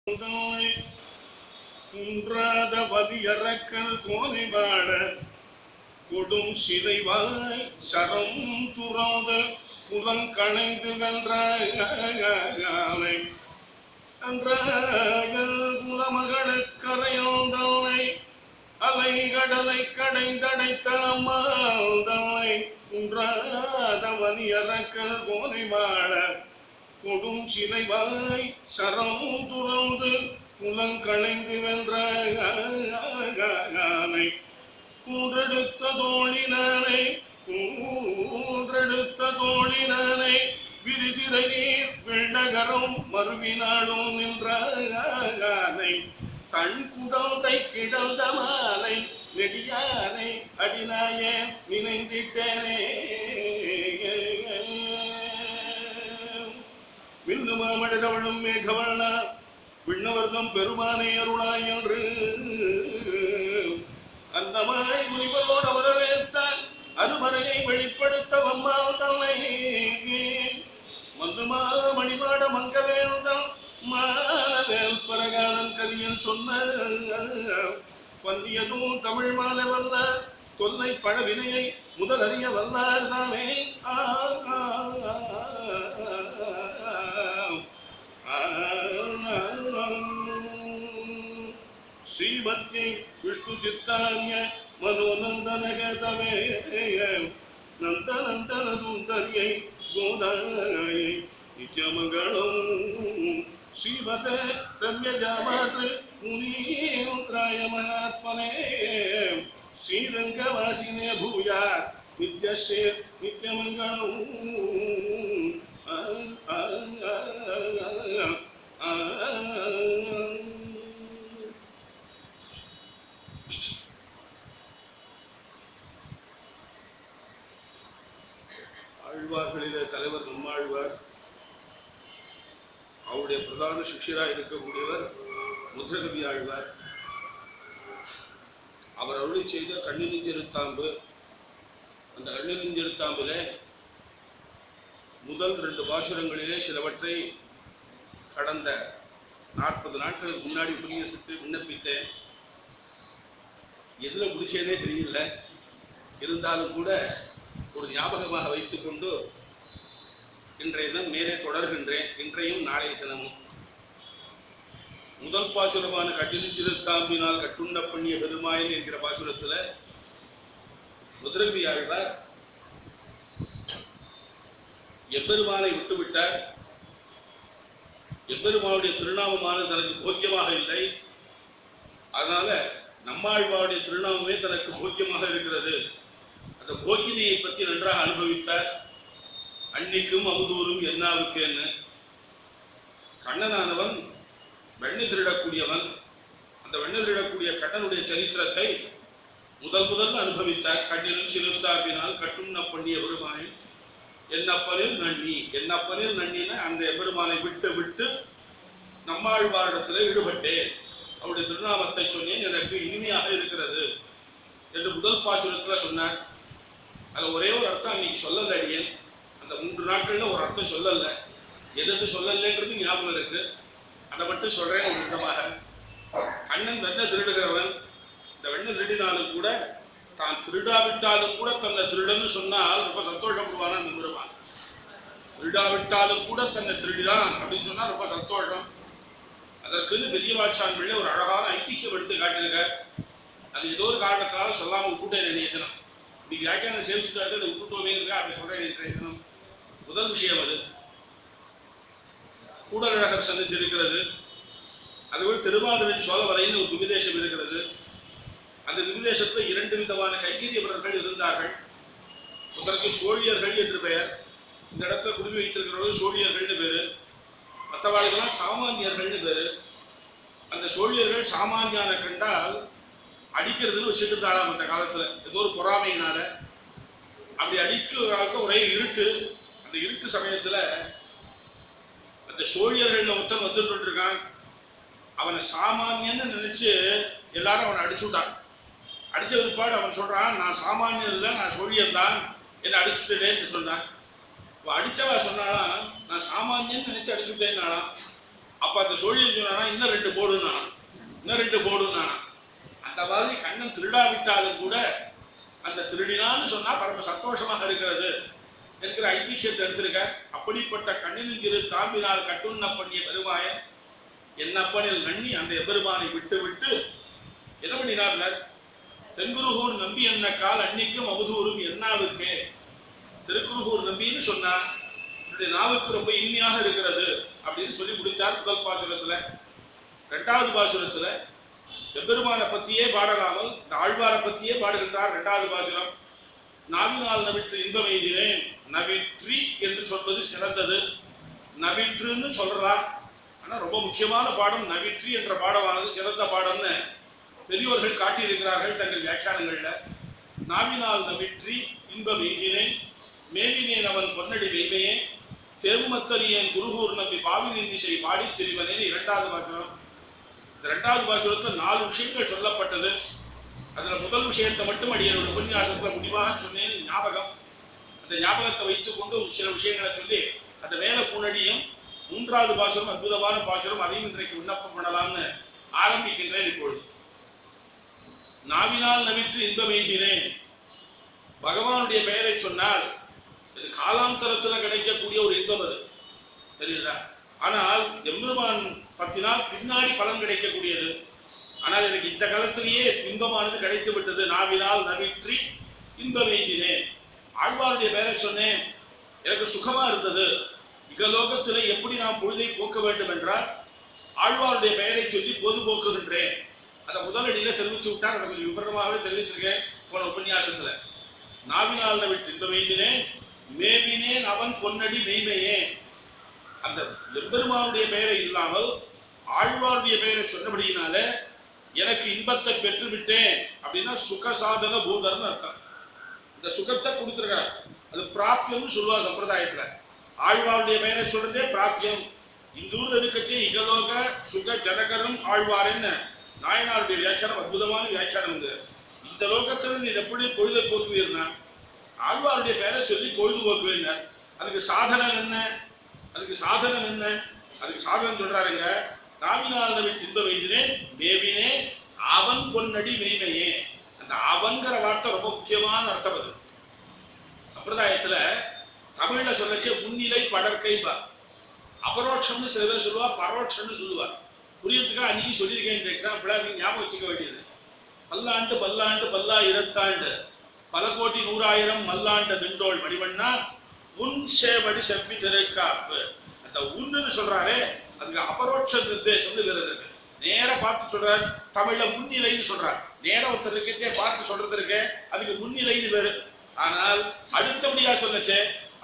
குன்றாத வலியறக்கல் கோனை வாழ கொடும் சிதைவாய் சரம் துறாத புலங்கணைந்து வென்றாய் அன்றாயல் குலமகளுக்கரையோந்தனை அலைகடலை கடைந்தடைத்தாமாய் குன்றாத வலியறக்கல் கோனை வாழ கொடும் சிலைவாய் சரம் துறந்து புலங்களைந்து வென்றானை கூன்றெடுத்த தோழினானை விரிதிரை நீர் வெள்ளகரம் மறுவினாடும் நின்றானை தன் குடந்தை கிடந்த மாலை நெடியானை அடிநாய நினைந்திட்டேனே விண்ணுமாமழகவளும் மேகவளனா விண்ணவர்தம் பெருமானை அருளாய் என்று அந்தமாய் முனிவரோடு வரவேற்றால் அருமறையை வெளிப்படுத்த வம்மாள் தன்னை மந்துமா மணிமாட மங்க வேந்தம் மானவேல் பரகாலன் கதியன் சொன்ன பன்னியதும் தமிழ் மாலை வந்தார் தொல்லை பழவினையை முதல் அறிய வந்தார் தானே श्रीमत्यै विष्णु चित्तान्य मनोनंदन गतवे नंदनंदन सुंदर्यै गोदायै नित्यमंगलम् श्रीमते रम्यजामातृ मुनीन्द्राय महात्मने श्रीरंगवासिने भूयात् नित्यश्री नित्यमंगलम् ஆழ்வார்களிலே தலைவர் நம்மாழ்வார். அவருடைய பிரதான சிஷ்யராக இருக்கக்கூடியவர் முத்ரகவி ஆழ்வார். அவர் அருளி செய்த கண்ணினிஞ்செருத்தாம்பு. அந்த கண்ணினிஞ்செருத்தாம்பிலே முதல் 2 பாசுரங்களிலே சிலவற்றை கடந்த 40 நாட்களுக்கு முன்னாடி புண்ணியசத்து விண்ணப்பித்தேன். எதுல முடிச்சேனே தெரியல. இருந்தாலும் கூட ஒரு ஞாபகமாக வைத்துக் கொண்டு இன்றைய தினம் மேலே தொடர்கின்றேன். இன்றையும் நாளைய தினமும் முதல் பாசுரமான கட்டிலிருத்தாம்பினால் கட்டுண்ட பண்ணிய பெருமாயன் என்கிற பாசுரத்துல முத்ரகவி ஆழ்வார் எம்பெருமானை விட்டுவிட்டார். எம்பெருமானுடைய திருநாமமான தனக்கு போக்கியமாக இல்லை. அதனால நம்மாழ்வாருடைய திருநாமமே தனக்கு போக்கியமாக இருக்கிறது. அந்த போக்கினியை பற்றி நன்றாக அனுபவித்தார். அன்னிக்கும் அமுதூரும் என்னாவுக்கு என்ன. கண்ணனானவன் வெண்ணை திருடக்கூடியவன். அந்த வெண்ணை திருடக்கூடிய கண்ணனுடைய சரித்திரத்தை முதல் அனுபவித்தார். கண்ணிலும் சிறுத்தாப்பினால் கட்டுண்ண பண்ணிய பெருமானை என்னப்பனில் நன்னி. என்னப்பனில் நன்னின அந்த எம்பெருமானை விட்டு நம்மாழ்வாரிடத்தில் ஈடுபட்டேன். அவருடைய திருநாமத்தை சொன்னேன், எனக்கு இனிமையாக இருக்கிறது என்று முதல் பாசுரத்தில் சொன்னார். அது ஒரே ஒரு அர்த்தம் அன்னைக்கு சொல்லல அடியேன். அந்த 3 நாட்கள்ல ஒரு அர்த்தம் சொல்லல. எது சொல்லலைங்கிறது ஞாபகம் இருக்கு. அதை மட்டும் சொல்றேன் ஒரு விதமாக. கண்ணன் வெண்ணை திருடுகிறவன். இந்த வெண்ணை திருடினாலும் கூட தான் திருடாவிட்டாலும் கூட தன்னை திருடன்னு சொன்னால் ரொம்ப சந்தோஷப்படுவானா அந்த பெருமான். திருடாவிட்டாலும் கூட தன்னை திருடிதான் அப்படின்னு சொன்னா ரொம்ப சந்தோஷம். அதற்குன்னு பெரிய வாட்சான் பிள்ளை ஒரு அழகான ஐதிஹ்யம் எடுத்து காட்டிருக்க. அது ஏதோ ஒரு காரணத்தால சொல்லாம விட்டுட்டேன் நினைய தினம். இப்படி வியாக்கியானம் சேவிச்சுட்டு அதை விட்டுட்டோமே இருக்கா அப்படி சொல்றேன் இன்றைய தினம். முதல் விஷயம் அது. கூடலழகர் சந்தித்து இருக்கிறது. அதுபோல் திருமாலின் சோழவரைன்னு ஒரு திவிதேசம் இருக்கிறது. அந்த திவிதேசத்தில் 2 விதமான கைங்கரியவர்கள் இருந்தார்கள். முதற்கு சோழியர்கள் என்று பெயர். இந்த இடத்துல குடிமை வைத்திருக்கிறவர்கள் சோழியர்கள்னு பேரு. மற்றவாழ்கெல்லாம் சாமானியர்கள்னு பேரு. அந்த சோழியர்கள் சாமானியான கண்டால் அடிக்கிறதுன்னு வச்சுட்டு இருந்தாலும் அந்த காலத்துல ஏதோ ஒரு பொறாமையினால அப்படி அடிக்கிறவர்களுக்கு ஒரே இருட்டு. அந்த இருட்டு சமயத்துல அந்த சோழியர்கள் ஒருத்தன் வந்துட்டு இருக்கான். அவனை சாமானியன்னு நினைச்சு எல்லாரும் அவனை அடிச்சுட்டான். அடிச்ச பிற்பாடு அவன் சொல்றான், நான் சாமானியன் இல்லை, நான் சோழியன் தான், என்னை அடிச்சுட்டேன்னு சொன்னான். அடிச்சவா சொன்னாலாம், நான் சாமானியன்னு நினைச்சு அடிச்சுட்டேன்னாலாம். அப்ப அந்த சோழியன் சொன்னா இன்னும் 2 போடுனா, இன்னும் 2 போடுனா. அந்த மாதிரி கண்ணன் திருடாவிட்டாலும் கூட அந்த திருடினான்னு சொன்னா பரம சந்தோஷமாக இருக்கிறது என்கிற ஐதிஹ்யத்தை எடுத்திருக்க. அப்படிப்பட்ட கண்ணில் இரு தாம்பினால் கட்டுண்ண பண்ணிய பெருமாயன் என்னப்பனில் நன்னி அந்த எபெருமானை விட்டு விட்டு என்ன பண்ணினார்? தென்குருகூர் நம்பி என்ன கால் அன்னிக்கும் அவதூறும் என்னாவுக்கே. திருக்குருகூர் நம்பின்னு சொன்னா என்னுடைய நாவுக்கு ரொம்ப இனிமையாக இருக்கிறது அப்படின்னு சொல்லி முடித்தார் முதல் பாசுரத்துல. 2வது பாசுரத்துல எம்பெருமானை பத்தியே பாடலாமல் இந்த ஆழ்வாரை பத்தியே பாடுகின்றார். 2வது பாசுரம் நாவினால் நவிற்று இன்பம் எய்தினேன். நவிற்றி என்று சொல்வது சிறந்தது. நவிற்றுன்னு சொல்றா, ஆனா ரொம்ப முக்கியமான பாடம் நவிற்றி என்ற பாடமானது சிறந்த பாடம்னு பெரியோர்கள் காட்டியிருக்கிறார்கள் தங்கள் வியாக்கியானங்கள்ல. நாவினால் நவிற்றி இன்பம் எய்தினேன், மேவினேன் அவன் பொன்னடி வெய்மையே, செருமத்தரியன் குருகூர் நம்பி பாவினின் திசை பாடி திரிவனேன் 2வது பாசுரம். இந்த 2வது பாசுரத்துல 4 விஷயங்கள் சொல்லப்பட்டது. அதுல முதல் விஷயத்தை மட்டும் அடியனோட உபன்யாசத்துல முடிவாக சொன்னேன் ஞாபகம். அந்த ஞாபகத்தை வைத்துக் கொண்டு சில விஷயங்களை சொல்லி அந்த மேல முன்னடியும் 3வது பாசுரம் அற்புதமான பாசுரம், அதையும் இன்றைக்கு விண்ணப்பம் பண்ணலாம்னு ஆரம்பிக்கின்றேன். இப்பொழுது நாவினால் நவிற்று இன்பம் எய்தினேன். பகவானுடைய பெயரை சொன்னால் இது காலாந்தரத்துல கிடைக்கக்கூடிய ஒரு இன்பம், அது தெரியுதா? ஆனால் எம்பெருமான் பத்தினால் பின்னாடி பலன் கிடைக்கக்கூடியது. ஆனால் எனக்கு இந்த காலத்திலேயே இன்பமானது கிடைத்து விட்டது. நாவினால் நவிற்றி இன்பம் எய்தினேன். ஆழ்வாருடைய பெயரை சொன்னேன், எனக்கு சுகமா இருந்தது. இகலோகத்திலே எப்படி நாம் பொழுதை போக்க வேண்டும் என்றால் ஆழ்வாருடைய பெயரை சொல்லி பொது போக்குகின்றேன். அதை முதலடியில தெரிவிச்சு விட்டார். அதை கொஞ்சம் விவரமாகவே தெரிவித்திருக்கேன் போன உபன்யாசத்துல. நாவினால் நவிற்று இன்பம் எய்தினேன், மேவினேன் அவன் பொன்னடி மெய்மையே. அந்த எம்பெருமானுடைய பெயரை இல்லாமல் ஆழ்வாருடைய பெயரை சொன்னபடியினால எனக்கு இன்பத்தை பெற்று விட்டேன் அப்படின்னா சுகசாதன பூதர்னு அர்த்தம். இந்த சுகத்தை கொடுத்துருக்கார், அது பிராப்தியம்னு சொல்லுவா சம்பிரதாயத்துல. ஆழ்வாருடைய பெயரை சொல்றதே பிராப்தியம். இந்தூர் இருக்கச்சே இகலோக சுக ஜனகரும் ஆழ்வார்ன்னு நாயனாருடைய வியாக்கியானம் அற்புதமான வியாக்கியானம். இந்த லோகத்துல நீ எப்படி பொழுதை போக்குவீர்னா ஆழ்வாருடைய பெயரை சொல்லி பொழுது போக்குவேன். அதுக்கு சாதனம் என்ன? அதுக்கு சாதனம் என்ன? அதுக்கு சாதனம் சொல்றாருங்க. நாவினால் நவிற்று இன்பம் எய்தினேன், மேவினே அவன் பொன்னடி மெய்மையே. அந்த அவன்கிற வார்த்தை ரொம்ப முக்கியமான அர்த்தம். அது சம்பிரதாயத்துல தமிழ்ல சொல்லச்சே முன்னிலை படற்கைப்பா. அபரோட்சம்னு சில பேர் சொல்லுவா, பரோட்சம்னு சொல்லுவா. புரியறதுக்காக அன்னைக்கு சொல்லியிருக்கேன். இந்த எக்ஸாம்பிளா நீங்க ஞாபகம் வச்சுக்க வேண்டியது. பல்லாண்டு பல்லாண்டு பல்லாயிரத்தாண்டு பல கோடி 100,000 மல்லாண்ட திண்டோள் மணிவண்ணா உன் சேவடி செப்பி திரைக்காப்பு. அந்த உன்னு சொல்றாரு, அதுக்கு அபரோட்ச நிர்தேசம்னு வருது. நேர பார்த்து சொல்றாரு. தமிழ்ல முன்னிலைன்னு சொல்றாரு. நேர ஒருத்தர் இருக்கச்சே பார்த்து சொல்றது இருக்கு, அதுக்கு முன்னிலைன்னு பேரு. ஆனால் அடுத்தபடியா சொல்லச்சே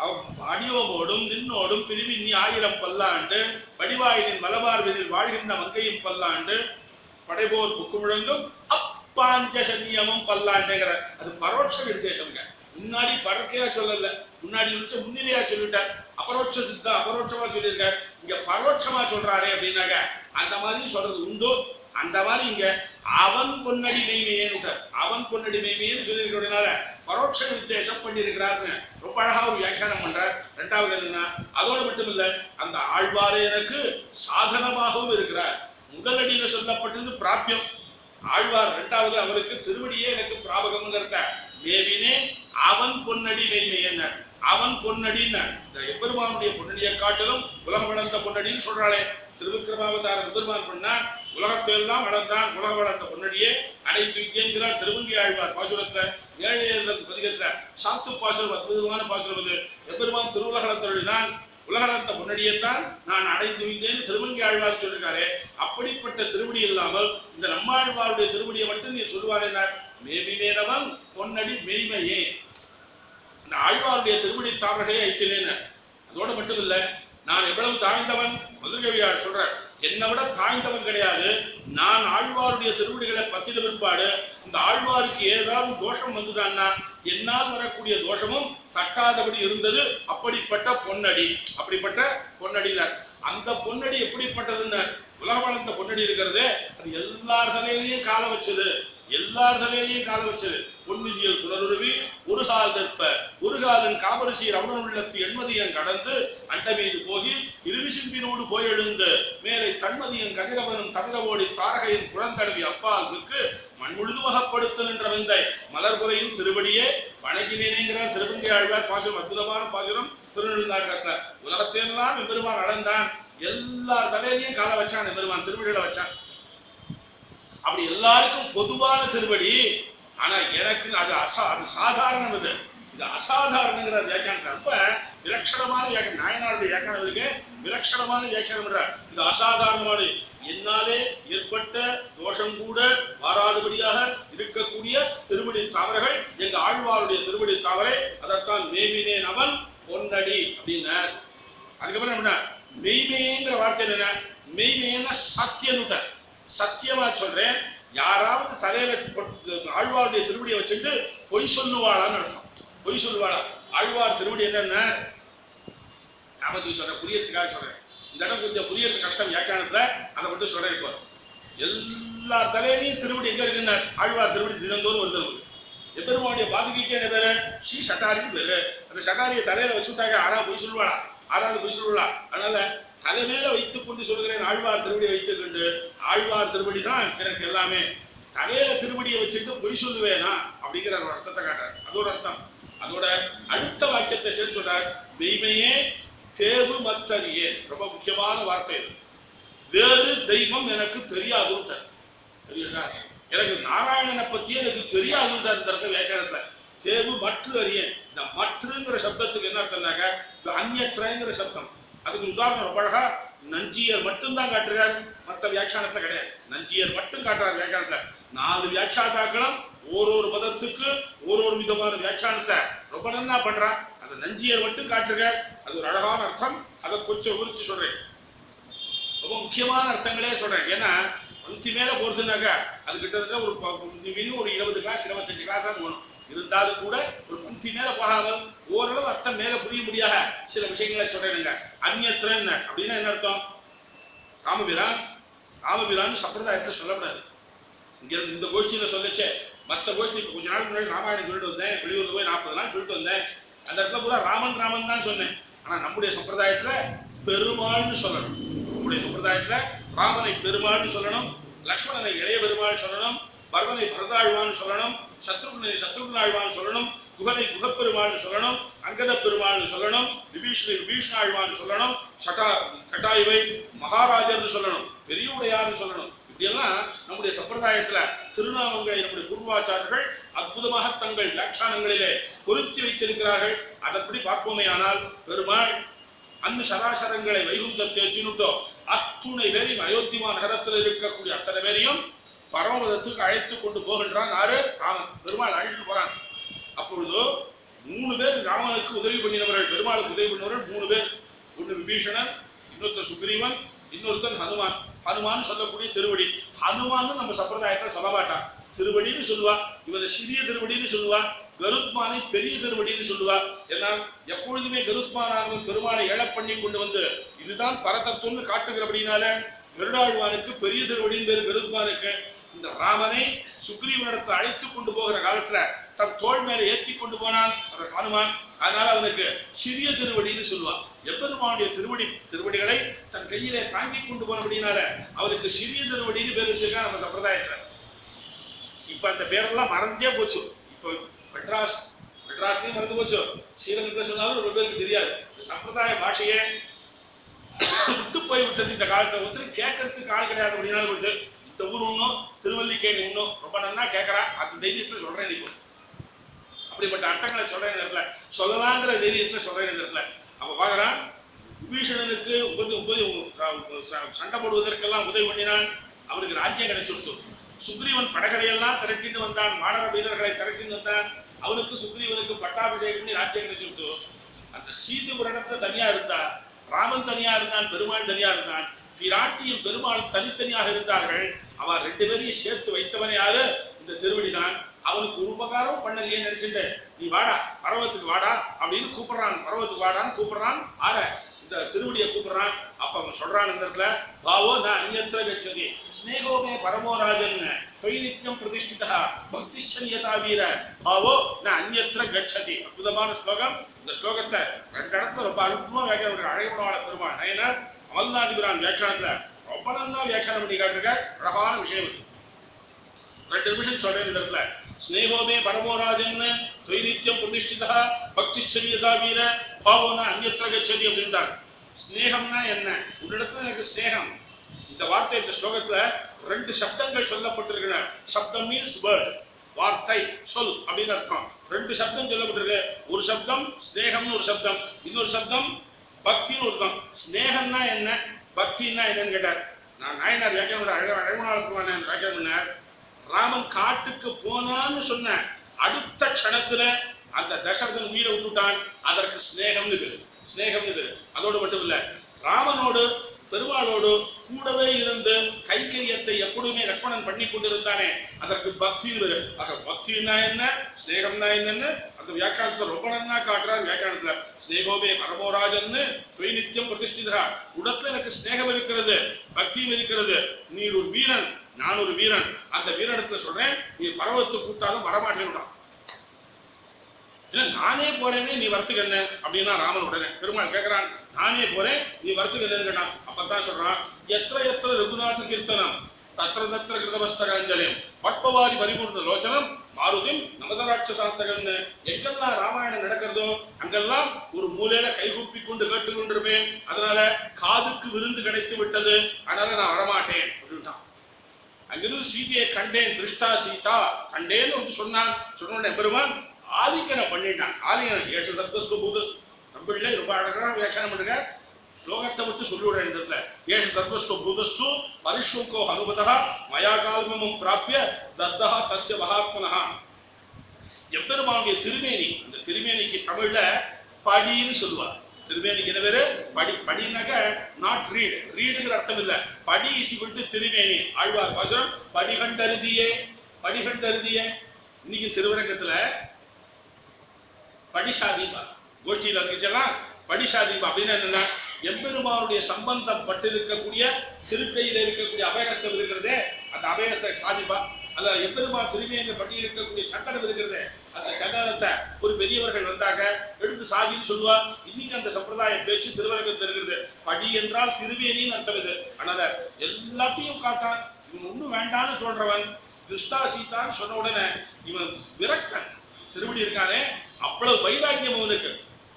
அடியோமோடும் நின்னோடும் பிரிவின்னி 1000 பல்லாண்டு வடிவாயினின் மலபார்வனில் வாழ்கின்ற மங்கையும் பல்லாண்டு படைபோர் புக்கு முழங்கும் அப்பாஞ்ச சன்னியமும் பல்லாண்டுங்கிற அது பரோட்ச நிர்தேசம்ங்க. முன்னாடி பறக்கையா சொல்லல, முன்னாடி முன்னிலையா சொல்லிட்டார். அபரோட்ச சித்தா அபரோட்சமா சொல்லியிருக்கார். இங்க பரோட்சமா சொல்றாரு அப்படின்னாக்க அந்த மாதிரி சொல்றது உண்டு. அந்த மாதிரி இங்க அவன் பொன்னடி மெய்மையேன்னு அவன் பொன்னடி மெய்மையேன்னு சொல்லியிருக்கிறதுனால பரோட்ச நிர்தேசம் பண்ணியிருக்கிறாருன்னு ரொம்ப அழகா ஒரு வியாக்கியானம் பண்றார். 2வது என்னன்னா அதோடு மட்டும் இல்ல, அந்த ஆழ்வாரே எனக்கு சாதனமாகவும் இருக்கிறார். முதலடியில சொல்லப்பட்டது பிராபியம். ஆழ்வார் 2வது அவருக்கு திருவடியே எனக்கு பிராபகம்ங்கிறத மேவினே அவன் பொன்னடி மெய்மை என்ன அவன் பொன்னடின்னு இந்த எம்பெருமானுடைய பொன்னடியை காட்டிலும் உலகம் வளர்ந்த பொன்னடின்னு சொல்றாளே. திருவிக்கிரமாவதார எம்பெருமான் பண்ணா உலகத்தை எல்லாம் வளர்ந்தான், உலக வளர்ந்த பொன்னடியே அனைத்து என்கிறார் திருவங்கி ஆழ்வார் பாசுரத்துல 7 பதிகத்துல. சாத்து பாசுரம் அற்புதமான பாசுரம். அது எம்பெருமான் திருவுலகளத்தொழினால் உலகளந்த பொன்னடியைத்தான் நான் அடைந்து வைத்தேன்னு திருவங்கி ஆழ்வார் சொல்லிருக்காரு. அப்படிப்பட்ட திருவடி இல்லாமல் இந்த நம்மாழ்வாருடைய திருவடியை மட்டும் நீ சொல்லுவாரேனார். மேவினேனவன் பொன்னடி மெய்மையே. அந்த ஆழ்வாருடைய திருவடி தாமரையை ஐச்சினேன். அதோடு மட்டும் இல்ல, நான் எவ்வளவு தாழ்ந்தவன் மதுரகவியார் சொல்றார். என்னை விட தாழ்ந்தவன் கிடையாது. நான் ஆழ்வாருடைய திருவடிகளை பத்தின பிற்பாடு இந்த ஆழ்வாருக்கு ஏதாவது தோஷம் வந்துதான்னா என்னால் வரக்கூடிய தோஷமும் தட்டாதபடி இருந்தது. அப்படிப்பட்ட பொன்னடி, அப்படிப்பட்ட பொன்னடினார். அந்த பொன்னடி எப்படிப்பட்டதுன்னு உலக வளர்ந்த பொன்னடி இருக்கிறது. அது எல்லார் தலையிலையும் கால வச்சது, எல்லார் தலையிலையும் கால வச்சது. பொன்னிதியல் குணருருவி ஒரு கால் நிற்ப ஒரு காலின் காவரிசீர் அவனுள் உள்ளத்து எண்மதியன் கடந்து அண்டமீது போகி இருவிசிம்பினோடு போய் எழுந்து மேலே தன்மதியன் கதிரவனும் தவிரவோடி தாரகையின் குழந்தடவி அப்பாவுக்கு மண்முழுது வகப்படுத்து நின்ற வெந்தை மலர்புறையும் திருவடியே வணங்கினேங்கிறார் திருவங்கை ஆழ்வார். பாசுரம் அற்புதமான பாசுரம். திருநெடுந்தாண்டகத்துல உலகத்தையெல்லாம் எம்பெருமான் அளந்தான், எல்லா தலையிலையும் கால வச்சான், எம்பெருமான் திருவடியில வச்சான். அப்படி எல்லாருக்கும் பொதுவான திருவடி. ஆனா எனக்கு அது அது சாதாரணம். இது அசாதாரணங்கிற வியாக்கியானம். ரொம்ப விலட்சணமான வியாக்கியம். நாயனாருடைய வியாக்கியானம் இருக்கு, விலட்சணமான வியாக்கியானம். இது அசாதாரணமான என்னாலே ஏற்பட்ட தோஷம் கூட மாறாதபடியாக இருக்கக்கூடிய திருவடி தாவரைகள் எங்க ஆழ்வாருடைய திருவடி தாவரை. அதைத்தான் மேவினேன் அவன் பொன்னடி அப்படின்னார். அதுக்கப்புறம் என்ன மெய்மேங்கிற வார்த்தை என்ன? மெய்மேன சத்தியனுட்ட சத்தியமா சொல்றேன். யாராவது தலையில ஆழ்வாருடைய திருவடியை வச்சுட்டு பொய் சொல்லுவாளான்னு அர்த்தம். பொய் சொல்லுவாளா? ஆழ்வார் திருவடி என்னன்னா நாமத்துக்கு சொல்றேன், புரியறதுக்காக சொல்றேன். இந்த இடம் கொஞ்சம் புரியறது கஷ்டம் வியாக்கியானத்துல, அதை மட்டும் சொல்றேன். இப்போ எல்லா தலையிலையும் திருவடி எங்க இருக்குன்னா ஆழ்வார் திருவடி தினந்தோறும் வருது. நமக்கு எப்பெருமானுடைய பாதுகைக்கு என்ன பேரு? ஸ்ரீ சட்டாரின்னு பேரு. அந்த சட்டாரியை தலையில வச்சுட்டாங்க. ஆனா பொய் சொல்லுவாளா? ஆறாவது பொய் சொல்லுவாளா? அதனால தலைமையில வைத்துக் கொண்டு சொல்கிறேன், ஆழ்வார் திருவடியை வைத்துக் கொண்டு. ஆழ்வார் திருவடி தான் எனக்கு எல்லாமே. தலையில திருவடியை வச்சுட்டு பொய் சொல்லுவேனா அப்படிங்கிற ஒரு அர்த்தத்தை காட்டுறார். அதோட அர்த்தம். அதோட அடுத்த வாக்கியத்தை சேர்த்து சொல்றார், மெய்மையே தேர்வு மற்றறியே. ரொம்ப முக்கியமான வார்த்தை இது. வேறு தெய்வம் எனக்கு தெரியாதுன்றார். தெரியுதா? எனக்கு நாராயணனை பத்தியே எனக்கு தெரியாதுன்றார் இந்த இடத்துல வியாக்கியானத்துல. தேர்வு மற்ற அறியேன். இந்த மற்றுங்கிற சப்தத்துக்கு என்ன அர்த்தம்னாக்க அந்நியத்திரங்கிற சப்தம். அதுக்கு உதாரணம் ரொம்ப அழகா நஞ்சியர் மட்டும்தான் காட்டுறார், மற்ற வியாக்கியானத்துல கிடையாது. நஞ்சியர் மட்டும் காட்டுறார் வியாக்கியானத்துல. 4 வியாக்கியாதாக்களும் ஒரு பதத்துக்கு ஒரு விதமான வியாக்கியானத்தை ரொம்ப நல்லா பண்றா. அந்த நஞ்சியர் மட்டும் காட்டுறார். அது ஒரு அழகான அர்த்தம். அதை கொஞ்சம் உரிச்சு சொல்றேன். ரொம்ப முக்கியமான அர்த்தங்களே சொல்றேன். ஏன்னா பந்தி மேல போறதுனாக்கா அது கிட்டத்தட்ட ஒரு 20 கிளாஸ் 25 கிளாஸா போகணும். இருந்தாலும் கூட ஒரு பந்தி மேல போகாமல் ஓரளவு அர்த்தம் மேல புரிய முடியாத சில விஷயங்களை சொல்றேனுங்க. அந்நியத்திரன் அப்படின்னா என்ன அர்த்தம்? ராமபிரான் சம்பிரதாயத்தை சொல்லக்கூடாது. இங்க இந்த கோஷ்டியில சொல்லச்சே மற்ற கோஷ்டி கொஞ்ச நாள் முன்னாடி ராமாயணம் சொல்லிட்டு வந்தேன். வெளியூர்ல போய் 40 நாள் சொல்லிட்டு வந்தேன். அந்த இடத்துல கூட ராமன் தான் சொன்னேன். ஆனா நம்முடைய சம்பிரதாயத்துல பெருமாள்னு சொல்லணும். நம்முடைய சம்பிரதாயத்துல ராமனை பெருமாள்னு சொல்லணும், லக்ஷ்மணனை இளைய பெருமாள் சொல்லணும், பரதனை பரதாழ்வான்னு சொல்லணும், சத்ருகுணனை சத்ருகுணாழ்வான்னு சொல்லணும், குகனை குகப்பெருமாள்னு சொல்லணும், அங்கத பெருமாள்னு சொல்லணும், விபீஷணாழ்வான்னு சொல்லணும், சட்டாயுவை மகாராஜர்னு சொல்லணும், பெரிய உடையார்னு சொல்லணும். இப்படியெல்லாம் நம்முடைய சம்பிரதாயத்துல திருநாமங்களை நம்முடைய குருவாச்சாரர்கள் அற்புதமாக தங்கள் வியாக்கியானங்களிலே பொருத்தி வைத்திருக்கிறார்கள். அதன்படி பார்ப்போமே ஆனால் பெருமாள் அன்னு சராசரங்களை வைகுந்தத்தை தின்னுட்டோ அத்துணை பேரையும் அயோத்திமா நகரத்தில் இருக்கக்கூடிய அத்தனை பேரையும் பரமபதத்துக்கு அழைத்து கொண்டு போகின்றான். யாரு? ராமன். பெருமாள் அழைத்து போறான். அப்பொழுது 3 பேர் ராமனுக்கு உதவி பண்ணினவர்கள், பெருமாளுக்கு உதவி பண்ணவர்கள் 3 பேர். ஒன்று விபீஷணன், இன்னொருத்தர் சுக்ரீவன், இன்னொருத்தன் ஹனுமான். ஹனுமான் சொல்லக்கூடிய திருவடி. ஹனுமான் நம்ம சம்பிரதாயத்தை சொல்ல மாட்டான், திருவடின்னு சொல்லுவா. இவரை சிறிய திருவடின்னு சொல்லுவா. கருத்மானை பெரிய திருவடின்னு சொல்லுவா. ஏன்னா எப்பொழுதுமே கருத்மானானவன் பெருமாளை ஏழ பண்ணி கொண்டு வந்து இதுதான் பரதத்துவம்னு காட்டுகிறபடினால கருடாழ்வானுக்கு பெரிய திருவடின்னு பேரு கருத்மானுக்கு. இந்த ராமனை சுக்ரீவனிடத்தை அழைத்து கொண்டு போகிற காலத்துல தன் தோள் மேல ஏற்றி கொண்டு போனான் ஹனுமான். அதனால அவனுக்கு சிறிய திருவடின்னு சொல்லுவான். எப்பெருமானுடைய திருவடிகளை தன் கையிலே தாங்கி கொண்டு போனபடினால அவனுக்கு சிறிய திருவடின்னு பேர் வச்சிருக்கான் நம்ம சம்பிரதாயத்துல. இப்ப அந்த பேரெல்லாம் மறந்தே போச்சு. இப்போ மெட்ராஸ்லயும் மறந்து போச்சு. ஸ்ரீரங்கத்துல சொன்னாலும் ரொம்ப பேருக்கு தெரியாது. சம்பிரதாய பாஷையே விட்டு போய் விட்டது இந்த காலத்துல. ஒருத்தர் கேட்கறதுக்கு ஆள் கிடையாது அப்படின்னாலும் கொடுத்து இந்த ஊர் ஒன்றும் திருவல்லிக்கேணி ஒன்றும் ரொம்ப நல்லா கேட்கறா. அந்த தைரியத்துல சொல்றேன். இப்போ அப்படிப்பட்ட அர்த்தங்களை சொல்றேன் இந்த இடத்துல, சொல்லலாங்கிற தைரியத்துல சொல்றேன் இந்த இடத்துல. அப்ப பாக்குறான் விபீஷணனுக்கு சண்டை போடுவதற்கெல்லாம் உதவி பண்ணினான். அவருக்கு ராஜ்யம் கிடைச்சுடுத்து. சுக்ரீவன் படகளையெல்லாம் திரட்டின்னு வந்தான், மாணவ வீரர்களை திரட்டின்னு வந்தான். அவனுக்கு சுக்ரீவனுக்கு பட்டாபிஷேகம் பண்ணி ராஜ்யம் கிடைச்சுடுத்து. அந்த சீதை ஒரு இடத்துல தனியா இருந்தா, ராமன் தனியா இருந்தான், பெருமாள் தனியா இருந்தான். பிராட்டியும் பெருமாள் தனித்தனியாக இருந்தார்கள். அவன் 2 பேரையும் சேர்த்து வைத்தவன் யாரு? இந்த திருவடி தான். அவனுக்கு ஒரு உபகாரம் பண்ணலையே நினைச்சுட்டு நீ வாடா பர்வத்துக்கு வாடா அப்படின்னு கூப்பிடுறான். பர்வத்துக்கு வாடான்னு கூப்பிடுறான். ஆற இந்த திருவடியை கூப்பிடுறான். அப்ப அவன் சொல்றான் இந்த இடத்துல பாவோ நான் அந்யத்ர கச்சதி ஸ்நேகோமே பரமோராஜன் தொய்நித்யம் பிரதிஷ்டிதா பக்திஷன்யதா வீர பாவோ நான் அந்யத்ர கச்சதி. அற்புதமான ஸ்லோகம். இந்த ஸ்லோகத்தை ரெண்டு இடத்துல ரொம்ப அனுபவமா வியாக்கியானம் அழகப்படாத பெருமாள் நயனார் அமல்நாதிபிரான் வியாக்கியானத்துல ரொம்ப நல்லா வியாக்கியானம் பண்ணி காட்டிருக்க அழகான விஷயம். 2 நிமிஷம் சொல்றேன் இந்த இடத்துல. ஸ்நேகோமே பரமோராஜன் தொய்நித்யம் பிரதிஷ்டிதா பக்திஷன்யதா வீர பாவோனா அந்யத்ர கச்சதி அப்படின்றாங்க. ஸ்நேகம்னா என்ன? உன்னிடத்துல எனக்கு ஸ்நேகம். இந்த வார்த்தை இந்த ஸ்லோகத்துல 2 சப்தங்கள் சொல்லப்பட்டிருக்கிற. சப்தம் மீன்ஸ் வேர்ட், வார்த்தை சொல் அப்படின்னு அர்த்தம். 2 சப்தம் சொல்லப்பட்டிருக்கு. ஒரு சப்தம் ஸ்நேகம்னு ஒரு சப்தம், இன்னொரு சப்தம் பக்தின்னு ஒரு சப்தம். ஸ்நேகம்னா என்ன, பக்தின்னா என்னன்னு கேட்டார். நான் நாயனார் வியாக்கியானம் வியாக்கியானம் பண்ணார். ராமன் காட்டுக்கு போனான்னு சொன்ன அடுத்த க்ஷணத்துல அந்த தசரதன் உயிரை விட்டுட்டான். அதற்கு ஸ்நேகம்னு பேரு. ஸ்நேகம்னு பேரு. அதோடு மட்டும் இல்ல, ராமனோடு பெருமாளோடு கூடவே இருந்து கைங்கரியத்தை எப்பொழுதுமே லக்ஷ்மணன் பண்ணி கொண்டிருந்தானே அதற்கு பக்தின்னு பேரு. ஆக பக்தினா என்ன, ஸ்நேகம்னா என்னன்னு அந்த வியாக்கியானத்தை ரொம்ப நன்னா காட்டுறார். வியாக்கியானத்துல ஸ்நேகோபே பரமோராஜன்னு தொய்நித்யம் பிரதிஷ்டிதா. உடத்துல எனக்கு ஸ்நேகம் இருக்கிறது, பக்தியும் இருக்கிறது. நீ ஒரு வீரன், நான் ஒரு வீரன். அந்த வீரனிடத்துல சொல்றேன், நீ பர்வத்தை கூட்டாலும் வரமாட்டேன். நானே போறேனே நீ வரத்துக்கு என்ன அப்படின்னா ராமன் உடனே பெருமாள் கேட்கிறான், நானே போறேன் நீ வரத்துக்கு என்னன்னு கேட்டான். அப்பதான் சொல்றான், எத்திர எத்திர ரகுநாத கீர்த்தனம் தத்திர தத்திர கிருதமஸ்தகாஞ்சலியம் பட்பவாரி பரிபூர்ண லோச்சனம் மாருதிம் நமதராட்சசாந்தகன்னு. எங்கெல்லாம் ராமாயணம் நடக்கிறதோ அங்கெல்லாம் ஒரு மூலையில கைகூப்பி கொண்டு கேட்டு கொண்டிருப்பேன். அதனால காதுக்கு விருந்து கிடைத்து விட்டது, அதனால நான் வரமாட்டேன் அப்படின்ட்டான். அங்கிருந்து சீதையை கண்டேன், திருஷ்டா சீதா கண்டேன்னு வந்து சொன்னான். சொன்ன பெருமான் ஆதிக்கனை பண்ணிட்டான். ஆதிக்கன் ஏஷ சர்வஸ்வ பூத நம்மளே ரொம்ப அழகான வியாக்கியானம் பண்ணுங்க. ஸ்லோகத்தை விட்டு சொல்லிவிட இடத்துல ஏஷ சர்வஸ்வ பூதஸ்து பரிஷுங்கோ ஹனுமதா மயா கால்மமும் பிராப்பிய தத்தா தஸ்ய மகாத்மனஹா. எப்பெருமானுடைய திருமேனி, அந்த திருமேனிக்கு தமிழ்ல படின்னு சொல்லுவார். திருமேனிக்கு என்ன பேரு? படி. படினாக்க நாட் ரீடு, ரீடுங்கிற அர்த்தம் இல்ல. படி விட்டு திருமேனி. ஆழ்வார் பாசனம் படிகண்டருதியே, படிகண்டருதியே. இன்னைக்கு திருவரங்கத்துல படிசாதீபா கோஷ்டியில் இருந்துச்சுன்னா படிசாதீபா அப்படின்னு என்னன்னா எம்பெருமானுடைய சம்பந்தப்பட்டிருக்கக்கூடிய திருக்கையில் இருக்கக்கூடிய அபயஸ்தம் இருக்கிறதே அந்த அபயஸ்த சாதிபா. அல்ல எம்பெருமான் திருமையை பட்டி இருக்கக்கூடிய சட்டனம் இருக்கிறதே அந்த சட்டனத்தை ஒரு பெரியவர்கள் வந்தாங்க எடுத்து சாதின்னு சொல்லுவா. இன்னைக்கு அந்த சம்பிரதாய பேச்சு திருவரங்கத்தில் இருக்கிறது. படி என்றால் திருவேணின்னு அர்த்தம் இது. அதனால எல்லாத்தையும் காத்தான். இவன் ஒன்றும் வேண்டான்னு தோன்றவன். திருஷ்டா சீதான்னு சொன்ன உடனே இவன் விரக்தன். திருவடி இருக்கானே அவ்வளவு வைராக்கியம் அவனுக்கு.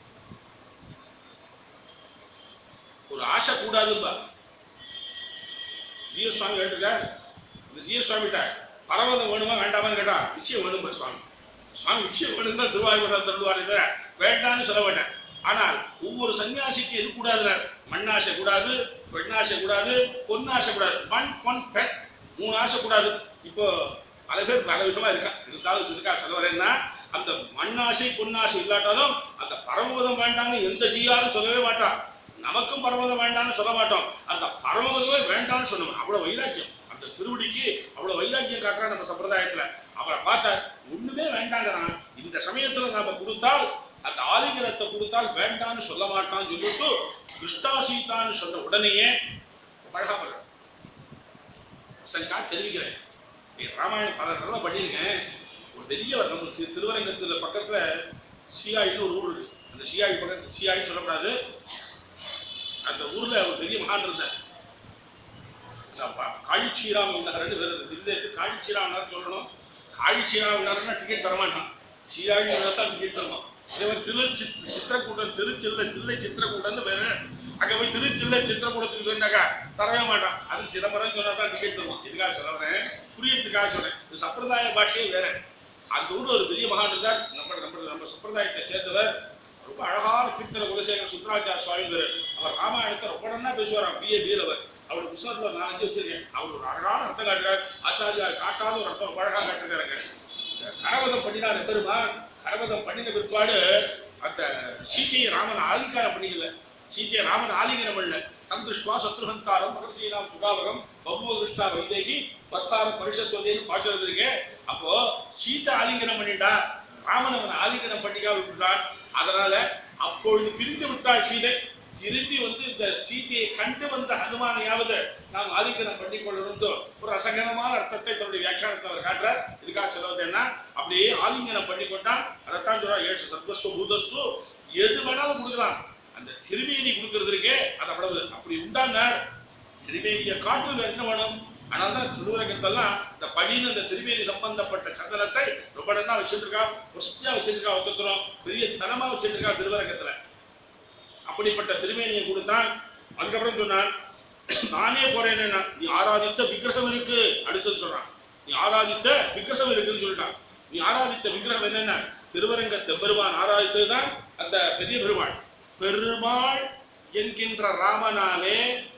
ஒரு ஆசை கூடாதுப்பா. ஜீவசுவாமி கேட்டிருக்கார். இந்த ஜீவசுவாமிட்ட பரவதம் வேணுமா வேண்டாமான்னு கேட்டா விஷயம் வேணும்பா சுவாமி. சுவாமி விஷயம் வேணும் தான் திருவாயூர் தருவார், தவிர வேண்டான்னு சொல்ல மாட்டேன். ஆனால் ஒவ்வொரு சன்னியாசிக்கு எது கூடாதுல, மண்ணாசை கூடாது, பெண்ணாசை கூடாது, பொன்னாசை கூடாது. மண் பொன் பெண் 3 ஆசை கூடாது. இப்போ பல பேர் பல விஷயமா இருக்கா. இருந்தாலும் இருக்கா சொல்ல வரேன்னா அந்த மண்ணாசை பொன்னாசை இல்லாட்டாலும் அந்த பரமபதம் வேண்டான்னு எந்த ஜீயாரும் சொல்லவே மாட்டான். நமக்கும் பரமபதம் வேண்டான்னு சொல்ல மாட்டோம். அந்த பரமபதமே வேண்டான்னு சொன்னோம். அவ்வளவு வைராக்கியம் அந்த திருவடிக்கு, அவ்வளவு வைராக்கியம் காட்டுறான் நம்ம சம்பிரதாயத்துல. அவரை பார்த்தா ஒண்ணுமே வேண்டாங்கிறான். இந்த சமயத்துல நாம கொடுத்தால் அந்த ஆதிகரத்தை கொடுத்தால் வேண்டான்னு சொல்ல மாட்டான்னு சொல்லிட்டு திருஷ்டா சீதான்னு சொன்ன உடனேயே அழகா பண்றேன். தெரிவிக்கிறேன். ராமாயணம் பல தடவை பண்ணியிருக்கேன். ஒரு பெரிய நம்ம திருவரங்கத்துல பக்கத்துல சியாயின்னு ஒரு ஊர் இருக்கு. அந்த சியாயி பக்கத்துல சியாயின்னு சொல்லக்கூடாது. அந்த ஊர்ல ஒரு பெரிய மகான் இருந்தார். காழி ஸ்ரீராம் விண்ணகர்னு வேறு காழி ஸ்ரீராம் சொல்லணும். காழி ஸ்ரீராம் விண்ணகர்னா டிக்கெட் தரமாட்டான். சியாயி தான் டிக்கெட் தருவான். அதே மாதிரி சித்திரக்கூட்டம் தில்லை சித்திரக்கூட்டம்னு வேற. அங்க போய் திருச்சில்லை சித்திரக்கூடத்துக்கு போயிருந்தாக்கா தரவே மாட்டான். அது சிதம்பரம் சொன்னா தான் டிக்கெட் தருவான். இதுக்காக சொல்ல வரேன், புரியறதுக்காக சொல்றேன். சம்பிரதாய பாஷையே வேற. அந்த ஊர்ல ஒரு பெரிய மகான் இருந்தார். நம்ம சம்பிரதாயத்தை சேர்ந்தவர். ரொம்ப அழகான கீர்த்தனை குலசேகர சுந்தராச்சார சுவாமி பேரு. அவர் ராமாயணத்தை ரொம்ப நல்லா பேசுவாராம். பிஏ அவர். அவர் புத்தகத்துல 4-5 வச்சிருக்கேன். அவர் ஒரு அழகான அர்த்தம் காட்டுறார். ஆச்சாரியா காட்டாத ஒரு அர்த்தம் ரொம்ப அழகா காட்டுறாருங்க. கரவதம் பண்ணினார் பெருமான். கரவதம் பண்ணின பிற்பாடு அந்த சீதையை ராமன் ஆலிங்காரம் பண்ணிக்கல. சீதையை ராமன் ஆலிங்கனம் பண்ணல. தம் திருஷ்டுவா சத்ருஹந்தாரம் மகர்ஷீனாம் சுகாவகம் பகுவ திருஷ்டா வைதேகி பத்தாரம் பரிஷஸ்வதின்னு பாசம் இருக்கு. அப்போ சீதை ஆலிங்கனம் பண்ணிட்டா, ராமன் அவன் ஆலிங்கனம் பண்ணிக்கா விட்டுட்டான். அதனால அப்பொழுது பிரிந்து விட்டாள் சீதை. திரும்பி இந்த சீதையை கண்டு வந்த ஹனுமானையாவது நாம் ஆலிங்கனம் பண்ணி கொள்ளணும் ஒரு அசங்கனமான அர்த்தத்தை தன்னுடைய வியாக்கியானத்தை அவர் காட்டுறார். இதுக்காக சொல்வது என்ன, அப்படியே ஆலிங்கனம் பண்ணி கொண்டான். அதைத்தான் சொல்றா, ஏஷ சர்வஸ்வ பூதஸ்து, எது வேணாலும் கொடுக்கலாம். அந்த திருமேனி கொடுக்கறது இருக்கே அது அவ்வளவு அப்படி உண்டானார். திருமேனியை காற்று என்ன வேணும்? ஆனால்தான் திருவரங்கத்தெல்லாம் இந்த படின்னு அந்த திருமேனி சம்பந்தப்பட்ட சந்தனத்தை ரொம்ப நல்லா வச்சிருக்கா, வசதியா வச்சிருக்கா, ஒத்துக்கிறோம், பெரிய தனமா வச்சிருக்கா திருவரங்கத்துல. அப்படிப்பட்ட திருமேனியை கொடுத்தான். அதுக்கப்புறம் சொன்னான், நானே போறேன், நீ ஆராதித்த விக்கிரகம் இருக்கு. அடுத்து சொல்றான், நீ ஆராதித்த விக்கிரகம் இருக்குன்னு சொல்லிட்டான். நீ ஆராதித்த விக்கிரகம் என்னென்ன? திருவரங்கத்தை பெருமான் ஆராதித்ததுதான் அந்த பெரிய பெருமாள். பெருமாள் என்கின்ற ராமனாலே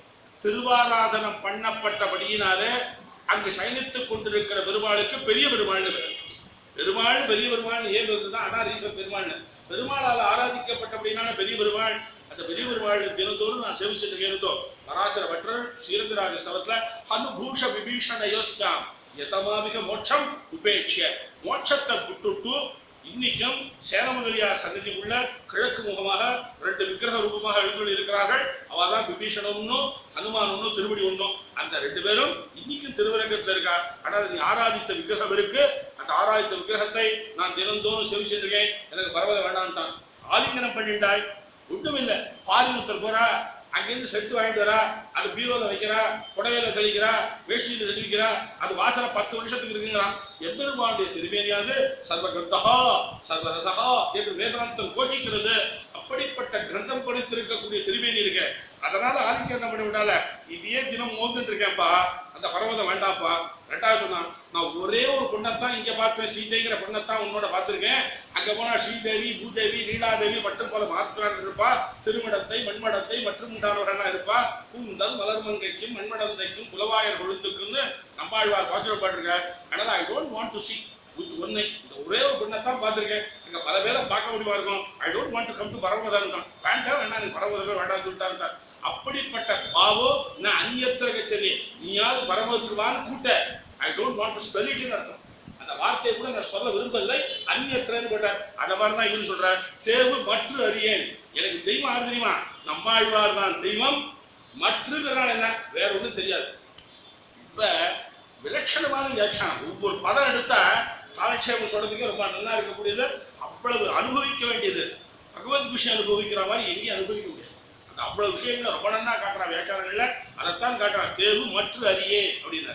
திருவாராதனம் பண்ணப்பட்டபடியினாலே அங்கு சயனித்துக் கொண்டிருக்கிற பெருமாளுக்கு பெரிய பெருமாள். பெருமாள் பெரிய பெருமாள் ஏன் வருதுதான், அதான் ரீசன் பெருமாள். பெருமாளால் ஆராதிக்கப்பட்டபடினால பெரிய பெருமாள். அந்த பெரிய பெருமாள் தினந்தோறும் நான் சேவிச்சுட்டு கேட்டோம். பராசர பட்டர் ஸ்ரீரங்கராஜ ஸ்தவத்துல அனுபூஷ விபீஷணயோஸ்யாம் யதமாவிக மோட்சம் உபேட்சிய, மோட்சத்தை விட்டுட்டு இன்னைக்கும் சேலமங்கலியார் சன்னதி உள்ள கிழக்கு முகமாக 2 விக்கிரக ரூபமாக எழுந்து இருக்கிறார்கள். அவதான் விபீஷணன் ஒன்னும் ஹனுமான் ஒன்னும் திருவடி ஒன்னும். அந்த 2 பேரும் இன்னைக்கும் திருவரங்கத்தில் இருக்கா. ஆனால் நீ ஆராதித்த விக்கிரகம் இருக்கு. அந்த ஆராதித்த விக்கிரகத்தை நான் தினந்தோறும் சேவிச்சிருக்கேன், எனக்கு பரவத வேண்டாம்ட்டான். ஆலிங்கனம் பண்ணிட்டாய், ஒன்றும் இல்லை. ஃபாரின் ஒருத்தர் போறா, அங்கிருந்து செட்டு வாங்கிட்டு வரா, அது பீரோல வைக்கிறா, புடவையில தெளிக்கிறா, வேஷ்டியில தெளிக்கிறா, அது வாசனை 10 வருஷத்துக்கு இருக்குங்கிறான். எம்பெருமானுடைய திருமேனியாவது சர்வகிரந்தஹா சர்வரசஹா என்று வேதாந்தம் கோஷிக்கிறது. அப்படிப்பட்ட கிரந்தம் படித்திருக்கக்கூடிய திருமேனி இருக்கு. அதனால ஆலிங்கனம் பண்ண விடால, இதையே தினம் மோந்துட்டு இருக்கேன்ப்பா, அந்த பர்வதம் வேண்டாப்பா. ரெண்டாவது சொன்னான், நான் ஒரே ஒரு பொண்ணத்தான் இங்க பார்த்தேன், சீதைங்கிற பொண்ணத்தான் உன்னோட பார்த்திருக்கேன். அங்க போனா ஸ்ரீதேவி பூதேவி லீலாதேவி மற்றும் பல மாற்றான் இருப்பா, திருமடத்தை மண்மடத்தை மற்றும் உண்டானவர்கள்லாம் இருப்பா, பூந்தல் மலர்மங்கைக்கும் மண்மடந்தைக்கும் புலவாயர் கொழுந்துக்குன்னு நம்மாழ்வார் பாசுரப்பட்டிருக்க. அதனால I don't want to see with ஒன்னை, இந்த ஒரே ஒரு பொண்ணத்தான் பார்த்திருக்கேன், அங்க பல பேரை பார்க்க முடியுமா இருக்கும். I don't want to come to பரமதம், வேண்டாம் வேண்டாம், நீ பரமதம் வேண்டாம் சொல்லிட்டான். அப்படிப்பட்ட பாவோ நான் அந்நியத்திர கச்சேரி, நீயாவது பரமதத்துக்கு வான்னு கூட்ட. I don't want to spell இட்னு அர்த்தம். அந்த வார்த்தையை கூட நான் சொல்ல விரும்பவில்லை, அந்நியத்திரன்னு போட்டார். அதை மாதிரி தான் இவரு சொல்றார், தேவு மற்ற அறியேன். எனக்கு தெய்வம் யாரு தெரியுமா? நம்மாழ்வார் தான் தெய்வம். மற்றனால் என்ன, வேற ஒன்றும் தெரியாது. இப்ப விலட்சணமான வியாக்கியானம், ஒவ்வொரு பதம் எடுத்தா காலக்ஷேபம் சொல்றதுக்கு ரொம்ப நல்லா இருக்கக்கூடியது. அவ்வளவு அனுபவிக்க வேண்டியது. பகவத் விஷயம் அனுபவிக்கிற மாதிரி எங்கேயும் அனுபவிக்க முடியாது. அந்த அவ்வளவு விஷயங்களை ரொம்ப நல்லா காட்டுறான் வியாக்கியானங்கள்ல. அதைத்தான் காட்டுறான், தேவு மற்ற அறியே அப்படின்னா.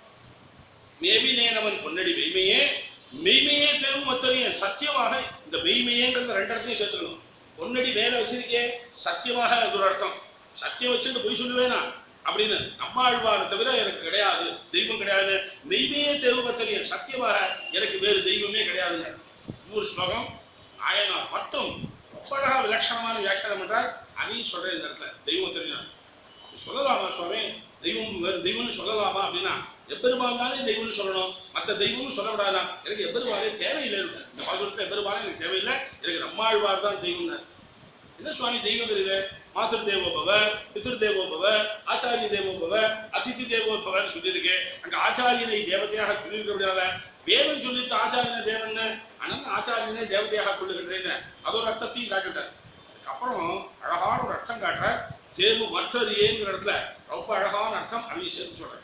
மேவினேனவன் பொன்னடி மெய்மையே, மெய்மையே தேவும் மற்றறியேன். சத்தியமாக இந்த மெய்மையேங்கிறத 2 இடத்தையும் சேர்த்துக்கணும். பொன்னடி மேல வச்சிருக்கே, சத்தியமாக அது ஒரு அர்த்தம். சத்தியம் வச்சுட்டு பொய் சொல்லுவேனா அப்படின்னு. நம்மாழ்வாரை தவிர எனக்கு கிடையாது, தெய்வம் கிடையாது. மெய்மையே தேவும் மற்றறியேன், சத்தியமாக எனக்கு வேறு தெய்வமே கிடையாதுங்க. இன்னொரு ஸ்லோகம் நாயனார் மட்டும் ரொம்ப அழகா விலட்சணமான வியாக்கியானம் என்றால் அதையும் சொல்றேன். இந்த இடத்துல தெய்வம் தெரியும் சொல்லலாமா சுவாமி, தெய்வம் வேறு தெய்வம்னு சொல்லலாமா அப்படின்னா, எப்பெருமான் தானே தெய்வம்னு சொல்லணும், மற்ற தெய்வம்னு சொல்ல விடாதா. எனக்கு எப்பெருமானே தேவையில்லை, இந்த பாசுரத்துல எப்பெருமானே எனக்கு தேவையில்லை, எனக்கு நம்மாழ்வார் தான் தெய்வம்னா. என்ன சுவாமி தெய்வம் இருக்கு? மாத்திரு தேவோபவ, பித்ரு தேவோபவ, ஆச்சாரிய தேவோபவ, அதிதி தேவோபவன்னு சொல்லியிருக்கேன். அங்க ஆச்சாரியனை தேவதையாக சொல்லியிருக்கிறதுனால வேதம் சொல்லிட்டு ஆச்சாரியனை தேவன், ஆனால் ஆச்சாரியனை தேவதையாக கொள்ளுகின்றேன்னு அது ஒரு அர்த்தத்தையும் காட்டுட்டார். அதுக்கப்புறம் அழகான ஒரு அர்த்தம் காட்டுற, தேர்வு மற்றறியேங்கிற இடத்துல ரொம்ப அழகான அர்த்தம் அதையும் சேர்த்து சொல்றேன்.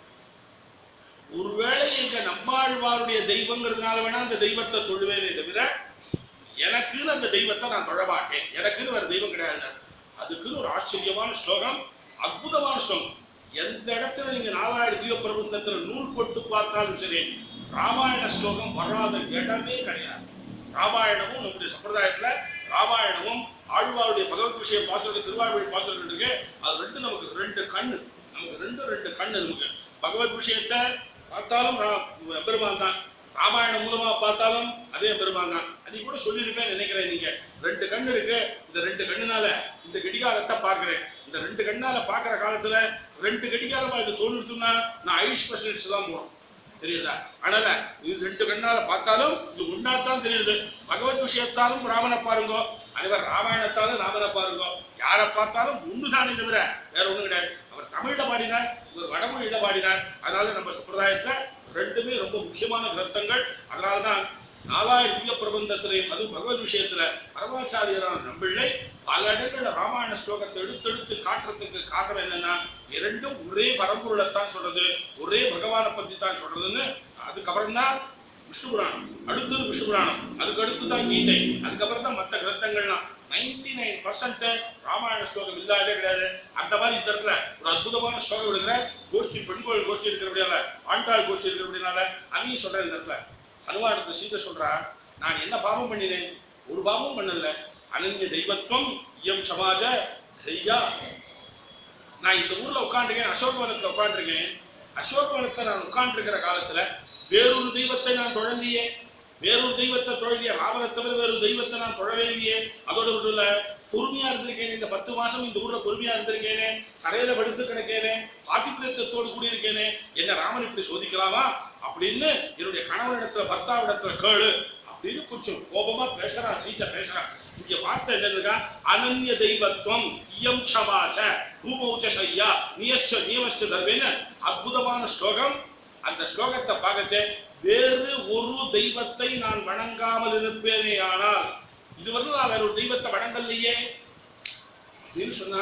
ஒருவேளை எங்க நம்மாழ்வாருடைய தெய்வங்கிறதுனால வேணா அந்த தெய்வத்தை தொழுவேனே தவிர எனக்குன்னு அந்த தெய்வத்தை நான் தொழமாட்டேன், எனக்குன்னு வேற தெய்வம் கிடையாது. அதுக்குன்னு ஒரு ஆச்சரியமான ஸ்லோகம், அற்புதமான ஸ்லோகம். எந்த இடத்துல நீங்க நாலாயிர திவ்ய பிரபந்தத்துல நூல் போட்டு பார்த்தாலும் சரி, ராமாயண ஸ்லோகம் வராத இடமே கிடையாது. ராமாயணமும் நம்முடைய சம்பிரதாயத்துல ராமாயணமும் ஆழ்வாருடைய பகவத் விஷய பாசுரங்கள் திருவாழ்வழி பாசுரங்கள் இருக்கு. அது 2 நமக்கு 2 கண்ணு, நமக்கு 2 கண்ணு. நமக்கு பகவத் விஷயத்தை பார்த்தாலும் பெருமான் தான், ராமாயணம் மூலமா பார்த்தாலும் அதே பெருமான் தான். அதை கூட சொல்லியிருப்பேன் நினைக்கிறேன். நீங்க 2 கண்ணு இருக்கு, இந்த 2 கண்ணுனால இந்த கடிகாரத்தை பார்க்கிறேன். இந்த 2 கண்ணால பார்க்கிற காலத்துல 2 கடிகாரமா இது தோணுதுன்னா நான் ஐ ஸ்பெஷலிஸ்ட் தான் போகணும், தெரியுதா? அதனால இது 2 கண்ணால பார்த்தாலும் இது ஒன்னாத்தான் தெரியுது. பகவத் விஷயத்தாலும் ராமனை பாருங்கோ, அதேவர் ராமாயணத்தாலும் ராமனை பாருங்கோ. யாரை பார்த்தாலும் ஒண்ணுதானே தவிர வேற ஒண்ணும் கிடையாது. அவர் தமிழ்ல பாடினார், இவர் வடமொழியில பாடினார். அதனால நம்ம சம்பிரதாயத்துல 2மே ரொம்ப முக்கியமான கிரந்தங்கள். அதனால்தான் நாலாயிர திவ்ய பிரபந்தத்திலையும் அது பகவத் விஷயத்துல பரமாச்சாரியரான நம்பிள்ளை பல இடங்கள்ல ராமாயண ஸ்லோகத்தை எடுத்தெடுத்து காட்டுறதுக்கு காரணம் என்னன்னா இரண்டும் ஒரே பரம்பொருளைத்தான் சொல்றது, ஒரே பகவானை பத்தி தான் சொல்றதுன்னு. அதுக்கப்புறம் தான் விஷ்ணு புராணம், அடுத்தது விஷ்ணு புராணம், அதுக்கு அடுத்துதான் கீதை, அதுக்கப்புறம் தான் மற்ற கிரந்தங்கள்லாம். 99% ராமாயண ஸ்லோகம் இல்லாதே கிடையாது. அந்த மாதிரி இந்த இடத்துல ஒரு அற்புதமான ஸ்லோகம் எடுக்கிற கோஷ்டி, பெண்கோள் கோஷ்டி இருக்கிறபடியால, ஆண்டாள் கோஷ்டி இருக்கிறபடினால அதையும் சொல்றேன். இந்த இடத்துல ஹனுமானத்தை சீதை சொல்றா, நான் என்ன பாவம் பண்ணினேன்? ஒரு பாவமும் பண்ணல. அனன்ய தெய்வத்துவம் இயம் சமாஜ தையா. நான் இந்த ஊர்ல உட்காந்துருக்கேன், அசோகவனத்துல உட்காந்துருக்கேன். அசோகவனத்தை நான் உட்காந்துருக்கிற காலத்துல வேறொரு தெய்வத்தை நான் தொழலையே, வேறொரு தெய்வத்தை தொழலையே, ராமனை தவிர வேறு தெய்வத்தை நான் தொழவே இல்லையே. அதோட மட்டும் இல்ல, பொறுமையா இருந்திருக்கேன். இந்த 10 மாசம் இந்த ஊர்ல பொறுமையா இருந்திருக்கேனே, கரையில படுத்து கிடக்கேனே, பாதிப்பிரத்தோடு கூடியிருக்கேனே, என்ன ராமன் இப்படி சோதிக்கலாமா அப்படின்னு என்னுடைய கணவனிடத்துல பர்த்தாவிடத்துல கேளு அப்படின்னு கொஞ்சம் கோபமா பேசுறா சீத்தை பேசுறா. இங்க வார்த்தை என்னன்னா அனன்ய தெய்வத்துவம் இயம் சமாச்ச பூமௌச்ச சையா நியச்ச நியமச்ச தர்வேன்னு அற்புதமான ஸ்லோகம். அந்த ஸ்லோகத்தை பார்க்கச்சே வேறு ஒரு தெய்வத்தை நான் வணங்காமல் இருப்பேனே, ஆனால் இதுவரை நான் வேற ஒரு தெய்வத்தை வணங்கலையே அப்படின்னு சொன்னா,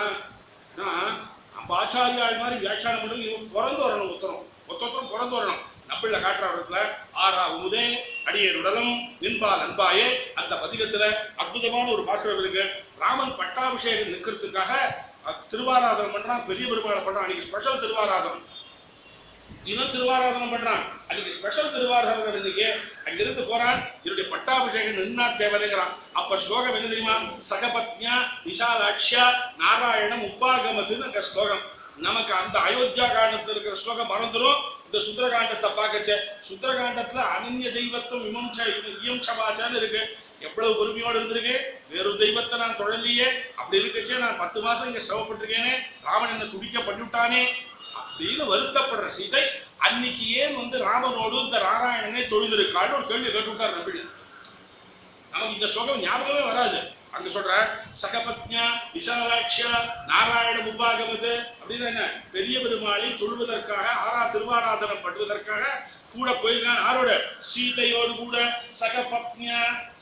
நம்ம ஆச்சாரியாள் மாதிரி வியாக்கியானம் பண்ணி இவன் பிறந்து வரணும், ஒத்தரும் பிறந்து வரணும். நம்பிள்ள காட்டுற இடத்துல ஆறா உமுதே அடியேன் உடலும் நின்பால் அன்பாயே அந்த பதிகத்துல அற்புதமான ஒரு பாசுரம் இருக்கு. ராமன் பட்டாபிஷேகம் நிற்கிறதுக்காக திருவாராதனம் பண்றான், பெரிய பெருமாளை பண்றான். அன்னைக்கு ஸ்பெஷல் திருவாராதனம், இன்னும் திருவாராதனம் பண்றான். அன்னைக்கு ஸ்பெஷல் திருவாராதனம். இன்னைக்கு அங்கிருந்து போறான், என்னுடைய பட்டாபிஷேகம் நின்னா தேவதைங்கிறான். அப்ப ஸ்லோகம் என்ன தெரியுமா? சகபத்யா விஷாலாட்சியா நாராயணம் உப்பாகமத்துன்னு அந்த ஸ்லோகம். நமக்கு அந்த அயோத்தியா காண்டத்தில் இருக்கிற ஸ்லோகம் மறந்துடும். இந்த சுந்தரகாண்டத்தை பார்க்கச்சே சுந்தரகாண்டத்துல அனன்ய தெய்வத்துவம் இயம் சமாச்சான்னு இருக்கு. எவ்வளவு பொறுமையோடு இருந்திருக்கு, வேறொரு தெய்வத்தை நான் தொழலையே, அப்படி இருக்கச்சே நான் 10 மாசம் இங்க சிரமப்பட்டிருக்கேனே, ராமன் என்ன துடிக்க பண்ணிவிட்டானே அப்படின்னு வருத்தப்படுற சீதை அன்னைக்கு ஏன் ராமனோடு இந்த நாராயணனை தொழுதிருக்கான்னு ஒரு கேள்வி கேட்டுவிட்டார் நம்பிள்ளை. நமக்கு இந்த ஸ்லோகம் ஞாபகமே வராது. அங்க சொல்ற சகபத்யா விஷாலாட்சியா நாராயண உபாகமது அப்படின்னு என்ன, பெரிய பெருமாளை தொழுவதற்காக ஆறா திருவாராதனம் பண்ணுவதற்காக கூட போயிருக்கான். ஆரோட? சீதையோடு கூட சகபத்யா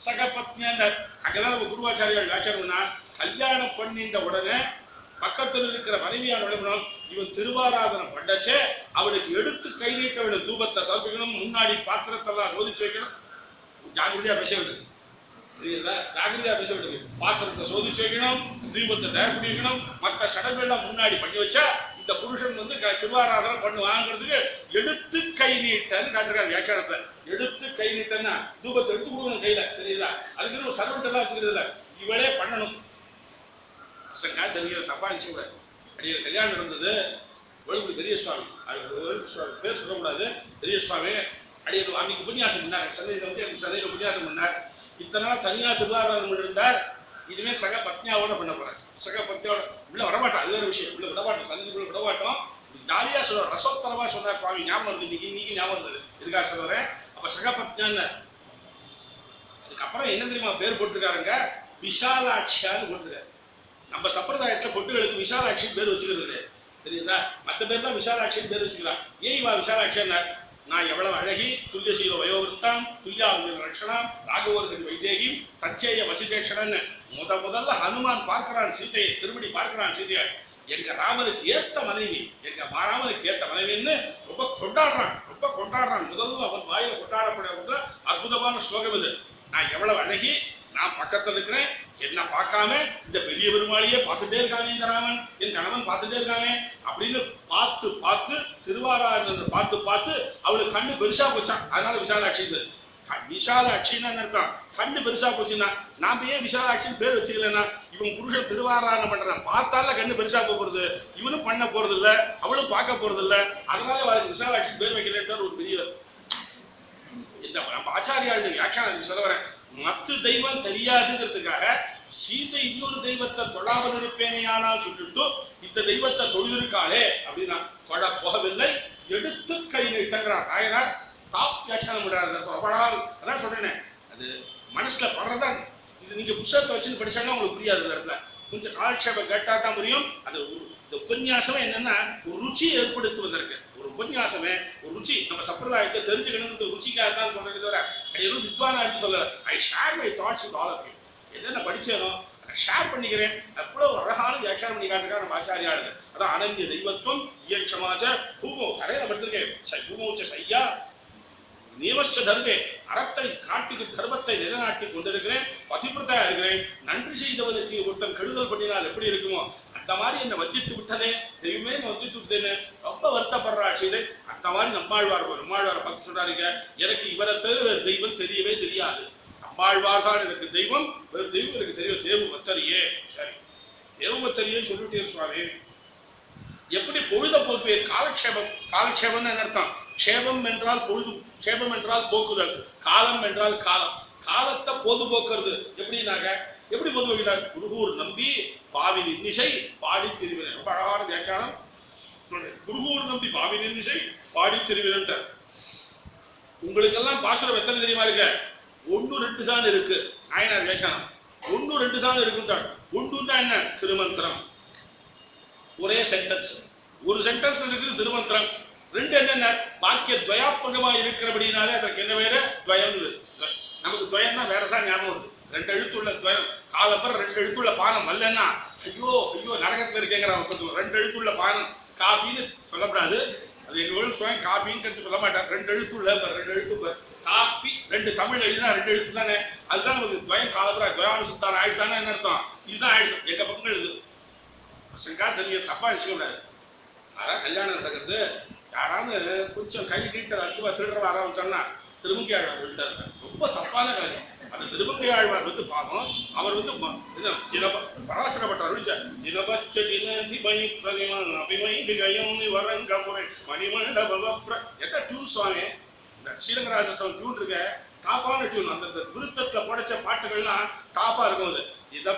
அங்கதான் நம்ம குருவாச்சாரியால் வியாக்கியானம்னா, கல்யாணம் பண்ணின்ற உடனே பக்கத்தில் இருக்கிற மனைவியான விளம்பரம் இவன் திருவாராதனம் பண்ணச்சே அவனுக்கு எடுத்து கை நீட்ட விட தூபத்தை சமர்ப்பிக்கணும், முன்னாடி பாத்திரத்தெல்லாம் சோதிச்சு வைக்கணும். ஜாகிரதையா பேச வேண்டியது, ஜாகிரதையா பேச வேண்டியது. பாத்திரத்தை சோதிச்சு வைக்கணும், தீபத்தை தயார் பண்ணி வைக்கணும், மற்ற சடங்கெல்லாம் முன்னாடி பண்ணி வச்சா இந்த புருஷன் திருவாராதனம் பண்ணுவாங்கிறதுக்கு எடுத்து கை நீட்டன்னு காட்டுறாரு வியாக்கியானத்தை. எடுத்து கை நீட்டன்னா தூபத்தை எடுத்து கொடுக்கணும் கையில, தெரியுதா? அதுக்கு ஒரு சர்வெண்ட் எல்லாம் வச்சுக்கிறது இல்லை, இவளே பண்ணணும். தெரிகிற தப்பா நினைச்சு அடிய கல்யாணம் நடந்தது ஒழுங்கு பெரிய சுவாமி, பேர் சொல்லக்கூடாது, பெரிய சுவாமி அடிய அன்னைக்கு உபன்யாசம் பண்ணார். சந்தையில் சந்தையில் உபன்யாசம் பண்ணார். இத்தனை நாள் தனியா திருவாராதனம் இருந்தார். இனிமே சக பத்னியாவோட பண்ண போறார். சக பத்னியோட உள்ள வரமாட்டோம், அது வேற விஷயம். உள்ள விடமாட்டோம், சந்தைக்குள்ள விடமாட்டோம். ஜாலியா சொல்ற ரசோத்தரமா சொன்னார் சுவாமி. ஞாபகம் வருது, இன்னைக்கு ஞாபகம் இருந்தது. எதுக்காக சொல்றேன்? அப்ப சக பத்னியான்னு அதுக்கப்புறம் என்ன தெரியுமா பேர் போட்டிருக்காருங்க? விஷாலாட்சியான்னு போட்டிருக்காரு. நம்ம சம்பிரதாயத்துல பொட்டுகளுக்கு விஷாலாட்சி பேர் வச்சுக்கிறது தெரியுதா? மற்ற பேர் தான் விஷாலாட்சின்னு பேர் வச்சுக்கலாம். ஏன் இவா விஷாலாட்சியா? நான் எவ்வளவு அழகி, துல்லியசீல வயோவிருத்தான் துல்லியாவின் ரட்சணம் ராகவர்கதி வைதேகி தச்சேய வசிதேஷணன்னு முதல்ல ஹனுமான் பார்க்கிறான் சீதையை, திருமணி பார்க்கிறான் சீதையை. எங்க ராமனுக்கு ஏத்த மனைவி, எங்க ராமனுக்கு ஏத்த மனைவின்னு ரொம்ப கொண்டாடுறான். முதல்ல அவன் வாயில கொண்டாடப்பட அற்புதமான ஸ்லோகம் இது. நான் எவ்வளவு அழகி, நான் பக்கத்துல இருக்கிறேன், என்ன பார்க்காம இந்த பெரிய பெருமாளையே பார்த்துட்டே இருக்கானே இந்த ராமன், என் கணவன் பார்த்துட்டே இருக்கானே அப்படின்னு பார்த்து திருவாராதன பார்த்து அவளுக்கு கண்ணு பெருசா போச்சான். அதனால விஷாலாட்சி. விஷாலாட்சின்னு அர்த்தம் கண்ணு பெருசா போச்சுன்னா. நாம ஏன் விஷாலாட்சின்னு பேர் வச்சுக்கலன்னா, இவன் புருஷன் திருவாராதனம் பண்றான், பார்த்தால கண்ணு பெருசா போறது, இவனும் பண்ண போறது இல்ல, அவளும் பார்க்க போறது இல்ல, அதனால அவளுக்கு விஷாலாட்சி பேர் வைக்கிறேன் ஒரு பெரியவர். இந்த நம்ம ஆச்சாரியாளுடைய வியாக்கியானம் சொல்ல வரேன். மற்ற தெய்வம் தெரியாதுங்கிறதுக்காக சீதை இன்னொரு தெய்வத்தை தொழாமல் இருப்பேனே ஆனால் சொல்லிட்டு இந்த தெய்வத்தை தொழுதிருக்காளே அப்படின்னா தொழ போகவில்லை, எடுத்து கை நீட்டங்கிறார் நாயனார். டாப் வியாக்கியானம் பண்றாரு. அதான் சொல்றேனே, அது மனசுல படுறதான். இது நீங்க புத்தகத்தை வச்சுன்னு படிச்சாலும் உங்களுக்கு புரியாது. இந்த இடத்துல கொஞ்சம் காலட்சேபம் கேட்டா தான் புரியும். அது இந்த உபன்யாசம் என்னன்னா ஒரு ருச்சி ஏற்படுத்துவதற்கு, ஒரு உபன்யாசமே ஒரு ருச்சி நம்ம சம்பிரதாயத்தை தெரிஞ்சுக்கணுங்கிறது ருச்சிக்காக தான் சொல்றது தவிர அது எதுவும் வித்வானா இருந்து சொல்ல. I share my thoughts with all of you. என்னென்ன படிச்சேனோ அதை ஷேர் பண்ணிக்கிறேன். அவ்வளவு அழகான வியாக்கியானம் பண்ணி காட்டுறாரு நம்ம ஆச்சாரியாளு. அதான் அனன்ய தெய்வத்துவம் இயட்சமாச்ச பூமோ கரையில படுத்திருக்கேன் பூமோச்ச சையா நியமச்ச தர்மே அறத்தை காட்டி தர்மத்தை நிலைநாட்டி கொண்டிருக்கிறேன். பதிவிரதா இருக்கிறேன். நன்றி செய்தவனுக்கு ஒருத்தன் கெடுதல் பண்ணினால் எப்படி இருக்குமோ அந்த மாதிரி என்னை வஞ்சித்து விட்டதே, தெய்வமே வஞ்சித்து விட்டேன்னு ரொம்ப வருத்தப்படுறா செய்து. அந்த மாதிரி நம்மாழ்வார் பார்த்து சொல்றாருங்க, எனக்கு இவரை தவிர தெய்வம் தெரியவே தெரியாது. நம்மாழ்வார் தான் எனக்கு தெய்வம், வேறு தெய்வம் எனக்கு தெரியும். தேவமத்தரியே. சரி, தேவமத்தரியே சொல்லிட்டே சுவாமி. எப்படி பொழுத போக்குவேன்? காலக்ஷேபம். காலக்ஷேபம்னு என்ன அர்த்தம்? க்ஷேபம் என்றால் பொழுது, க்ஷேபம் என்றால் போக்குதல், காலம் என்றால் காலம். காலத்தை பொது போக்குறது எப்படின்னாங்க, எப்படி பொது போக்கிறார்? குருகூர் நம்பி பாவின் இன்னிசை பாடி திருவிழன். ரொம்ப அழகான வியாக்கியானம் சொல்றேன். குருகூர் நம்பி பாவின் இன்னிசை பாடி திருவிழன். உங்களுக்கெல்லாம் பாசுரம் எத்தனை தெரியுமா இருக்க? 1 2 தான் இருக்கு. நாயனார் வியாக்கியானம் 1 2 தான் இருக்குன்றார். 1 தான் என்ன? திருமந்திரம். ஒரே சென்டென்ஸ், ஒரு சென்டென்ஸ் இருக்குது திருமந்திரம். 2 என்னென்ன? வாக்கிய துவயாத்மகமா இருக்கிறபடினாலே அதற்கு என்ன வேற? துவயம். நமக்கு துவயம்னா வேறதான் ஞாபகம் வருது. 2 எழுத்துள்ள துவயம். காலப்பர் 2 எழுத்துள்ள பானம் அல்லன்னா ஐயோ ஐயோ நரகத்துல இருக்கேங்கிற 2 எழுத்துள்ள பானம். காபின்னு சொல்லப்படாது. அது எங்க வேணும் சுவாமி காபின்னு சொல்ல மாட்டார். 2 எழுத்துள்ள 2 எழுத்து காப்பி. 2 தமிழ் எழுதினா 2 எழுத்து தானே. அதுதான் நமக்கு துவயம். காலப்பரா துவயானுசுத்தான ஆயிடுத்தானே என்ன அர்த்தம்? இதுதான் ஆயிடுது. எங்க பக்கம் எழுது பசங்கா தெரிய தப்பா நினைச்சுக்கூடாது. அதான் கல்யாணம் நடக்கிறது. யாராவது கொஞ்சம் கை கீட்ட அதிகமா திருடுற ஆரம்பிச்சோம்னா திருமங்கை ஆழ்வார் விட்டாரு. ரொம்ப தப்பான காரியம். அந்த திருமங்கை ஆழ்வார் வந்து பாவம். அவர் வந்து பராசரப்பட்டார். என்ன டியூன் சுவாமி? இந்த ஸ்ரீரங்கராஜஸ்வரம் டியூன் இருக்க டாப்பான டியூன். அந்த விருத்தத்துல படைச்ச பாட்டுகள்லாம் டாப்பா இருக்கும். அது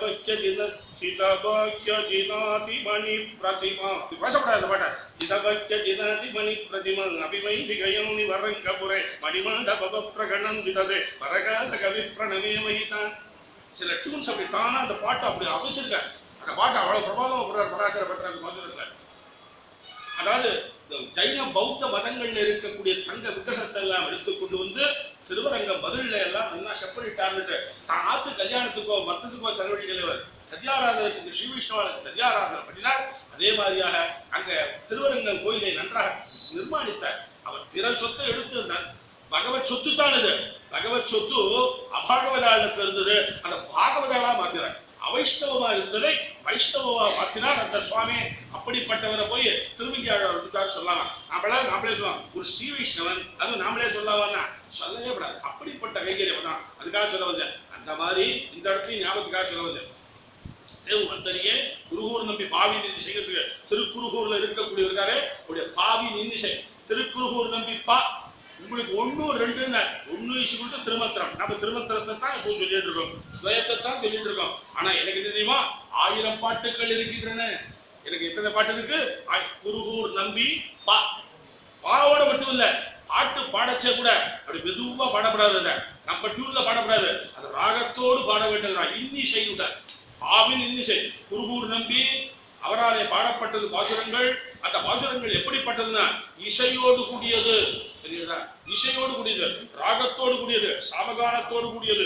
பேசப்படாது அந்த பாட்டை. இதபக்ய ஜினாதி மணி பிரதிமா அபிமை விகயம் வரங்கபுரே மணிமண்டப பிரகணம் விததே வரகாத கவி பிரணமே மகிதான். சில டியூன்ஸ் அப்படி தானா அந்த பாட்டை அப்படி அமைச்சிருக்க. அந்த பாட்டை அவ்வளவு பிரபாதம் பராசரப்பட்ட அந்த மதுரத்துல. அதாவது ஜைன பௌத்த மதங்கள்ல இருக்கக்கூடிய தங்க விக்கிரகத்தை எல்லாம் எடுத்துக்கொண்டு வந்து திருவரங்கம் பதில எல்லாம் நல்லா செப்பரிட்டார்னுட்டு தான் ஆத்து கல்யாணத்துக்கோ மத்தத்துக்கோ செலவழிக்கிறவர் கத்தியாராதனத்துக்கு ஸ்ரீ விஷ்ணுவாளுக்கு கத்தியாராதனை பண்ணினார். அதே மாதிரியாக அங்க திருவரங்கம் கோயிலை நன்றாக நிர்மாணித்தார். அவர் பிறர் சொத்தை எடுத்திருந்தார். பகவத் சொத்து தான் இது. பகவத் சொத்து அபாகவதாளுக்கு இருந்தது. அந்த பாகவதாளா மாத்தினார். அவைஷ்ணவமா இருந்ததை வைஷ்ணவமா மாற்றினார் அந்த சுவாமி. அப்படிப்பட்டவரை போய் திருமங்கை ஆழ்வார் சொல்லாமா? நாமளே சொல்லலாம். ஒரு ஸ்ரீ வைஷ்ணவன் அது நாமளே சொல்லாவான்னா சொல்லவே கூடாது. அப்படிப்பட்ட கைகரியம் தான். அதுக்காக சொல்ல வந்தேன். அந்த மாதிரி இந்த இடத்துலயும் ஞாபகத்துக்காக சொல்ல வந்தேன். தேவமத்தரியே குருகூர் நம்பி பாவி நின்று செய்யறதுக்கு திருக்குருகூர்ல இருக்கக்கூடியவர்காரே உடைய பாவி நின்று திருக்குருகூர் நம்பி பா. உங்களுக்கு 1 2 1 திருமந்திரம். நம்ம திருமந்திரத்தை தான் இப்போ சொல்லிட்டு இருக்கோம், துவயத்தை தான் சொல்லிட்டு இருக்கோம். ஆனா எனக்கு என்ன தெரியுமா? 1000 பாட்டுகள் இருக்கின்றன. எனக்கு எத்தனை பாட்டு இருக்கு? குருகூர் நம்பி பா. பாவோட மட்டும் இல்ல, பாட்டு பாடச்சே கூட அப்படி மெதுவா பாடப்படாது. நம்ம டியூன்ல பாடப்படாது. அது ராகத்தோடு பாட வேண்டும். இன்னிசை பாவின் இன்னிசை. குருகூர் நம்பி அவராலே பாடப்பட்டது பாசுரங்கள். அந்த பாசுரங்கள் எப்படிப்பட்டதுன்னா இசையோடு கூடியது. தெரியுதா? இசையோடு கூடியது, ராகத்தோடு கூடியது, சாமகானத்தோடு கூடியது.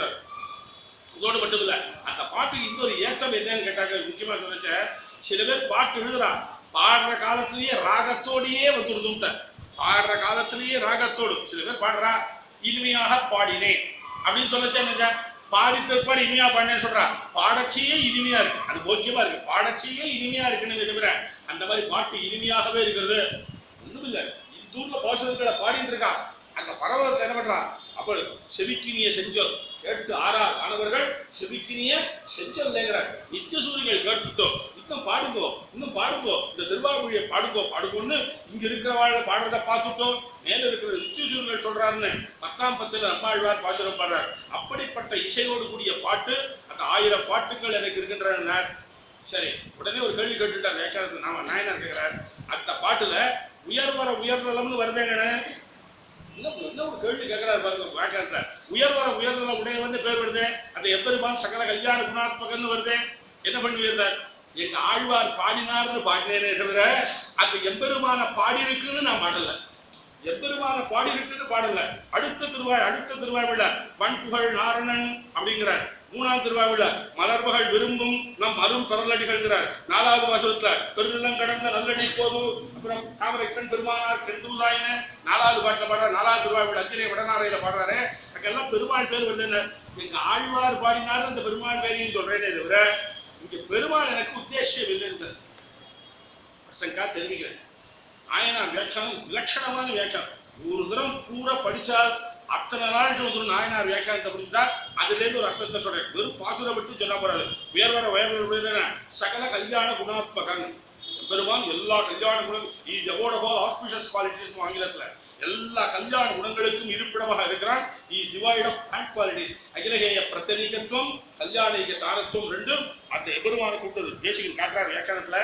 இதோடு மட்டும் இல்ல, அந்த பாட்டுக்கு இன்னொரு ஏற்றம் என்னன்னு கேட்டாங்க. முக்கியமா சொல்லிச்ச சில பேர் பாட்டு எழுதுறா, பாடுற காலத்திலேயே ராகத்தோடையே வந்துடுதும். பாடுற காலத்திலேயே ராகத்தோடு சில பேர் பாடுறா. இனிமையாக பாடினேன் அப்படின்னு சொல்லச்சா பாடி பிற்பாடு இனிமையா பாடினேன்னு சொல்றா. பாடச்சியே இனிமையா இருக்கு. அது போக்கியமா இருக்கு. பாடச்சியே இனிமையா இருக்குன்னு தவிர அந்த மாதிரி பாட்டு இனிமையாகவே இருக்கிறது ஒண்ணும் இல்லை. தூர்ல பாசுரங்களை பாடிட்டு இருக்கா. அந்த பரவத்தை என்ன பண்றா? அப்ப செவிக்கினிய செஞ்சல் கேட்டு ஆறார் ஆனவர்கள் செவிக்கினிய செஞ்சல் தேங்கிறார். நித்திய சூரிகள் கேட்டுட்டோம். இன்னும் பாடுங்கோ, இன்னும் பாடுங்கோ, இந்த திருவாரூரியை பாடுங்கோன்னு இங்க இருக்கிறவாழ பாடுறத பார்த்துட்டோம். மேல இருக்கிற நித்திய சூரிகள் சொல்றாருன்னு 10ஆம் பத்துல நம்மாழ்வார் பாசுரம் பாடுறார். அப்படிப்பட்ட இசையோடு கூடிய பாட்டு அந்த 1000 பாட்டுகள் எனக்கு இருக்கின்றன. சரி, உடனே ஒரு கேள்வி கேட்டுட்டார் வியாக்கியானத்தை. நாம நாயனார் கேட்கிறார், அந்த பாட்டுல உயர்வர உயர்நலம்னு வருதேங்க. இன்னும் ஒரு கேள்வி கேட்கிறாரு பாருங்க வியாக்கியானத்தை. உயர்வர உயர்நலம் உடைய வந்து பேர் வருது. அந்த எப்பெருமான் சகல கல்யாண குணாத்மகன்னு வருது. என்ன பண்ணுவீர்கள்? எங்க ஆழ்வார் பாடினார்னு பாடினேனே தவிர அந்த எம்பெருமான பாடி இருக்குன்னு நான் பாடல. எம்பெருமான பாடி இருக்குன்னு பாடல. அடுத்த திருவாய்விழ வன்புகழ் நாரணன் அப்படிங்கிறார். மூணாம் திருவாய்விழ மலர்பகல் விரும்பும் நம் அரும் பரலடிகள்ங்கிறார். நாலாவது பாசுரத்துல பெருநிலம் கடந்த நல்லடி போது. அப்புறம் தாமரைக்கண் பெருமானார் கெண்டூதாயின நாலாவது பாட்டுல பாடுறாரு. நாலாவது திருவாய்விழ அத்திரை வடநாரையில பாடுறாரு. அங்கெல்லாம் பெருமாள் பேர் வருது. எங்க ஆழ்வார் பாடினாரு அந்த பெருமாள் பேரையும் சொல்றேனே தவிர இங்க பெருமாள் எனக்கு உத்தேசியம் இல்லைன்னு பிரசங்கா தெரிவிக்கிறேன். நாயனார் வியாக்கியானம் விலட்சணமான வியாக்கியானம். ஒரு தரம் பூரா படிச்சால் அத்தனை நாள் ஒரு நாயனார் வியாக்கியானத்தை படிச்சுட்டா அதுல இருந்து ஒரு அர்த்தத்தை சொல்றேன். வெறும் பாசுர விட்டு சொல்ல போறாரு. உயர்வர சகல கல்யாண குணாத்மகன் பெருமான் எல்லா கல்யாண குணம் ஆஸ்பிஷியஸ் குவாலிட்டிஸ் ஆங்கிலத்துல எல்லா கல்யாண குணங்களுக்கும் இருப்பிடமாக இருக்கிறான். Is devoid of fact qualities. அகிலகேய பிரத்யேகத்துவம் கல்யாண தாரத்துவம் ரெண்டும் அந்த எபெருமான கூட்டது தேசிகன் காட்டுறார் வியாக்கியானத்துல.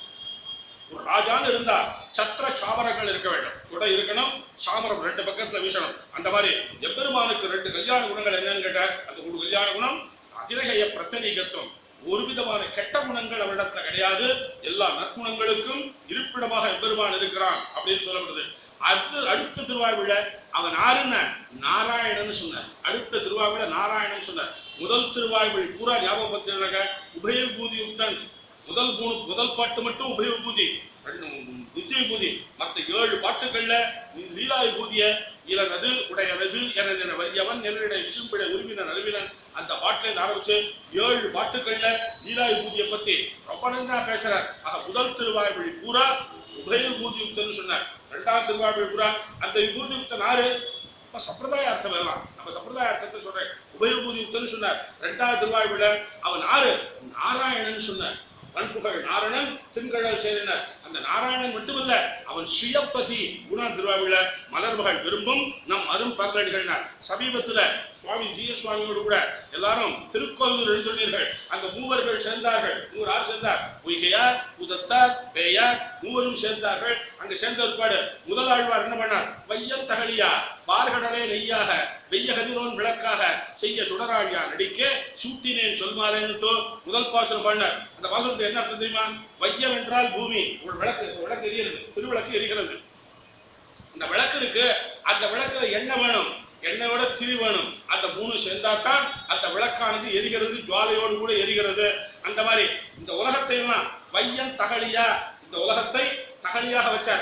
ஒரு ராஜான்னு இருந்தா சத்திர சாமரங்கள் இருக்க வேண்டும். குடை இருக்கணும், சாமரம் ரெண்டு பக்கத்துல வீசணும். அந்த மாதிரி எம்பெருமானுக்கு ரெண்டு கல்யாண குணங்கள் என்னன்னு கேட்ட அந்த ஒரு கல்யாண குணம் அகிலகேய பிரத்யேகத்துவம். ஒரு விதமான கெட்ட குணங்கள் அவரிடத்துல கிடையாது. எல்லா நற்குணங்களுக்கும் இருப்பிடமாக எம்பெருமான் இருக்கிறான் அப்படின்னு சொல்லப்படுது. அடுத்த திருவாய்விழ அவன் யாருன்னு நாராயணன் சொன்னார். அடுத்த திருவாய்விழ நாராயணன் சொன்னார். முதல் திருவாய்விழி பூரா ஞாபகப்படுத்தினாங்க. உபயபூதி உத்தன் முதல் பாட்டு மட்டும் உபயபூதி, நிச்சய பூதி. மற்ற 7 பாட்டுகள்ல லீலா விபூதிய இளநது உடையனது என வரியவன் நெல்லிடை விசும்பிட உருவினன் அறிவினன் அந்த பாட்டில இருந்து ஆரம்பிச்சு 7 பாட்டுகள்ல லீலா விபூதியை பத்தி ரொம்ப நன்றா பேசுறார். ஆக முதல் திருவாய்மொழி பூரா உபயபூதி யுக்தன்னு சொன்னார். 2ஆம் திருவாய்மொழி பூரா அந்த விபூதி யுக்தன் யாரு? சம்பிரதாய அர்த்தம் வேலாம். நம்ம சம்பிரதாய அர்த்தத்தை சொல்றேன். உபயபூதி யுக்தன்னு சொன்னார். 2ஆவது திருவாய்மொழியில அவன் யாரு? நாராயணன் சொன்னார். வன்புகழ் நாரணன் திண்கழல் சேரினர். அந்த நாராயணன் மட்டுமல்ல அவன் ஸ்ரீயப்பதி. 3ஆம் திருவாய்மொழியில மலர்பகல் விரும்பும் நம் அரும் பரலடிகள். சமீபத்துல சுவாமி ஜி.எஸ். சுவாமியோடு கூட எல்லாரும் திருக்கோவில் எழுந்துள்ளீர்கள். அந்த மூவர்கள் சேர்ந்தார்கள். 3 ஆள் சேர்ந்தார். பொய்கையார், உதத்தார், பேயார் மூவரும் சேர்ந்தார்கள். அங்க சேர்ந்த ஒருபாடு முதல் ஆழ்வார் என்ன பண்ணார்? வையம் தகலியா பார்கடலே நெய்யாக வெய்யகதிரோன் விளக்காக செய்ய சுடராழியா நடிக்க சூட்டினேன் சொல்மாறேன்னு முதல் பாசுரம் பண்ணார். அந்த பாசுரத்துக்கு என்ன அர்த்தம் தெரியுமா? வையம் என்றால் பூமி. ஒரு விளக்கு எரிகிறது, திருவிளக்கு எரிகிறது. அந்த விளக்கு இருக்கு. அந்த விளக்குல என்ன வேணும்? எண்ணெயோட திரி வேணும். அந்த 3 சேர்ந்தாத்தான் அந்த விளக்கானது எரிகிறது, ஜுவாலையோடு கூட எரிகிறது. அந்த மாதிரி இந்த உலகத்தை எல்லாம் வையம் தகலியா, இந்த உலகத்தை தகலியாக வச்சார்,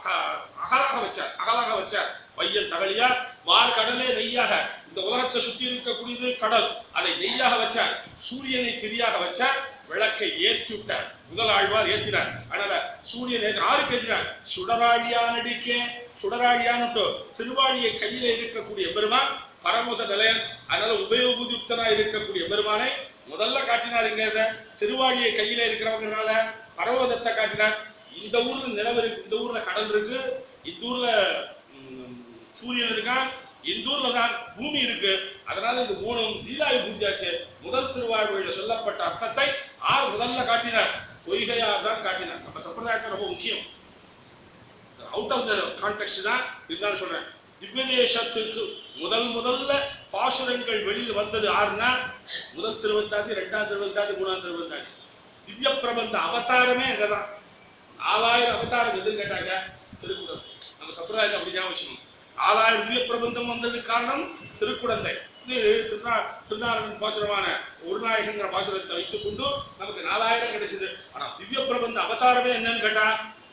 அகலாக வச்சார். வையம் தகலியா வார்கடலே நெய்யாக, இந்த உலகத்தை சுற்றி இருக்கக்கூடியது கடல், அதை நெய்யாக வச்சார். சூரியனை திரியாக வச்சார். விளக்கை ஏற்றி விட்டார். முதல் ஆழ்வார் ஏற்றினார். அதனால சூரியன் யாருக்கு ஏற்றினார்? சுடராழியா நடிக்க. சுடராழியான்னு திருவாழியை கையில இருக்கக்கூடிய பெருமான் பரமோத நிலையன். அதனால உபயோகயுக்தனா இருக்கக்கூடிய பெருமானை முதல்ல காட்டினார். இங்க திருவாழியை கையில இருக்கிறவங்கனால பரமோதத்தை காட்டினார். இந்த ஊர்ல நிலவு இருக்கு, இந்த ஊர்ல கடல் இருக்கு, இந்த ஊர்ல சூரியன் இருக்கான், இந்த ஊர்ல தான் பூமி இருக்கு. அதனால இது 3 லீலாய் பூஜையாச்சு. முதல் திருவாழ்வுல சொல்லப்பட்ட அர்த்தத்தை ஆர் முதல்ல காட்டினார்? பொய்கையார் தான் காட்டினார். நம்ம சம்பிரதாயத்தை ரொம்ப முக்கியம். அவுட் ஆஃப் த கான்டெக்ஸ்ட் தான் இருந்தாலும் சொல்றேன். திவ்யதேசத்துக்கு முதல்ல பாசுரங்கள் வெளியில் வந்தது யாருன்னா முதல் திருவந்தாதி, 2ஆம் திருவந்தாதி, 3ஆம் திருவந்தாதி. திவ்ய பிரபந்த அவதாரமே அங்கதான். 4000 அவதாரம் எதுன்னு கேட்டாங்க திருக்குறள். நம்ம சம்பிரதாயத்தை அப்படி ஞாபகம் வச்சுக்கணும். 4000 திவ்ய பிரபந்தம் வந்தது காரணம் திருக்குடந்தை. இது திருநாராயணன் பாசுரமான ஒரு நாயகங்கிற பாசுரத்தை வைத்துக் கொண்டு நமக்கு 4000 கிடைச்சது. ஆனா திவ்ய பிரபந்த அவதாரமே என்னன்னு கேட்டா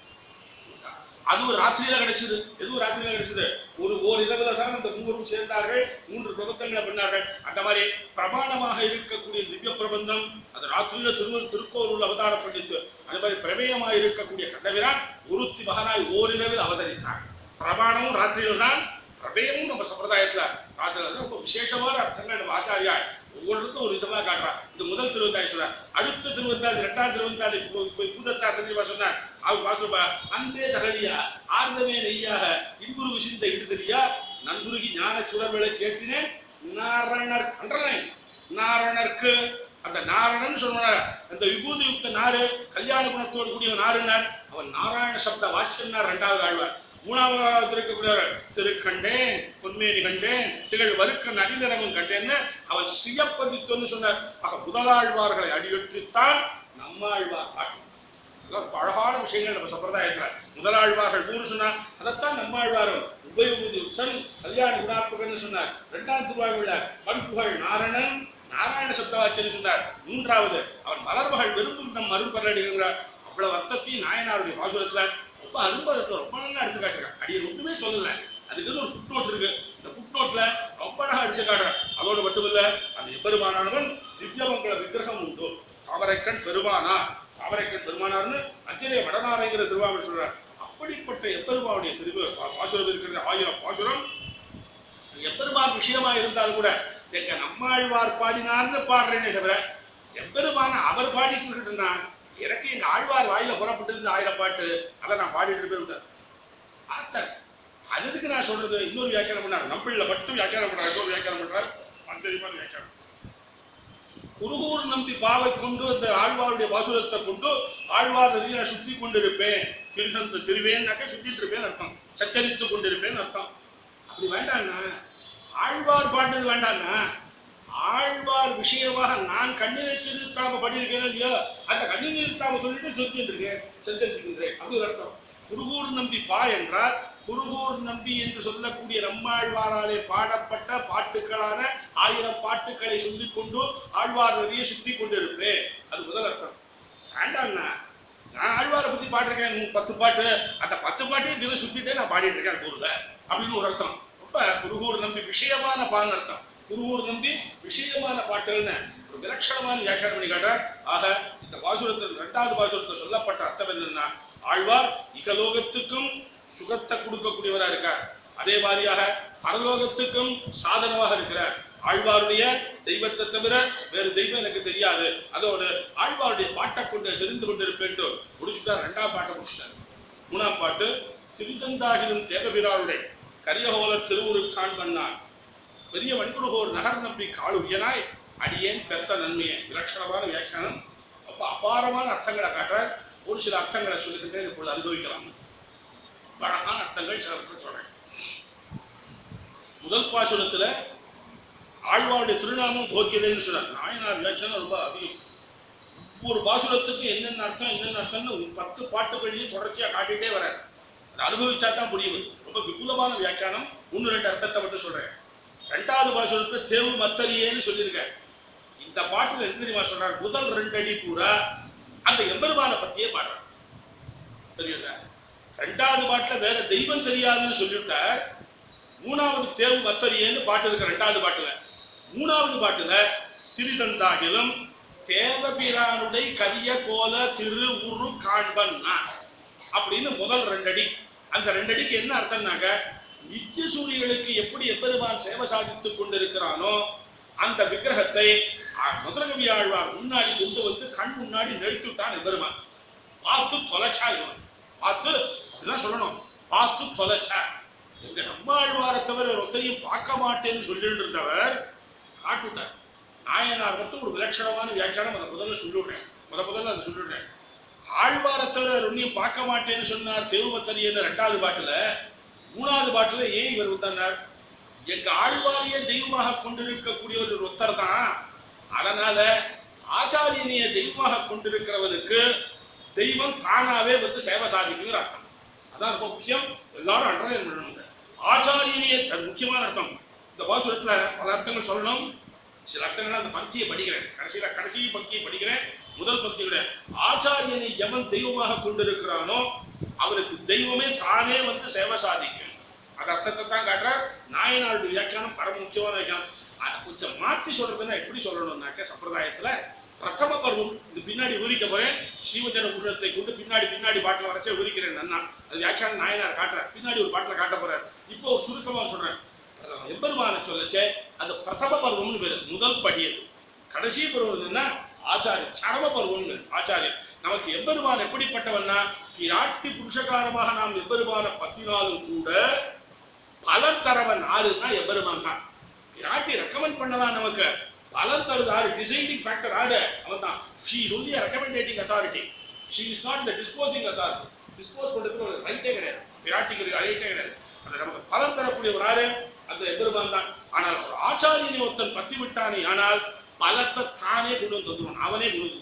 அதுவும் ராத்திரியில கிடைச்சது. எதுவும் ராத்திரியில கிடைச்சது. ஓரிரவுல தான் அந்த 3 சேர்ந்தார்கள், 3 பிரபந்தங்களை பண்ணார்கள். அந்த மாதிரி பிரமாணமாக இருக்கக்கூடிய திவ்ய பிரபந்தம் அது ராத்திரியில திருக்கோரூர் அவதாரம் பண்ணிச்சு. அது மாதிரி பிரமேயமாக இருக்கக்கூடிய கண்டவிரான் ஒருத்தி மகனாய் ஓரிரவில் அவதரித்தார். பிரமாணமும் ராத்திரியில தான், பிரமேயமும் நம்ம சம்பிரதாயத்துல ராத்திரியில ரொம்ப விசேஷமான அர்த்தங்கள் நம்ம ஆச்சாரியா ஒவ்வொருக்கும் ஒரு விதமா காட்டுறான். இந்த முதல் திருவந்தாதி சொன்னார். அடுத்த திருவந்தாதி 2ஆம் திருவந்தாதி பூதத்தார் தெரியுமா சொன்னார். அவர் பாசுரப்பா அன்பே தகலியா ஆர்ந்தமே நெய்யாக இன்புரு விசிந்த இடுதலியா நண்புருகி ஞான சுடர்களை கேட்டினேன் நாரணர் அன்றனை நாரணர்க்கு. அந்த நாரணன் சொன்னார். அந்த விபூதி யுக்த நாரு கல்யாண குணத்தோடு கூடிய நாருனார். அவன் நாராயண சப்த வாட்சியம்னார். 2ஆவது ஆழ்வார். 3ஆவது இருக்கக்கூடியவர் திருக்கண்டேன் பொன்மேனி கண்டேன் திகழ் வறுக்க நடிநிறமும் கண்டேன்னு அவன் சுயப்பதித்தொன்னு சொன்னார். ஆக முதலாழ்வார்களை அடியொற்றித்தான் நம்மாழ்வார் பாட்டு. அழகான விஷயங்கள் நம்ம சம்பிரதாயத்துல முதலாழ்வார்கள் 3 சொன்னார். அதைத்தான் நம்மாழ்வாரும் உபயோகி உத்தன் கல்யாண குணாத்மகன் சொன்னார். 2ஆம் திருவாழ்வுல பண்புகள் நாரணன் நாராயண சப்தவாச்சன் சொன்னார். 3வது அவர் மலர்மகள் விரும்பும் நம் மறுபரடிங்கிறார். அவ்வளவு அர்த்தத்தையும் நாயனாருடைய பாசுரத்துல ரொம்ப அரும்பதத்தை ரொம்ப நல்லா எடுத்து காட்டுறாங்க. அடியை ஒன்றுமே சொல்லல, அதுக்குன்னு ஒரு ஃபுட் நோட் இருக்கு. இந்த ஃபுட் நோட்ல ரொம்ப அழகா அடிச்சு காட்டுறாங்க. அதோடு மட்டுமில்ல, அந்த எப்பெருமானவன் திவ்யமங்கல விக்கிரகம் உண்டு, தாமரைக்கண் பெருமானா, தாமரைக்கண் பெருமானார்னு அத்திலே வடநாரைங்கிற திருவாமல் சொல்றார். அப்படிப்பட்ட எப்பெருமாவுடைய பாசுரம் இருக்கிறது 1000 பாசுரம். எப்பெருமான் விஷயமா இருந்தாலும் கூட எங்க நம்மாழ்வார் பாடினார்னு பாடுறேனே தவிர எப்பெருமான அவர் பாடிட்டு இருக்குன்னா எனக்கு எங்க ஆழ்வார் வாயில புறப்பட்டது 1000 பாட்டு, அதை நான் பாடிட்டு போய் ஆத்தர். அதுக்கு நான் சொல்றது இன்னொரு வியாக்கியானம் பண்ணார். நம்பிள்ள மட்டும் வியாக்கியானம் பண்றாரு, இன்னொரு வியாக்கியானம் பண்றார். ஆச்சரியமான வியாக்கியானம். குருகூர் நம்பி பாவை கொண்டு அந்த ஆழ்வாருடைய பாசுரத்தை கொண்டு ஆழ்வார் நான் சுத்தி கொண்டிருப்பேன், திருசந்த திருவேன்னாக்க சுத்திட்டு இருப்பேன் அர்த்தம், சச்சரித்து கொண்டிருப்பேன் அர்த்தம். அப்படி வேண்டாண்ணா, ஆழ்வார் பாடுறது வேண்டாண்ணா, ஆழ்வார் விஷயமாக நான் கண்ணினை திருத்தாம படியிருக்கேன் இல்லையோ, அந்த கண்ணினை திருத்தாம சொல்லிட்டு சொல்லிட்டு இருக்கேன், சஞ்சரித்துக்கின்றேன். அது ஒரு அர்த்தம். குருகூர் நம்பி பா என்றால் குருகூர் நம்பி என்று சொல்லக்கூடிய நம்மாழ்வாராலே பாடப்பட்ட பாட்டுக்களான 1000 பாட்டுக்களை சொல்லிக் கொண்டு ஆழ்வார் நிறைய சுத்தி கொண்டிருப்பேன். அது முதல் அர்த்தம். வேண்டாம்னா, நான் ஆழ்வாரை பத்தி பாட்டிருக்கேன் 10 பாட்டு, அந்த 10 பாட்டையும் தினம் சுத்திட்டே நான் பாடிட்டு இருக்கேன் அந்த ஊர்ல அப்படின்னு ஒரு அர்த்தம். ரொம்ப குருகூர் நம்பி விஷயமான பான்னு அர்த்தம். குருகூர் நம்பி விஷயமான பாட்டுன்னு ஒரு விலட்சணமான வியாக்கியானம் பண்ணி காட்டுறார். ஆக இந்த பாசுரத்தில் 2வது பாசுரத்தில் சொல்லப்பட்ட அர்த்தம் என்னன்னா, ஆழ்வார் இகலோகத்துக்கும் சுகத்தை கொடுக்கக்கூடியவரா இருக்கார், அதே மாதிரியாக பரலோகத்துக்கும் சாதனமாக இருக்கிறார். ஆழ்வாருடைய தெய்வத்தை தவிர வேறு தெய்வம் எனக்கு தெரியாது, அதோடு ஆழ்வாருடைய பாட்டை கொண்டு தெரிந்து கொண்டிருப்பேன் முடிச்சுட்டார். 2ஆம் பாட்டை முடிச்சுட்டார். 3ஆம் பாட்டு திருத்தந்தாகிலும் தேவபிராருடைய கரியகோல திருவுரு காண்பன்னார் பெரிய வன்குருகோர் நகர் நம்பி காளுயனாய் அடியேன் பெத்த நன்மையை. விலட்சணமான வியாக்கியானம். அப்ப அபாரமான அர்த்தங்களை காட்டுற. ஒரு சில அர்த்தங்களை சொல்லிக்கிட்டே இப்பொழுது அனுபவிக்கலாம். அழகான அர்த்தங்கள் சில சொல்றேன். முதல் பாசுரத்துல ஆழ்வாருடைய திருநாமம் போக்கியதைன்னு சொல்றார். நாயனார் வியாக்கியானம் ரொம்ப அதிகம். ஒவ்வொரு பாசுரத்துக்கு என்னென்ன அர்த்தம் என்னென்ன அர்த்தம்னு 10 பாட்டுகளையும் தொடர்ச்சியா காட்டிட்டே வர அனுபவிச்சா தான் புரியுது. ரொம்ப விபுலமான வியாக்கியானம். 1-2 அர்த்தத்தை மட்டும் சொல்றேன். 2வது பாசுரத்துல தேவு மத்தரியேன்னு சொல்லியிருக்க. இந்த பாட்டுல என்ன தெரியுமா சொல்றாரு? முதல் 2 அடி பூரா அந்த எம்பெருமான பத்தியே பாடுறார். தெரியுங்க. 2வது பாட்டுல வேற தெய்வம் தெரியாதுன்னு சொல்லிவிட்டார். 3வது தேவு மத்தரியேன்னு பாட்டு இருக்கு 2வது பாட்டுல. 3வது பாட்டுல திருத்தந்தாகிலும் தேவபிரானுடைய கரிய கோல திரு உரு காண்பன் அப்படின்னு முதல் 2 அடி. அந்த 2 அடிக்கு என்ன அர்த்தம்னாக்க, நித்திய சூரியர்களுக்கு எப்படி எப்பெருமான் சேவை சாதித்துக் கொண்டிருக்கிறானோ அந்த விக்கிரகத்தை மதுரகவி ஆழ்வார் முன்னாடி கொண்டு வந்து கண் முன்னாடி நிறுத்திவிட்டான் எப்பெருமான். பார்த்து தொலைச்சா இவன், பார்த்து இதுதான் சொல்லணும், பார்த்து தொலைச்சா. எங்க நம்மாழ்வாரை தவிர ஒருத்தரையும் பார்க்க மாட்டேன்னு சொல்லிட்டு இருந்தவர் காட்டுட்டார். நாயனார் மட்டும் ஒரு விலட்சணமான வியாக்கியானம் அதை முதல்ல சொல்லிவிடுறேன். முதல்ல அதை சொல்லிடுறேன். ஆழ்வாரை தவிர ஒன்னையும் பார்க்க மாட்டேன்னு சொன்னார் தேவபத்தரியன்னு 2வது பாட்டுல. 3வது பாட்டுல ஏன் இவர் வந்தார்? எங்க ஆழ்வாரையே தெய்வமாக கொண்டிருக்கக்கூடிய ஒரு ஒருத்தர் தான். அதனால ஆச்சாரியனைய தெய்வமாக கொண்டிருக்கிறவருக்கு தெய்வம் தானாவே வந்து சேவை சாதிக்குங்கிற அர்த்தம். அதான் ரொம்ப முக்கியம். எல்லாரும் அண்டர்லைன் பண்ணணும். ஆச்சாரியனையே அது முக்கியமான அர்த்தம். இந்த பாசுரத்துல பல அர்த்தங்கள் சொல்லணும். சில அர்த்தங்கள் அந்த பக்தியை படிக்கிறேன். கடைசி பக்தியை படிக்கிறேன். முதல் பக்தியோட ஆச்சாரியனை எவன் தெய்வமாக கொண்டிருக்கிறானோ அவருக்கு தெய்வமே தானே வந்து சேவை சாதிக்கும். அது அர்த்தத்தை தான் காட்டுற. நாயனாருடைய வியாக்கியானம் பரம முக்கியமான வியாக்கியானம். அதை கொஞ்சம் மாற்றி சொல்றதுன்னா எப்படி சொல்லணும்னாக்க, சம்பிரதாயத்துல பிரதம பருவம் இது பின்னாடி விவரிக்க போறேன். ஸ்ரீவச்சன பூஷணத்தை கொண்டு பின்னாடி பாட்டில் வரைச்சே விவரிக்கிறேன். நன்னா அது வியாக்கியானம் நாயனார் காட்டுற. பின்னாடி ஒரு பாட்டில் காட்ட போறாரு. இப்போ ஒரு சுருக்கமா சொல்றேன். எம்பெருமான சொல்லச்சே அது பிரதம பருவம்னு பேரு. முதல் படியது. கடைசி பருவம் என்னன்னா ஆச்சாரியன், சரம பருவம். ஆச்சாரியன் நமக்கு எம்பெருமான் எப்படிப்பட்டவன்னா, கிராட்டி புருஷகாரமாக நாம் எம்பெருமான பத்தினாலும் கூட பலன் தரவன் ஆறுன்னா எம்பெருமான் தான். கிராட்டி ரெக்கமெண்ட் பண்ணலாம், நமக்கு பலன் தருது ஆறு, டிசைடிங் ஃபேக்டர் ஆடு அவன் தான். She is only a recommending authority. She is not the disposing authority. Dispose பண்றதுக்கு ஒரு ரைட்டே கிடையாது. கிராட்டிக்கு ரைட்டே கிடையாது. அது நமக்கு பலன் தரக்கூடிய ஒரு ஆறு அந்த எம்பெருமான் தான். ஆனால் ஒரு ஆச்சாரியனை ஒருத்தன் பத்தி விட்டானே ஆனால் பலத்தை தானே கொண்டு வந்து தந்துருவான், அவனே கொண்டு வந்துருவான்.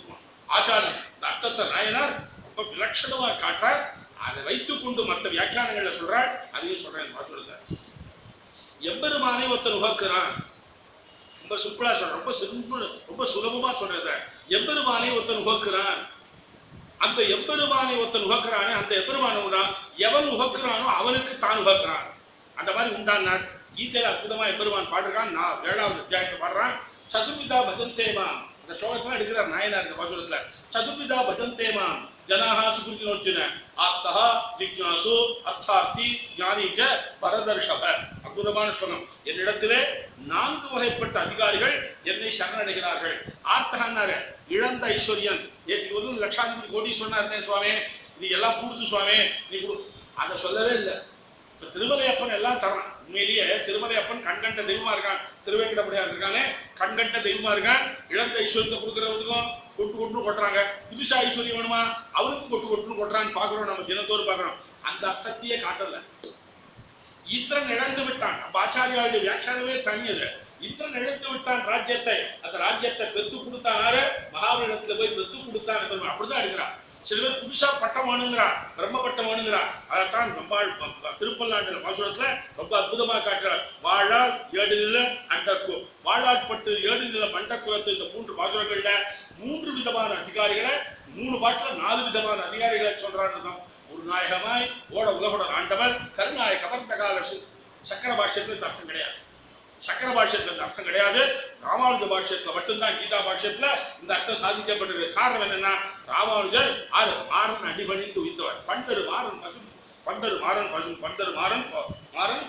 ஆச்சாரியன் இந்த அர்த்தத்தை நாயனார் ரொம்ப விலட்சணமா காட்டுறார். அதை வைத்துக் கொண்டு மற்ற வியாக்கியானங்கள்ல சொல்றார். அதையும் சொல்றேன் சொல்லுங்க. எம்பெருமானை ஒருத்தர் உகக்கிறான். ரொம்ப சிம்பிளா சொல்ற, ரொம்ப சுலபமா சொல்றத. எம்பெருமானை ஒருத்தன் உகக்கிறான். அந்த எம்பெருமானை ஒருத்தன் உகக்கிறானே, அந்த எம்பெருமான எவன் உகக்கிறானோ அவனுக்கு தான் உகக்கிறான். அந்த மாதிரி உண்டான். கீதையில அற்புதமா எம்பெருமான் பாடுறான். நான் 7வது அத்தியாயத்தை பாடுறான். சதுர்விதா பஜந்தேமா, இந்த ஸ்லோகத்துல எடுக்கிறார் நாயனார் இந்த பாசுரத்துல. சதுர்விதா பஜந்தேமா ஜனாஹா சுகிருத்தினோர்ஜுன ஆப்தஹா ஜிக்ஞாசு அர்த்தார்த்தி ஞானி ச பரதர்ஷப. அற்புதமான ஸ்லோகம். என்னிடத்திலே 4 வகைப்பட்ட அதிகாரிகள் என்னை சரணடைகிறார்கள். ஆர்த்தகன்னாரு இழந்த ஐஸ்வர்யன். ஏற்றுக்கு வந்து லட்சாதிபதி கோடீஸ்வரனா இருந்தேன் சுவாமி, நீ எல்லாம் கூடுது சுவாமி, நீ அதை சொல்லவே இல்லை. இப்ப திருமலையப்பன் எல்லாம் தரான். உண்மையிலேயே திருமலையப்பன் கண்கண்ட தெய்வமா இருக்கான். திருவேங்கடமுடியார் இருக்கானே கண்கண்ட தெய்வமா இருக்கான். இழந்த ஐஸ்வர்யத்தை கொடுக்கறவனுக்கும் கொட்டு கொட்டு கொட்டுறாங்க. புதுசா ஐஸ்வர்யம் வேணுமா அவனுக்கும் கொட்டு கொட்டு கொட்டுறான்னு பாக்குறோம். நம்ம தினத்தோடு பாக்குறோம். அந்த அர்த்தத்தையே காட்டல. இந்திரன் இழந்து விட்டான். அப்ப ஆச்சாரியாவுடைய வியாக்கியானமே தனியது. இந்திரன் இழந்து விட்டான் ராஜ்யத்தை. அந்த ராஜ்யத்தை பெத்து கொடுத்தாரு. மகாபலிடத்துல போய் பெத்து கொடுத்தான். அப்படிதான் எடுக்கிறான். சில பேர் புதுசா பட்டம் வேணுங்கிறா, பிரம்ம பட்டம் வேணுங்கிறா. அதைத்தான் ரொம்ப திருப்பல்லாண்டு பாசுரத்துல ரொம்ப அற்புதமா காட்டுறார். வாழால் ஏடு நில அண்டக்கு, வாழாட்பட்டு ஏடு நில மண்டக்குலத்து. இந்த 3 பாசுரங்கள்ல 3 விதமான அதிகாரிகளை 3 பாட்டுல 4 விதமான அதிகாரிகளை சொல்றான்னு. ஒரு நாயகமாய் ஓட உலகோட ஆண்டவர் கருநாய கவர்ந்த கால சக்கர பாஷ்யத்துல இந்த அர்த்தம் கிடையாது. சக்கர பாஷ்யத்துல இந்த அர்த்தம் கிடையாது. ராமானுஜ பாஷ்யத்துல மட்டும்தான், கீதா பாஷ்யத்துல இந்த அர்த்தம் சாதிக்கப்பட்டிருக்கு. காரணம் என்னன்னா, ராமானுஜர் மாறன் அடிபணிந்து உயிர்த்தவர். பண்டரு மாறன் பசும் பண்டரு மாறன் பசும் பண்டரு மாறன் மாறன்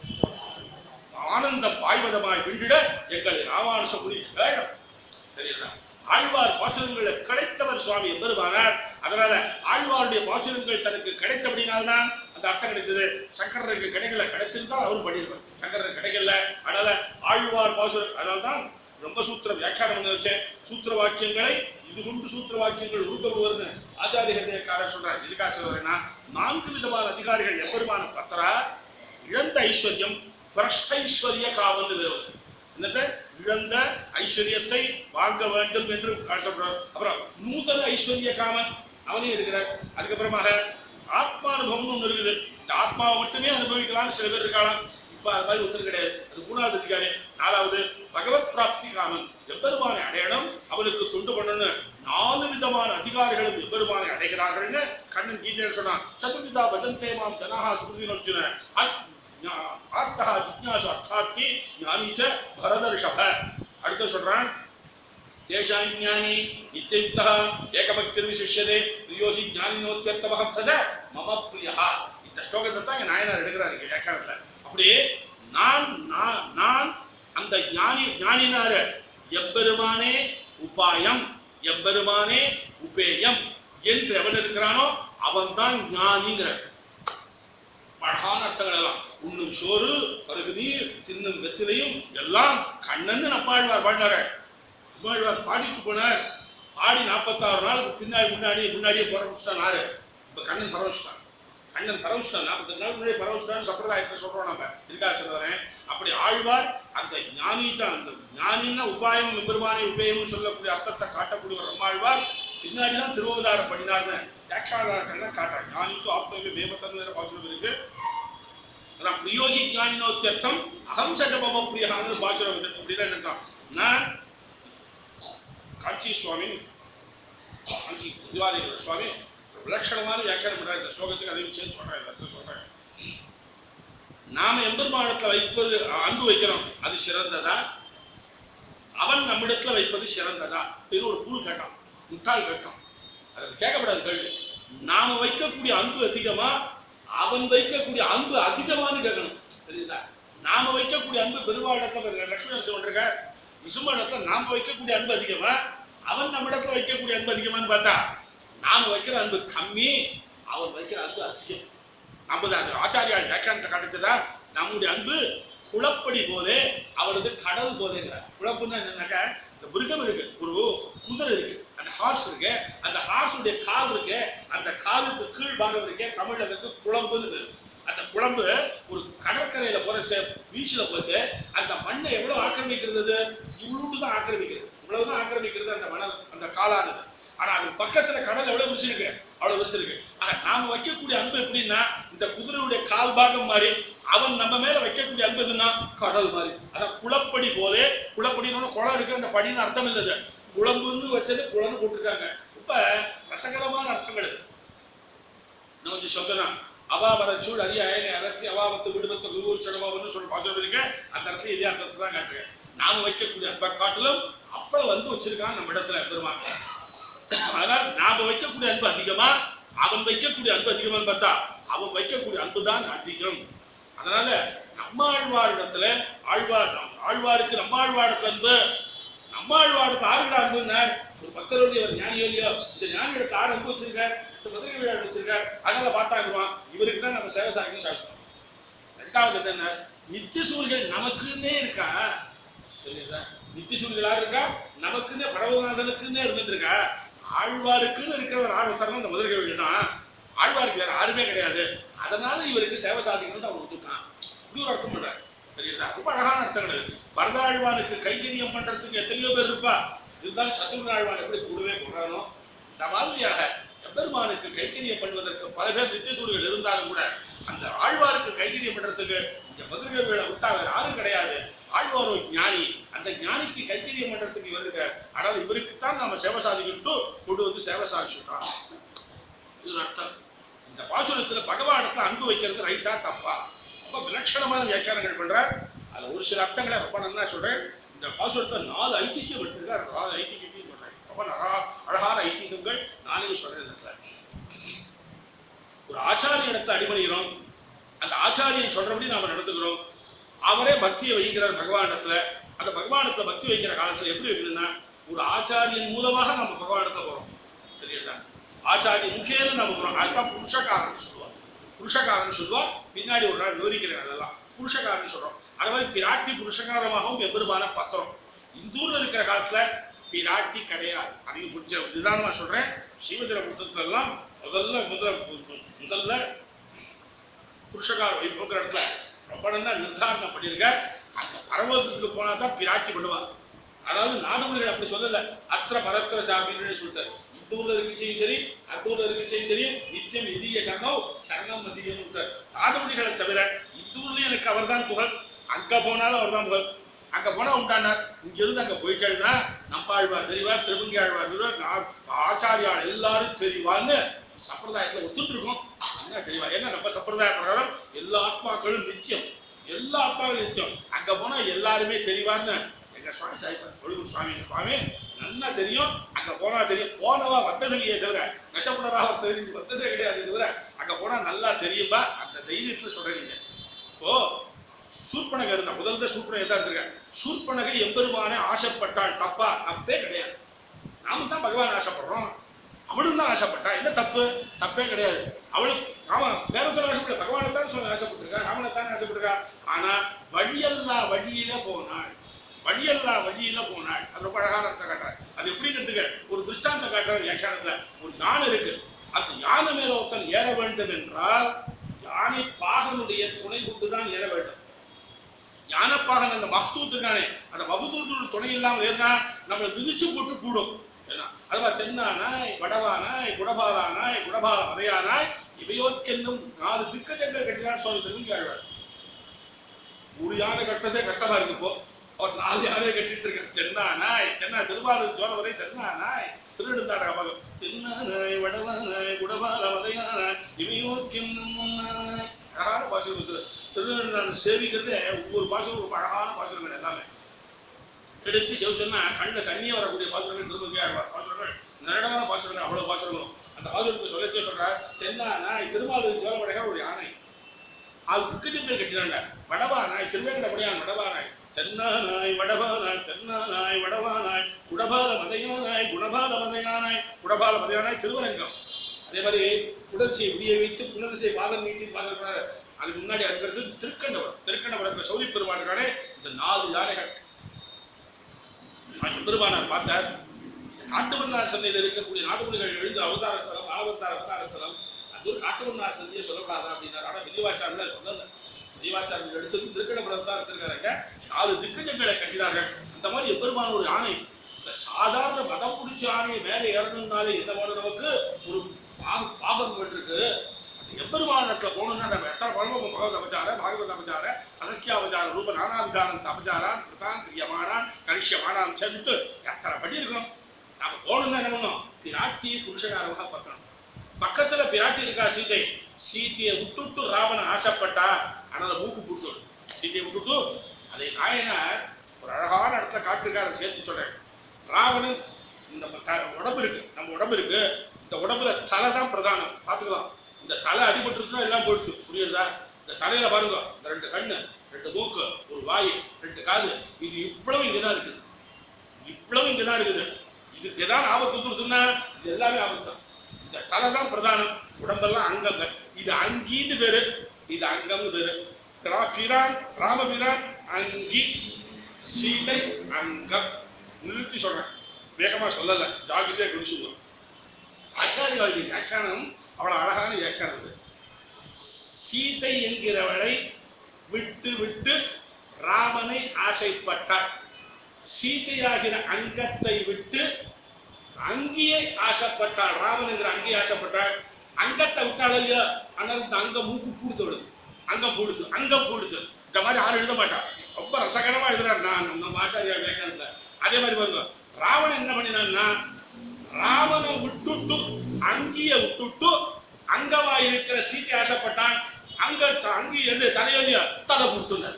ஆனந்தம் பாய்வதமாய் விண்டிட எங்களை ராமானுஜ முனி வேணும். தெரியல. ஆழ்வார் பாசுரங்களை கிடைத்தவர் சுவாமி எம்பெருமானார். அதனால ஆழ்வாருடைய பாசுரங்கள் தனக்கு கிடைத்தபடினால்தான் அந்த அர்த்தம் கிடைத்தது. சங்கரருக்கு கிடைக்கல. கிடைச்சிருந்தா அவரும் பண்ணிருப்பார். சங்கரருக்கு கிடைக்கல. அதனால ஆழ்வார் பாசுரம். அதனால்தான் ரொம்ப சூத்திர வியாக்கியானம் பண்ண வச்சேன். சூத்திர வாக்கியங்களை இது கொண்டு சூத்திர வாக்கியங்கள் உருப்படுவதுன்னு ஆச்சாரியக்காரர் சொல்றார். எதுக்காக சொல்றேன்னா, 4 விதமான அதிகாரிகள் எம்பெருமான பத்தரா இழந்த ஐஸ்வர்யம் பிரஷ்டைஸ்வரிய காவல்னு வருவது. என்னது? இழந்த ஐஸ்வர்யத்தை வாங்க வேண்டும் என்று சொல்றார். அப்புறம் நூதன ஐஸ்வர்ய காமன் அவனையும் எடுக்கிறார். அதுக்கப்புறமாக ஆத்மானுபவம்னு ஒண்ணு இருக்குது. இந்த ஆத்மாவை மட்டுமே அனுபவிக்கலாம்னு சில பேர் இருக்கலாம். இப்ப அது மாதிரி ஒருத்தர் கிடையாது. அது 3வது அதிகாரி. 4வது பகவத் பிராப்தி காமன், எம்பெருமானை அடையணும், அவனுக்கு தொண்டு பண்ணணும். 4 விதமான அதிகாரிகளும் எம்பெருமானை அடைகிறார்கள்னு கண்ணன் கீதையில் சொன்னான். சதுர்விதா பஜந்தேமாம் ஜனாஹா சுகிருத்தினோர்ஜுன ஆர்த்தஹா ஜிக்ஞாசு அர்த்தார்த்தி ஞானி ச பரதர்ஷப. அடுத்து சொல்றான், தேஷாம் ஞானி நித்யயுக்தः ஏகபக்திர் விசிஷ்யதே பிரியோஹி ஞானினோத்யர்த்தவஹ சஜ மம பிரியஹ. இந்த ஸ்லோகத்தை தான் நாயனார் எடுக்கிறார் வியாக்கியானத்துல. அப்படியே நான் அந்த ஞானினாரு எம்பெருமானே உபாயம், எம்பெருமானே உபேயம் என்று எவன் இருக்கிறானோ அவன் தான் ஞானிங்கிறார். அழகான அர்த்தங்கள் எல்லாம். உண்ணும் சோறு பருகு நீர் தின்னும் வெத்திலையும் எல்லாம் கண்ணன்னு நம்மாழ்வார் பாடினார. நம்மாழ்வார் பாடிட்டு போனார். பாடி 46 நாளுக்கு முன்னாடியே பரவச்சுட்டான். யாரு? இப்ப கண்ணன் பரவச்சுட்டான். கண்ணன் பரவச்சுட்டான். 48 நாள் முன்னாடியே பரவச்சுட்டான்னு சம்பிரதாயத்தை சொல்றோம் நம்ம. இதுக்காக சொல்றேன். அப்படி ஆழ்வார் அந்த ஞானி தான். அந்த ஞானின்னா உபாயம் எம்பெருமானை உபேயம் சொல்லக்கூடிய அர்த்தத்தை காட்டக்கூடிய ஒரு நம்மாழ்வார் பின்னாடிதான் திருவவதாரம் பண்ணினார்னு வியாக்கியானர்கள் காட்டுறாங்க. ஞானிக்கு ஆத்மவே மேமத்தன் பாசுரம் இருக்கு. பிரியோகி ஞானினோத்யர்த்தம் அகம் சஜமம பிரியான்னு பாசுரம் இருக்கு. அப்படின்னா என்னதான், நான் காஞ்சி சுவாமி, காஞ்சி திவாதிகர சுவாமி விலட்சணமான வியாக்கியானம் பண்றாரு இந்த ஸ்லோகத்துக்கு. அதையும் சேர்த்து சொல்றேன். நாம எம்பெருமானத்துல வைப்பது அன்பு வைக்கிறோம், அது சிறந்ததா? அவன் நம்மிடத்துல வைப்பது சிறந்ததா? இது ஒரு பூல் கேட்டான், முட்டாள் கேட்டான். அது கேட்கப்படாது கேள்வி. நாம வைக்கக்கூடிய அன்பு அதிகமா, அவன் வைக்கக்கூடிய அன்பு அதிகமானு கேட்கணும். தெரியுதா? நாம வைக்கக்கூடிய அன்பு பெருமாளிடத்துல லட்சுமி நரசிம்மன் இருக்க, விசுமானத்துல நாம வைக்கக்கூடிய அன்பு அதிகமா, அவன் நம்ம இடத்துல வைக்கக்கூடிய அன்பு அதிகமானு பார்த்தா நாம வைக்கிற அன்பு கம்மி, அவன் வைக்கிற அன்பு அதிகம். நம்ம அது ஆச்சாரியால் வியாக்கியானத்தை காட்டுச்சதா, நம்முடைய அன்பு குளப்படி போலே, அவரது கடல் போலேங்கிறார். குளப்புன்னா என்னன்னாக்கா, இந்த மிருகம் இருக்கு, ஒரு குதிரை இருக்கு, அந்த ஹார்ஸ் இருக்கு, அந்த ஹார்ஸுடைய கால் இருக்கு, அந்த காலுக்கு கீழ் பாகம் இருக்கு, தமிழ்ல இருக்கு குழம்புன்னு. அந்த குழம்பு ஒரு கடற்கரையில போறச்சு, பீச்சில போச்சு, அந்த மண்ணை எவ்வளவு ஆக்கிரமிக்கிறது? இவ்வளவு தான் ஆக்கிரமிக்கிறது, இவ்வளவுதான் ஆக்கிரமிக்கிறது அந்த மணல், அந்த காலானது. ஆனா அது பக்கத்துல கடல் எவ்வளவு பெருசு இருக்கு, அவ்வளவு பெருசு இருக்கு. நாம வைக்கக்கூடிய அன்பு எப்படின்னா இந்த குதிரையுடைய கால் பாகம் மாதிரி, அவன் நம்ம மேல வைக்கக்கூடிய அன்பு எதுன்னா கடல் மாதிரி. அதான் குளப்படி போலே, குளப்படினு குளம் இருக்கு, அந்த படின்னு அர்த்தம் இல்லது, குழம்புன்னு வச்சது குளம்னு போட்டிருக்காங்க. ரொம்ப ரசகரமான அர்த்தங்கள் இருக்கு. நான் கொஞ்சம் சொல்லலாம். அவாவரச்சூழ் அரிய அயனை அறற்றி அவாவத்து விடுபத்த குருவூர் செலவான்னு சொல்லி பார்த்துருக்க, அந்த இடத்துல இதே அர்த்தத்தை தான் காட்டுறேன். நாம வைக்கக்கூடிய அன்பை காட்டிலும் அவ்வளவு அன்பு வச்சிருக்கான் நம்ம இடத்துல பெருமாள். அதனால் நாம வைக்கக்கூடிய அன்பு அதிகமா, அவன் வைக்கக்கூடிய அன்பு அதிகமான்னு பார்த்தா அவன் வைக்கக்கூடிய அன்பு தான் அதிகம். அதனால நம்மாழ்வாரிடத்துல ஆழ்வாருக்கு நம்மாழ்வாருக்கு அன்பு, நம்மாழ்வாருக்கு ஆறுகிற அன்புன்னா ஒரு பக்தருடைய ஒரு ஞானியோ இந்த ஞானியோட ஆறு அன்பு வச்சிருக்கார், பத்திரிகை விழா வச்சிருக்கார், அதனால பார்த்தாக்குவான் இவருக்கு தான் நம்ம சேவை சாய்க்கணும் சாஸ்திரம். ரெண்டாவது என்னன்னா நித்திய சூழ்கள் நமக்குன்னே இருக்கா தெரியுதா, நித்திய சூழ்களாக இருக்கா நமக்குன்னே பரவநாதனுக்குன்னே இருந்துருக்கா. ஆழ்வாருக்குன்னு இருக்கிறவர் ஆழ்வார் இந்த முதல்கள் விழான், ஆழ்வாருக்கு வேற யாருமே கிடையாது, அதனால இவருக்கு சேவை சாதிக்கணும்னு அவர் ஒத்துக்கான். இப்படி ஒரு அர்த்தம் பண்றாரு தெரியுதா, ரொம்ப அழகான அர்த்தங்கள். வரதாழ்வானுக்கு கைங்கரியம் பண்றதுக்கு எத்தனையோ பேர் இருப்பா, இருந்தாலும் சத்துரு ஆழ்வான் எப்படி கூடவே போடுறானோ இந்த மாதிரியாக எம்பெருமானுக்கு கைங்கரியம் பண்ணுவதற்கு பல பேர் நித்திய சூழல்கள் இருந்தாலும் கூட அந்த ஆழ்வாருக்கு கைங்கரியம் பண்றதுக்கு இந்த மதுரை வேலை விட்டா வேற யாரும் கிடையாது. ஆழ்வார் ஒரு ஞானி, அந்த ஞானிக்கு கைங்கரியம் பண்றதுக்கு இவருக்கு, அதாவது இவருக்குத்தான் நாம சேவை சாதிக்கிட்டு கொண்டு வந்து சேவை சாதிச்சுட்டான். இது அர்த்தம். இந்த பாசுரத்துல பகவானுக்கு அன்பு வைக்கிறது ரைட்டா தப்பா, ரொம்ப விலட்சணமான வியாக்கியானங்கள் பண்ற. அதுல ஒரு சில அர்த்தங்களை ரொம்ப நல்லா சொல்றேன். இந்த பாசுரத்தை 4 ஐதிஹ்யம் எடுத்திருக்காரு, 4 ஐதிஹ்யத்தையும் சொல்றேன். ரொம்ப அழகான ஐதிஹ்யங்கள் 4 சொல்றேன். ஒரு ஆச்சாரியத்தை அடிபணிகிறோம், அந்த ஆச்சாரியன் சொல்றபடி நாம நடந்துக்கிறோம், அவரே பக்தியை வைக்கிறார் பகவானிடத்துல. அந்த பகவானிடத்துல பக்தி வைக்கிற காலத்துல எப்படி வைக்கணும்னா ஒரு ஆச்சாரியன் மூலமாக நம்ம பகவானிடத்துல போறோம் தெரியுதா, ஆச்சாரிய முக்கியம் நம்ம போறோம். அதுதான் புருஷகாரன் சொல்லுவார். புருஷகாரன் சொல்லுவார், பின்னாடி ஒரு நாள் விவரிக்கிறேன். அதெல்லாம் புருஷகாரன் சொல்றோம். அது மாதிரி பிராட்டி புருஷகாரமாகவும் எம்பெருமான பத்திரம். இந்தூர்ல இருக்கிற காலத்துல பிராட்டி கிடையாது, அதையும் புரிஞ்ச நிதானமா சொல்றேன். ஸ்ரீமதிர புத்தகத்துல எல்லாம் முதல்ல புருஷகார வைப்புங்கிற இடத்துல ரொம்ப நல்லா நிர்தாரணம் பண்ணியிருக்க. அந்த பரவத்துக்கு போனா தான் பிராட்டி பண்ணுவார். அதாவது நாதமொழிகள் அப்படி சொல்லல, அத்திர பரத்திர சாமின்னு சொல்லிட்டாரு. இந்த ஊர்ல இருக்கச்சையும் சரி, அந்த ஊர்ல இருக்கச்சையும் சரி, நித்தியம் எதிய சரணம் சரணம் மதியம் விட்டார். நாதமொழிகளை தவிர இந்த ஊர்லயும் எனக்கு அவர் தான் புகழ், அங்க போனாலும் அவர் தான் புகழ். அங்க போனா உண்டானார், இங்க இருந்து அங்க போயிட்டா நம்பாழ்வார் தெரிவார், திருமங்கி ஆழ்வார், ஆச்சாரியால் எல்லாரும் தெரிவான்னு சம்பிரதாயத்துல ஒத்துட்டு இருக்கோம். என்ன தெரிவா, ஏன்னா நம்ம சம்பிரதாய பிரகாரம் எல்லா ஆத்மாக்களும் நித்தியம், எல்லா ஆத்மாக்களும் நித்தியம். அங்க போனா எல்லாருமே தெரிவார்னு எங்க சுவாமி சாய்ப்பார், ஒழுங்கு சுவாமி சுவாமி நல்லா தெரியும், அங்க போனா தெரியும். போனவா வந்ததுலையே தவிர நச்சப்படராக தெரிஞ்சு வந்ததே கிடையாது தவிர அங்க போனா நல்லா தெரியும்பா, அந்த தைரியத்துல சொல்றீங்க. இப்போ சூர்பனகை இருந்தா, முதல்ல சூர்பனகை தான் எடுத்துருக்க. சூர்பனகை எம்பெருமானே ஆசைப்பட்டாள், தப்பா? தப்பே கிடையாது. நாம தான் பகவான் ஆசைப்படுறோம், அவளும் தான் ஆசைப்பட்டா, என்ன தப்பு? தப்பே கிடையாது. அவளும் ஆமா வேற சொல்ல ஆசைப்பட, பகவானை தான் சொல்ல ஆசைப்பட்டிருக்கா, ராமனை தான் ஆசைப்பட்டிருக்கா. ஆனா வழியல்லா வழியில போனாள், வழியல்லா வழியில போனாள். அது ரொம்ப அழகான அர்த்தம் காட்டுறாரு. அது எப்படிங்கிறதுக்கு ஒரு திருஷ்டாந்தம் காட்டுற வியாக்கியானத்துல ஒரு யானை இருக்கு. அந்த யானை மேல ஒருத்தன் ஏற வேண்டும் என்றால் யானை பாகனுடைய துணை கொண்டுதான் ஏற வேண்டும். யானைப்பாகன் அந்த மகதூத்துக்கானே, அந்த மகதூத்து துணை இல்லாமல் ஏறினா நம்மளை மிதிச்சு போட்டு கூடும். அதுவா தென்னானாய் வடவானாய் குடபாலானாய் குடபால மதையானாய் இவையோர்க்கென்னும் 4 திக்கஜங்கள் கட்டினார் சுவாமி திருமங்கி ஆழ்வார். ஒரு யானை கட்டுறதே கஷ்டமா இருக்கு. இப்போ அவர் 4 யானை கட்டிட்டு இருக்க. தென்னானாய், தென்னா திருவாரூர் சோழவரை தென்னானாய், திருநெடுந்தாடக தென்னானாய் வடவானாய் குடபால மதையானாய் இவையோர்க்கென்னும் முன்னாய். அழகான பாசுரம். திருநெடுந்தாடு சேவிக்கிறதே ஒவ்வொரு பாசுரம் ரொம்ப அழகான பாசுரங்கள் எல்லாமே எடுத்து செவச்சோன்னா கண்ணில் தண்ணியே வரக்கூடிய பாசுரங்கள் திருமங்கி ஆழ்வார் பாசுரங்கள், நிரடமான பாசுரங்கள், அவ்வளவு பாசுரங்களும். அந்த பாசுரத்தை சொல்லச்சே சொல்றார், தென்னானாய் திருமாவூர் ஜோலவடைகள் ஒரு யானை 4 திக்கஜங்கள் கட்டினாங்க. வடவானாய் திருவேங்கடமுடியான் வடவானாய், தென்னானாய் வடவானாய் தென்னானாய் வடவானாய் குடபால மதையானாய் குணபால மதையானாய் குடபால மதையானாய் திருவரங்கம். அதே மாதிரி குடதிசை முடிய வைத்து குணதிசை பாதம் நீட்டி பாடுறாரு. அதுக்கு முன்னாடி இருக்கிறது திருக்கண்டவர். திருக்கண்டவர் சௌரி பெருமாளுக்கானே இந்த 4 யானைகள் பெருமானார் பார்த்தார். காட்டுமன்னார் சந்தையில் இருக்கக்கூடிய நாட்டுமொழிகள் எழுந்து அவதார ஸ்தலம், அவதார ஸ்தலம், அது ஒரு காட்டுமன்னார் சந்தையை சொல்லக்கூடாதா அப்படின்னாரு. ஆனா விதிவாச்சாரங்கள சொல்லல. விதிவாச்சாரங்கள் எடுத்து திருக்கண்டபுரம் தான் எடுத்திருக்காங்க. 4 திக்கஜங்களை கட்டினார்கள். அந்த மாதிரி எப்பெருமான ஒரு யானை இந்த சாதாரண மதம் பிடிச்ச ஆணையை மேல ஏறணும்னாலே என்ன வேணும், நமக்கு ஒரு பாகம் இருக்கு. எம்பெருமானத்துல போகணும்னா நம்ம எத்தனை பழமும் பகவத் அபச்சார, பாகவத அபச்சார, அசக்கியாபச்சார, ரூப நானாவிதானந்த அபச்சாரான், கிருதான், கிரியமானான், கரிஷ்யமானான் சொல்லிட்டு எத்தனை படி இருக்கும். நாம போகணும்னா என்ன பண்ணணும், பிராட்டி புருஷகாரமாக பத்தணும். பக்கத்துல பிராட்டி இருக்கா சீதை. சீதையை விட்டுட்டு ராவணன் ஆசைப்பட்டா, ஆனால் மூக்கு பூத்தோடு சீதையை விட்டுட்டு. அதை நாயனார் ஒரு அழகான இடத்துல காட்டிருக்காரு, சேர்த்து சொல்றேன். ராவணன் இந்த உடம்பு இருக்கு, நம்ம உடம்பு இருக்கு, இந்த உடம்புல தலை தான் பிரதானம். பார்த்துக்கலாம், இந்த தலை அடிபட்டு எல்லாம் போயிடுச்சு, புரியுதா? இந்த தலையில பாருங்க, இந்த 2 கண்ணு, 2 மூக்கு, ஒரு வாய், 2 காது, இது இவ்வளவு இங்கதான் இருக்குது, இவ்வளவு இங்கதான் இருக்குது. இதுக்கு ஏதாவது ஆபத்து கொடுத்துன்னா இது எல்லாமே ஆபத்து தான். இந்த தலை தான் பிரதானம், உடம்பெல்லாம் அங்கங்கள். இது அங்கின்னு பேரு, இது அங்கம்னு பேரு. பிரான், ராமபிரான் அங்கி, சீதை அங்கம். நிறுத்தி சொல்றேன், வேகமா சொல்லல, ஜாகிரதையா குறிச்சுக்கணும். ஆச்சாரியாவுடைய வியாக்கியானம் அவ்வளவு அழகான வியாக்கியானம். சீதை என்கிறவளை விட்டு விட்டு ராமனை ஆசைப்பட்டார். சீதையாகிற அங்கத்தை விட்டு அங்கியை ஆசைப்பட்டாள். ராமன் என்கிற அங்கியை ஆசைப்பட்டாள். அங்கத்தை விட்டாள் இல்லையா, ஆனால் இந்த அங்கம் மூக்கு பூடுத்து விடுது, அங்கம் பூடுச்சு, அங்கம் பூடுச்சு. இந்த மாதிரி யாரும் எழுத மாட்டான், ரொம்ப ரசகரமா எழுதுறாரு நான் நம்ம ஆச்சாரியா வியாக்கியானத்துல. அதே மாதிரி பாருங்க, ராவணன் என்ன பண்ணினான்னா, ராமனை விட்டுட்டு அங்கிய விட்டுட்டு அங்கமா இருக்கிற சீத்தை ஆசைப்பட்டான். அங்கி வந்து தலைவலியா தலை கொடுத்துருந்தார்.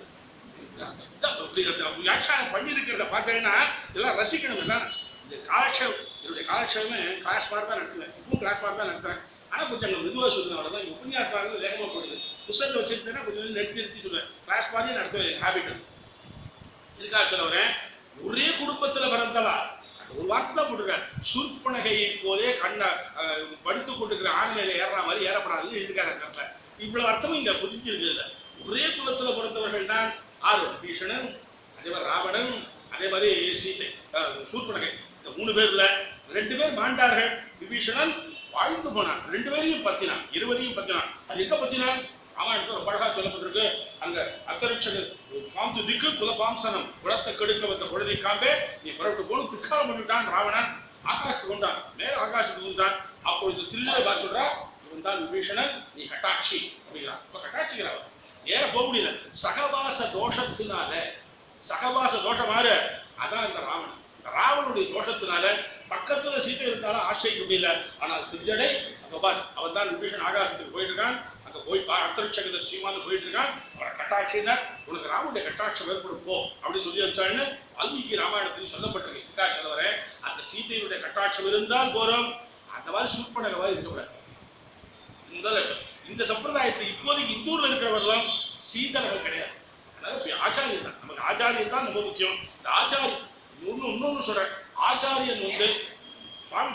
வியாக்கியானம் பண்ணி இருக்கிறத பார்த்தீங்கன்னா இதெல்லாம் ரசிக்கணும். எல்லாம் இந்த காலக்ஷேபம், என்னுடைய காலக்ஷேபமே கிளாஸ் மாதிரி தான் நடத்துவேன், இப்பவும் கிளாஸ் மாதிரி தான் நடத்துறேன். ஆனா கொஞ்சம் மெதுவாக சொல்லுவேன், அவ்வளவுதான். உபன்யாசம் வேகமா போடுது, புத்தகத்தை வச்சுருந்தேன்னா கொஞ்சம் நிறுத்தி சொல்லுவேன். கிளாஸ் மாதிரியே நடத்துவேன், ஹேபிட். இதுக்காக சொல்ல வரேன், ஒரே குடும்பத்துல பிறந்தவா ஒரு வார்த்தை தான் போட்டிருக்காரு. சூர்பனகையை போலே கண்ண படுத்துக் கொண்டிருக்கிற ஆண் மேல ஏற மாதிரி ஏறப்படாதுன்னு எழுதிருக்காரு அந்த இடத்துல. இவ்வளவு அர்த்தமும் இங்க புதிஞ்சிருக்கு. ஒரே குலத்துல பிறந்தவர்கள் தான் ஆறு, பீஷணன், அதே மாதிரி ராவணன், அதே மாதிரி சீதை, சூர்பனகை. இந்த 3 பேர்ல 2 பேர் மாண்டார்கள். விபீஷணன் வாழ்ந்து போனான், 2 பேரையும் பத்தினான், 20 பத்தினான். அது எங்க பத்தினான், அவன் ரொம்ப அழகா சொல்லப்பட்டிருக்கு. அங்க அத்தரிட்சது பாம்பு திக்கு குலபாம்சனம், குளத்தை கெடுக்க வந்த குழந்தை காம்பே நீ புறப்பட்டு போன திக்காரம் பண்ணிட்டான் ராவணன். ஆகாசத்துக்கு கொண்டான், மேல ஆகாசத்துக்கு கொண்டான். அப்போ இந்த திருவிழா சொல்றா, இவன் தான் விபீஷணன், நீ கட்டாட்சி அப்படிங்கிறான். இப்ப கட்டாட்சிக்கிறான், ஏற போக முடியல. சகவாச தோஷத்தினால, சகவாச தோஷம் மாறு, அதான் இந்த ராவணன். இந்த ராவனுடைய தோஷத்தினால பக்கத்துல சீத்தை இருந்தாலும் ஆசைக்க முடியல. ஆனால் திருஜடை அவன் தான் விபீஷன் ஆகாசத்துக்கு போயிட்டு இருக்கான். அங்க போய் அந்தரிட்சகத ஸ்ரீமான் போயிட்டு இருக்கான். அவரை கட்டாட்சினார், உனக்கு ராமனுடைய கட்டாட்சம் ஏற்படும் போ அப்படி சொல்லி வச்சான்னு வால்மீகி ராமாயணத்தில் சொல்லப்பட்டிருக்கு. இதுக்காக சொல்ல வரேன், அந்த சீத்தையுடைய கட்டாட்சம் இருந்தால் போறோம், அந்த மாதிரி சூர்பனகை மாதிரி இருக்கக்கூடாது. முதல்ல இந்த சம்பிரதாயத்தில் இப்போதைக்கு இந்தூர்ல இருக்கிறவர்களும் சீதனர்கள் கிடையாது. அதனால ஆச்சாரியன் தான் நமக்கு, ஆச்சாரியன் தான் ரொம்ப முக்கியம். இந்த ஆச்சாரியன் இன்னொன்னு சொல்றேன், ஆச்சாரியன் வந்து சுவாமி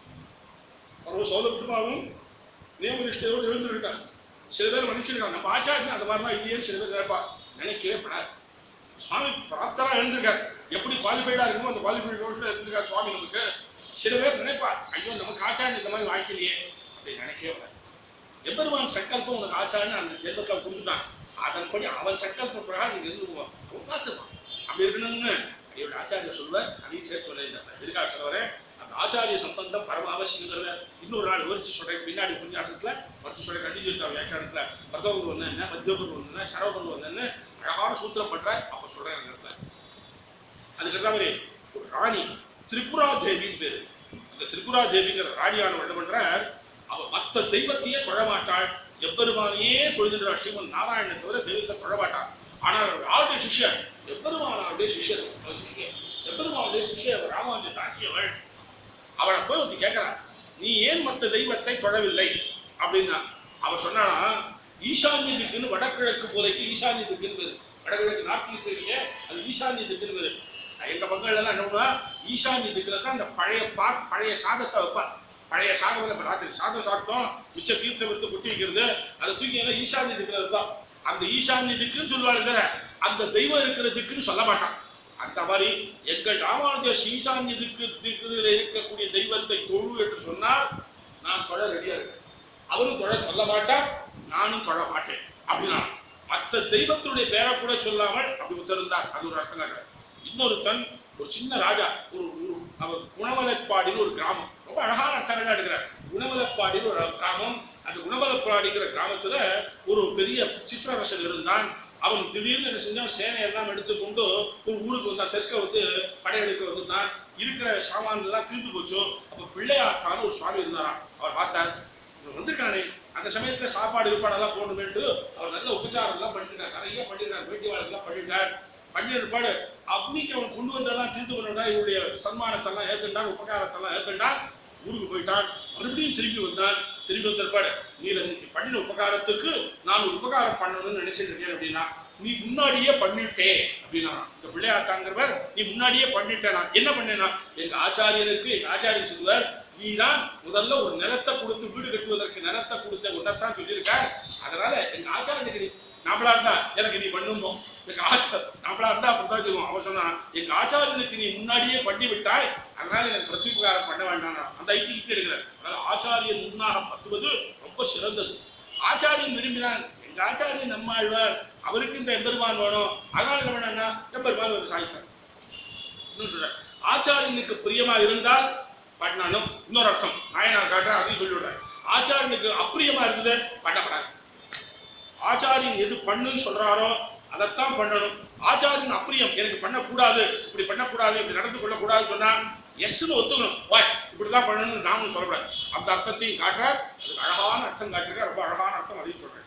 பரவ சௌலபியமாகவும் நியமனிஷ்டையோடு எழுந்திருக்காங்க. சில பேர் மனுஷனுக்காங்க, நம்ம ஆச்சாரியன் அந்த மாதிரிலாம் இல்லையே சில பேர் நினைப்பா, நினைக்கவே படாது. சுவாமி பிராப்தரா எழுந்திருக்காரு, எப்படி குவாலிஃபைடா இருக்குமோ அந்த குவாலிஃபைடோட இருந்திருக்காரு சுவாமி நமக்கு. சில பேர் நினைப்பா, ஐயோ நமக்கு ஆச்சாரியன் இந்த மாதிரி வாய்க்கலையே அப்படி நினைக்கவே கூடாது. எம்பெருமான் சங்கல்பம் உனக்கு ஆச்சாரன்னு அந்த ஜென்மத்தில் கொடுத்துட்டான். அதன்படி அவன் சங்கல்ப பிரகாரம் நீங்க இருந்துருவோம், பார்த்துப்பான். அப்படி இருக்கணும்னு அடியோட ஆச்சாரிய சொல்லுவார். அதையும் சேர்த்து சொல்லியிருந்தார். எதுக்காக சொல்ல வரேன், அந்த ஆச்சாரிய சம்பந்தம் பரம அவசியங்கிறத இன்னொரு நாள் விவரிச்சு சொல்றேன். பின்னாடி உபன்யாசத்துல வரிச்சு சொல்றேன். கண்டிப்பா வியாக்கியானத்துல பிரதமர் ஒண்ணு என்ன, மத்தியகுரு ஒண்ணு, சரவகுரு ஒண்ணுன்னு அழகான சூத்திரம் பண்ற. அப்ப சொல்றேன் அந்த இடத்துல. அதுக்கு மாதிரி ஒரு ராணி திரிபுரா தேவின்னு பேரு. அந்த திரிபுரா தேவிங்கிற ராணியான என்ன பண்ற, அவ மற்ற தெய்வத்தையே தொழமாட்டாள், எப்பெருமானையே தொழுகின்ற ஸ்ரீமன் நாராயணனை தவிர தெய்வத்தை தொழமாட்டாள். ஆனால் அவருடைய சிஷ்யர் எப்பெருமானுடைய சிஷ்யர், எப்பெருமானுடைய சிஷ்யர் ராமானுஜ தாசியவள். அவளை போய் வச்சு கேட்கிறான், நீ ஏன் மற்ற தெய்வத்தை தொழவில்லை அப்படின்னா அவ சொன்னானா, ஈசான்ய திக்குன்னு வடகிழக்கு போதைக்கு ஈசான்ய திக்குன்னு பேரு. வடகிழக்கு நார்த் ஈஸ்ட் இருக்கு, அது ஈசான்ய திக்குன்னு பேரு. எங்க பங்கள்ல எல்லாம் என்னன்னா ஈசான்ய திக்குல தான் அந்த பழைய சாதத்தை வைப்பா. பழைய சாதம் இப்ப ராத்திரி சாதம் சாப்பிட்டோம், மிச்ச தீர்த்தம் எடுத்து கொட்டி வைக்கிறது, அதை தூக்கி எல்லாம் ஈசான்ய திக்குல இருப்பான். அந்த ஈசான்ய திக்குன்னு சொல்லுவாங்க, அந்த தெய்வம் இருக்கிற திக்குன்னு சொல்ல மாட்டான். அந்த மாதிரி எங்கள் ராமானுஜர் ஈசான்ய திக்குல இருக்கக்கூடிய தெய்வத்தை தொழு என்று சொன்னால் நான் தொழ ரெடியா இருக்கேன். அவரும் தொழ சொல்ல மாட்டான், நானும் தொழ மாட்டேன் அப்படின்னா. மற்ற தெய்வத்தினுடைய பேரை கூட சொல்லாமல் அப்படி ஒருத்தர் இருந்தார். அது ஒரு அர்த்தம். இன்னொருத்தன் ஒரு சின்ன ராஜா, ஒரு அவர் குணமலைப்பாடின்னு ஒரு கிராமம், ரொம்ப அழகான அர்த்தங்கள்லாம் எடுக்கிறார். குணமலைப்பாடின்னு ஒரு கிராமம். அந்த குணமலைப்பாடிங்கிற கிராமத்துல ஒரு பெரிய சிற்றரசன் இருந்தான். அவன் திடீர்னு என்ன செஞ்சான், சேனையெல்லாம் எடுத்துக்கொண்டு ஒரு ஊருக்கு வந்தான். தெற்க வந்து படையெடுக்க வந்துட்டான். இருக்கிற சாமான் எல்லாம் தீர்ந்து போச்சு. அப்ப பிள்ளையாத்தான்னு ஒரு சுவாமி இருந்தாராம். அவர் பார்த்தார், இவன் வந்திருக்கானே, அந்த சமயத்துல சாப்பாடு ஏற்பாடெல்லாம் போடணுமேட்டு அவர் நல்ல உபச்சாரம் எல்லாம் பண்ணிருக்கார், நிறைய பண்ணிருக்கார், வேட்டி வாழ்க்கெல்லாம் பண்ணிருக்கார். பண்ணிய ஏற்பாடு அக்னிக்கு அவன் கொண்டு வந்தெல்லாம் தீர்த்து பண்ணா, இவருடைய சன்மானத்தெல்லாம் ஏற்றுண்டான், உபகாரத்தெல்லாம் ஏற்றுண்டான். ஊருக்கு போயிட்டான். மறுபடியும் திரும்பி வந்தான். திரும்பி வந்த ஏற்பாடு, நீ பண்ணின உபகாரத்துக்கு நான் ஒரு உபகாரம் பண்ணணும்னு நினைச்சிட்டு இருக்கேன் அப்படின்னா, நீ முன்னாடியே பண்ணிட்டே அப்படின்னா. இந்த பிள்ளையாத்தாங்கிறவர் நீ முன்னாடியே பண்ணிட்டேனா, என்ன பண்ணேனா, எங்க ஆச்சாரியனுக்கு எங்க ஆச்சாரியன் சொல்லுவார், நீதான் முதல்ல ஒரு நிலத்தை கொடுத்து வீடு கட்டுவதற்கு நிலத்தை கொடுத்த உன்னத்தான் சொல்லியிருக்க. அதனால எங்க ஆச்சாரியனுக்கு நாமளா இருந்தா எனக்கு நீ பண்ணுமோ, எங்க ஆச்சார நாமளா இருந்தா அப்படித்தான் சொல்லுவோம். அவன் சொன்னா, எங்க ஆச்சாரியனுக்கு நீ முன்னாடியே பண்ணி விட்டாய், அதனால எனக்கு பிரத்யுபகாரம் பண்ண வேண்டாம். அந்த ஐக்கியத்தை எடுக்கிறார். அதனால ஆச்சாரியன் முன்னாக பத்துவது ரொம்ப சிறந்தது. ஆச்சாரியன் விரும்பினான், எங்க ஆச்சாரியன் நம்மாழ்வார், அவருக்கு இந்த எம்பெருமான் வேணும், அதனால என்ன பண்ணா எம்பெருமான் ஒரு சாய்சார். இன்னும் சொல்ற, ஆச்சாரியனுக்கு பிரியமா இருந்தால் பண்ணணும். இன்னொரு அர்த்தம் நாயனார் காட்டுற, அதையும் சொல்லிவிடுறேன். ஆச்சாரியனுக்கு அப்பிரியமா இருந்தது பண்ணப்படாது. ஆச்சாரியன் எது பண்ணுன்னு சொல்றாரோ அதைத்தான் பண்ணணும். ஆச்சாரியன் அப்பிரியம், எனக்கு பண்ணக்கூடாது, இப்படி பண்ணக்கூடாது, இப்படி நடந்து கொள்ளக்கூடாதுன்னு சொன்னா எஸ்ன்னு ஒத்துக்கணும். வாய் இப்படிதான் பண்ணணும்னு நாமும் சொல்லக்கூடாது. அந்த அர்த்தத்தையும் காட்டுறார். அதுக்கு அழகான அர்த்தம் காட்டுறார், ரொம்ப அழகான அர்த்தம், அதையும் சொல்றேன்.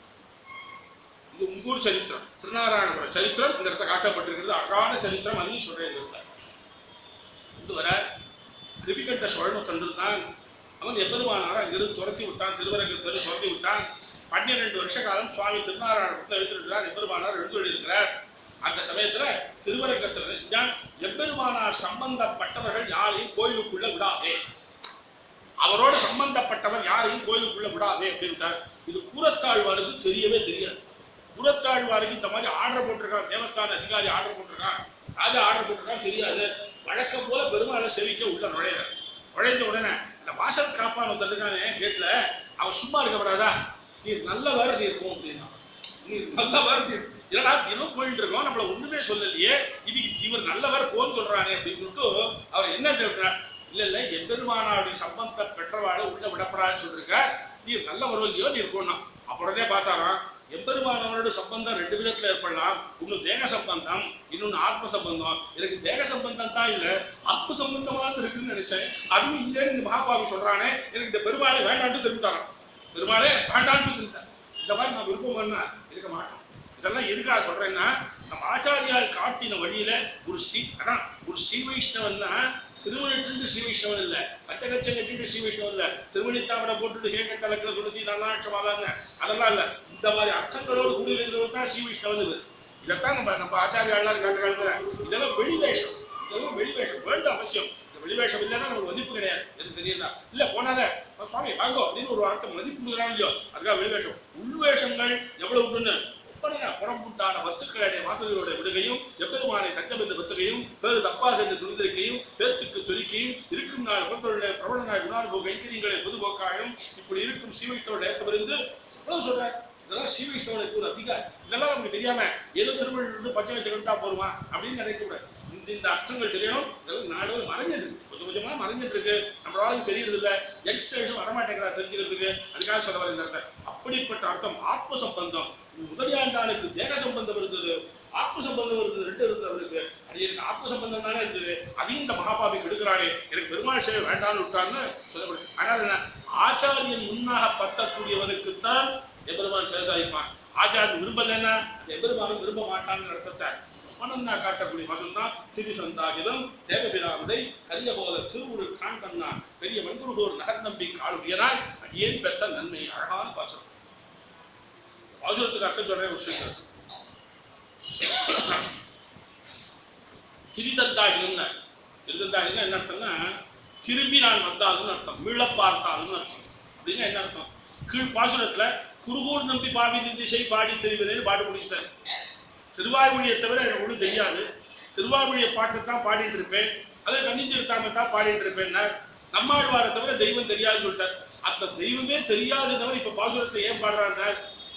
இது உங்கூர் சரித்திரம், திருநாராயணபுரம் சரித்திரம் இந்த இடத்த காட்டப்பட்டிருக்கிறது. அழகான சரித்திரம், அதையும் சொல்றேன். இது வர கிருபிகட்ட சோழன் சென்றிருந்தான். அவன் எம்பெருமானார் அங்கிருந்து துரத்தி விட்டான், திருவரங்கத்தில் துரத்தி விட்டான். 12 வருஷ காலம் சுவாமி திருநாராயணபுரத்தில் எழுந்திருக்கிறார். எம்பெருமானார் எழுந்திருக்கிறார். அந்த சமயத்துல திருவரங்கத்தில் செஞ்சான், எம்பெருமானார் சம்பந்தப்பட்டவர்கள் யாரையும் கோயிலுக்குள்ள விடாதே, அவரோட சம்பந்தப்பட்டவர் யாரையும் கோயிலுக்குள்ள விடாதே அப்படின்ட்டார். இது கூரத்தாழ்வாருக்கு தெரியவே தெரியாது. கூரத்தாழ்வாருக்கு இந்த மாதிரி ஆர்டர் போட்டிருக்கான், தேவஸ்தான அதிகாரி ஆர்டர் போட்டிருக்கான், ராஜா ஆர்டர் போட்டிருக்கான் தெரியாது. வழக்கம் போல பெருமாளை சேவிக்க உள்ள நுழையிறார். நுழைந்த உடனே அந்த வாசல் காப்பான் ஒருத்தருக்கானே கேட்ல, அவர் சும்மா இருக்கப்படாதா, நீர் நல்லவர் நீர் போ அப்படின்னா. நீர் நல்லவர் நீர் இல்லடா, தினம் போயிட்டு இருக்கோம், நம்மள ஒண்ணுமே சொல்லலையே, இதுக்கு இவர் நல்லவர் போன்னு சொல்றானே அப்படின்னு அவர் என்ன சொல்றார், இல்ல எம்பெருமானாருடைய சம்பந்த பெற்றவாழ உள்ள விடப்படாதுன்னு சொல்லிருக்க, நீர் நல்லவரோ இல்லையோ நீர் போனா. உடனே பார்த்தாராம், எம்பெருமானவரோட சம்பந்தம் 2 விதத்துல ஏற்படலாம். ஒண்ணு தேக சம்பந்தம், இன்னொன்னு ஆத்ம சம்பந்தம். எனக்கு தேக சம்பந்தம் தான் இல்ல, ஆத்ம சம்பந்தமா இருக்குன்னு நினைச்சேன், அதுவும் இல்லைன்னு இந்த மகாபாவி சொல்றானே, எனக்கு இந்த பெருமாளை வேண்டான்னு திரும்பிட்டாராம். பெருமாளே வேண்டான்னு திரும்பிட்டார். இந்த மாதிரி நான் விருப்பம் பண்ணா இருக்க மாட்டோம். இதெல்லாம் எதுக்காக சொல்றேன்னா, நம்ம ஆச்சாரியால் காட்டின வழியில ஒரு ஸ்ரீ வைஷ்ணவன்னா திருமணத்திலிருந்து ஸ்ரீ வைஷ்ணவன் இல்ல, பச்சகச்சம் கட்டிட்டு ஸ்ரீ வைஷ்ணவன் இல்ல, திருமணித்தாவடை போட்டுட்டு கேட்க கலக்கிற துளசி நல்லாட்சமாதாங்க அதெல்லாம் இல்ல. இந்த மாதிரி அர்த்தங்களோடு கூடி இருக்கிறது தான் ஸ்ரீ வைஷ்ணவன். இது இதைத்தான் நம்ம ஆச்சாரியால் காட்டுற. இதெல்லாம் வெளிவேஷம், இதெல்லாம் வெளிவேஷம் வேண்டும் அவசியம். இந்த வெளிவேஷம் இல்லைன்னா நமக்கு மதிப்பு கிடையாது. எதுவும் தெரியல இல்ல போனால சுவாமி வாங்கோ அப்படின்னு ஒரு வார்த்தை மதிப்பு கொடுக்குறான் இல்லையோ, அதுக்காக வெளிவேஷம். உள்வேஷங்கள் எவ்வளவு உண்டுன்னு புறம்புட்டான வத்துக்களுடைய வாசல்களுடைய விடுகையும், எப்பெருமானை தஞ்சமென்ற வத்துகையும், பேரு தப்பாது என்று சுருந்திருக்கையும், பேத்துக்கு தொலிக்கையும், இருக்கும் நாள் உலகத்தோடைய பிரபலனாய் குணானுபவ கைங்கரியங்களை பொதுபோக்காயும் இப்படி இருக்கும் ஸ்ரீவைஷ்ணவோட ஏற்றமிருந்து எவ்வளவு சொல்றார். இதெல்லாம் ஸ்ரீவைஷ்ணவனுக்கு ஒரு அதிகாரம். இதெல்லாம் நமக்கு தெரியாம ஏதோ திருமணம் பச்சை வச்சு கண்டா போருமா அப்படின்னு நினைக்கக்கூடாது. இந்த அர்த்தங்கள் தெரியணும். இதெல்லாம் நாடு மறைஞ்சிட்டு இருக்கு, கொஞ்சம் கொஞ்சமா மறைஞ்சிட்டு இருக்கு, நம்மளால தெரியறது இல்லை. யங்ஸ்டர்ஸும் வரமாட்டேங்கிறா தெரிஞ்சுக்கிறதுக்கு. அதுக்காக சொல்ல வர இந்த அர்த்தம். அப்படிப்பட்ட அர்த்தம் ஆத்ம சம்பந்தம். முதலியாண்டானுக்கு தேக சம்பந்தம் இருந்தது, ஆத்ம சம்பந்தம் இருந்தது, 2 இருந்தது அவருக்கு. அது எனக்கு ஆத்ம சம்பந்தம் தானே இருந்தது, அதையும் இந்த மகாபாபி கெடுக்கிறானே, எனக்கு பெருமாள் சேவை வேண்டான்னு விட்டான்னு சொல்லப்படுது. ஆனால் என்ன, ஆச்சாரியன் முன்னாக பத்தக்கூடியவனுக்குத்தான் எம்பெருமான் சேவை சாதிப்பான். ஆச்சாரியன் விரும்பலன்னா அந்த எம்பெருமானும் விரும்ப மாட்டான்னு அர்த்தத்தை மனம்னா காட்டக்கூடிய வசம் தான் திரிசந்தாகிதம் தேவபிராமுடை கரியபோத திருவுரு காண்டன்னா பெரிய மண்குருகோர் நகர் நம்பி காலுடையனாய் அடியேன் பெற்ற நன்மை. அழகான பாசனம். பாசுரத்துக்கு அர்த்தம் சொல்றேன் ஒரு விஷயம். திரிதந்தாகிதம்னா, திரிதந்தாகிதம் என்ன அர்த்தம்னா திரும்பி நான் வந்தாலும் அர்த்தம், மீள பார்த்தாலும் அர்த்தம். அப்படின்னா என்ன அர்த்தம், கீழ் பாசுரத்துல குருகூர் நம்பி பாவி திசை பாடி தெரிவதேன்னு பாட்டு முடிச்சுட்டாரு. திருவாய்மொழியை தவிர எனக்கு ஒன்றும் தெரியாது, திருவாய்மொழியை பாட்டுத்தான் பாடிட்டு இருப்பேன், அதை கண்ணிஞ்சிருத்தாம தான் பாடிட்டு இருப்பேன்னா, நம்மாழ்வாரை தவிர தெய்வம் தெரியாதுன்னு சொல்லிட்டார். அந்த தெய்வமே தெரியாதவன் இப்ப பாசுரத்தை ஏன் பாடுறாங்க,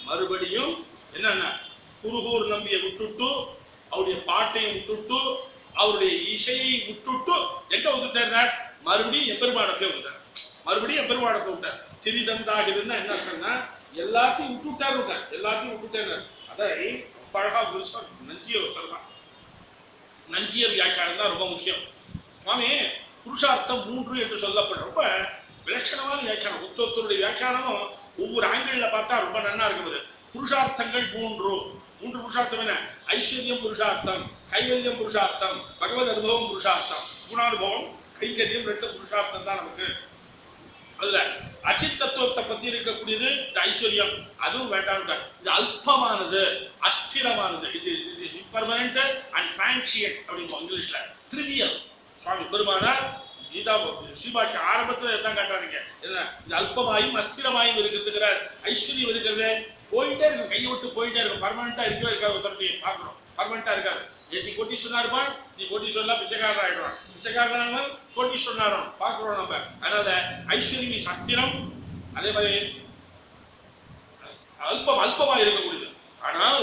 மறுபடியும் என்னன்னா குருகூர் நம்பியை விட்டுட்டு அவருடைய பாட்டையும் விட்டுட்டு அவருடைய இசையை விட்டுட்டு எங்க வந்துட்டார்? மறுபடியும் எம்பெருமானத்தை விட்டார். மறுபடியும் எம்பெருமானத்தை விட்டார். திரிதந்தாக இருந்தா என்ன அர்த்தம்னா எல்லாத்தையும் விட்டுட்டார். எல்லாத்தையும் விட்டுட்டார். அதை அழகா நஞ்சியர் தருவான். நஞ்சியர் வியாக்கியானம் தான் ரொம்ப முக்கியம். சுவாமி புருஷார்த்தம் 3 என்று சொல்லப்படும் ரொம்ப விலட்சணமான வியாக்கியானம். ஒருத்தருடைய வியாக்கியானமும் ஒவ்வொரு ஆங்கிள் பார்த்தா ரொம்ப நன்னா இருக்குது. புருஷார்த்தங்கள் 3 புருஷார்த்தம் என்ன? ஐஸ்வர்யம் புருஷார்த்தம், கைவல்யம் புருஷார்த்தம், பகவத் அனுபவம் புருஷார்த்தம், குணானுபவம், கைங்கரியம் 2 புருஷார்த்தம் தான் நமக்கு. அதுல அச்சித் தத்துவத்தை பத்தி இருக்கக்கூடியது இந்த ஐஸ்வர்யம், அதுவும் வேண்டாம். இது அல்பமானது, அஸ்திரமானது, it is impermanent and transient அப்படின்னு இங்கிலீஷ்ல ட்ரிவியல். சுவாமி பெருமானார் கீதா ஸ்ரீபாஷ ஆரம்பத்துல என்ன காட்டுறாங்க? என்ன இது அல்பமாயும் அஸ்திரமாயும் இருக்கிறதுங்கிறார். ஐஸ்வர்யம் இருக்கிறது போயிட்டே இருக்கும், கையை விட்டு போயிட்டே இருக்கும், பர்மனண்டா இருக்கவே இருக்காது. ஒருத்தருடைய பாக்குறோம் பர்மனண்டா இருக்காது. நீ கோட்டீஸ்வரனா இருப்பான், நீ கோட்டீஸ்வரன் பிச்சைக்காரன் ஆயிடுவான், பிச்சைக்காரன் கோட்டீஸ்வரன் பாக்குறோம் நம்ம. அதனால ஐஸ்வர்யம் அஸ்திரம், அதே மாதிரி அல்பமா இருக்கக்கூடியது. ஆனால்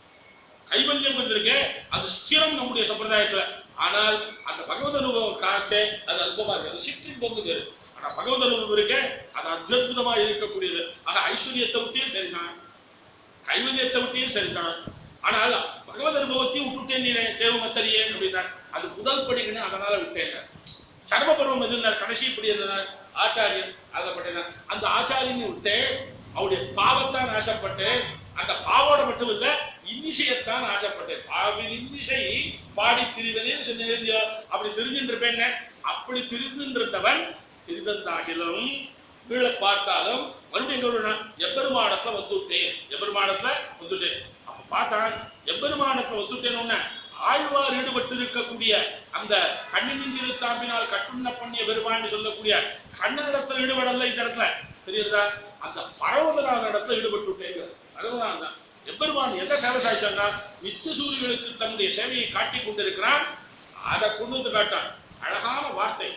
கைவல்யம் இருந்திருக்கு, அது ஸ்திரம் நம்முடைய சம்பிரதாயத்துல. ஆனால் அந்த பகவத் அனுபவம் காட்சே அது அல்பமா இருக்கு, அது சித்தின் பொங்கு. ஆனா பகவத் அனுபவம் இருக்கு, அது அத்புதமா இருக்கக்கூடியது. ஆக ஐஸ்வர்யத்தை விட்டியும் சரிதான், கைவல்யத்தை விட்டியும் சரிதான். ஆனால் பகவத் அனுபவத்தையும் விட்டுட்டேன் நீ தேவமத்தரியே அப்படின்னா அது முதல் படிக்கணும், அதனால விட்டேன். சர்ம பருவம் எதுனார்? கடைசி படி எதுனார்? ஆச்சாரியன் ஆகப்பட்டேன். அந்த ஆச்சாரியன் விட்டு அவருடைய பாவத்தான் ஆசைப்பட்டேன். அந்த பாவோட மட்டும் இல்ல, இன்னிசையத்தான் ஆசைப்பட்டேன். பாவின் இன்னிசை பாடி திரிவனேன்னு சொன்ன அப்படி தெரிஞ்சுட்டு இருப்பேங்க. அப்படி தெரிந்துன்றவன் திருதந்தாகிலும் கீழே பார்த்தாலும் மறுபடியும் எம்பெருமானத்துல வந்துட்டேன், எம்பெருமானத்துல வந்துட்டேன். அப்ப பார்த்தான் எம்பெருமானத்துல வந்துட்டேன்னு ஆழ்வார் ஈடுபட்டு இருக்கக்கூடிய அந்த கண்ணின் தாம்பினால் கட்டுண்ண பண்ணிய பெருமான்னு சொல்லக்கூடிய கண்ணனிடத்துல ஈடுபடல. இந்த இடத்துல தெரியுதா? அந்த பரவதனான இடத்துல ஈடுபட்டு விட்டேங்க. அதுதான் தான் எம்பெருமான் எந்த சேவை சாய்ச்சான்னா நித்திய சூரியர்களுக்கு தன்னுடைய சேவையை காட்டி கொண்டிருக்கிறான். அதை கொண்டு வந்து காட்டான். அழகான வார்த்தை.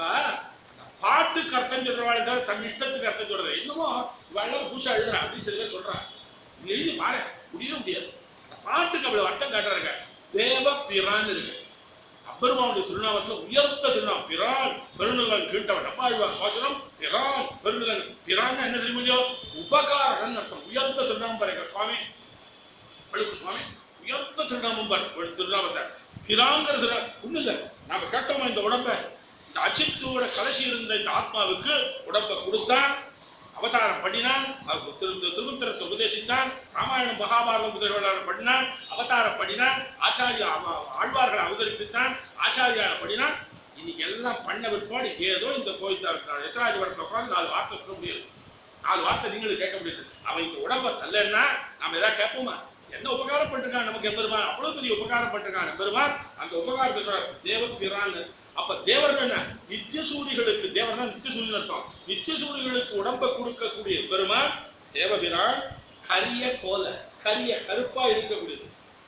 பாட்டுக்கு அர்த்தம் சொல்றவாள் தவிர தன் இஷ்டத்துக்கு அர்த்தம் சொல்றது இன்னமும் இவாள் பூசா எழுதுறான் அப்படின்னு சில பேர் சொல்றான். நீங்க எழுதி பாரு, முடியாது. அந்த பாட்டுக்கு அவ்வளவு அர்த்தம் காட்டுறாங்க. தேவ பிரான் இருக்கு. அப்பெருமாவுடைய திருநாமத்துல உயர்த்த திருநாமம் பிரான், பெருநிலன் கீழ்த்தவன். அப்பாழ்வார் வாசனம் பிரான், பெருநிலன். பிரான் என்ன தெரியுமோ? உபகாரன் அர்த்தம். உயர்த்த திருநாமம் பாருங்க சுவாமி பழுப்பு சுவாமி உயர்த்த திருநாமம் பாரு. திருநாமத்தை பிராங்கிறது ஒண்ணு இல்லை. நாம கேட்டோமா இந்த உடம்ப, இந்த அச்சித்தோட கலசி இருந்த இந்த ஆத்மாவுக்கு உடம்ப கொடுத்தான், அவதாரம் பண்ணினான், திருமந்திரத்தை உபதேசித்தான், ராமாயணம் மகாபாரதம் முதல்வர்களால் பண்ணினான், அவதாரம் பண்ணினான், ஆச்சாரிய ஆழ்வார்களை அவதரிப்பித்தான், ஆச்சாரியால பண்ணினான். இன்னைக்கு எல்லாம் பண்ண விற்பாடு ஏதோ இந்த கோயில் இருக்கிறான். எத்தராஜ படத்தை உட்காந்து 4 வார்த்தை சொல்ல முடியாது, 4 வார்த்தை நீங்களும் கேட்க முடியாது. அவன் இந்த உடம்ப தள்ளன்னா நாம ஏதாவது கேட்போமா? என்ன உபகாரம் பண்ணிருக்கான் நமக்கு எம்பெருமான், அவ்வளவு பெரிய உபகாரம் பண்ணிருக்கான் எம்பெருமான். அந்த உபகாரத்தை சொல்ற தேவ பிரான். அப்ப தேவர்கள் என்ன? நித்திய சூரிகளுக்கு, தேவர்னா நித்திய சூரியன் அர்த்தம். நித்திய சூரிகளுக்கு உடம்ப கொடுக்கக்கூடிய பெருமான் தேவபிரான். கரிய கோல, கரிய கருப்பா இருக்கக்கூடியது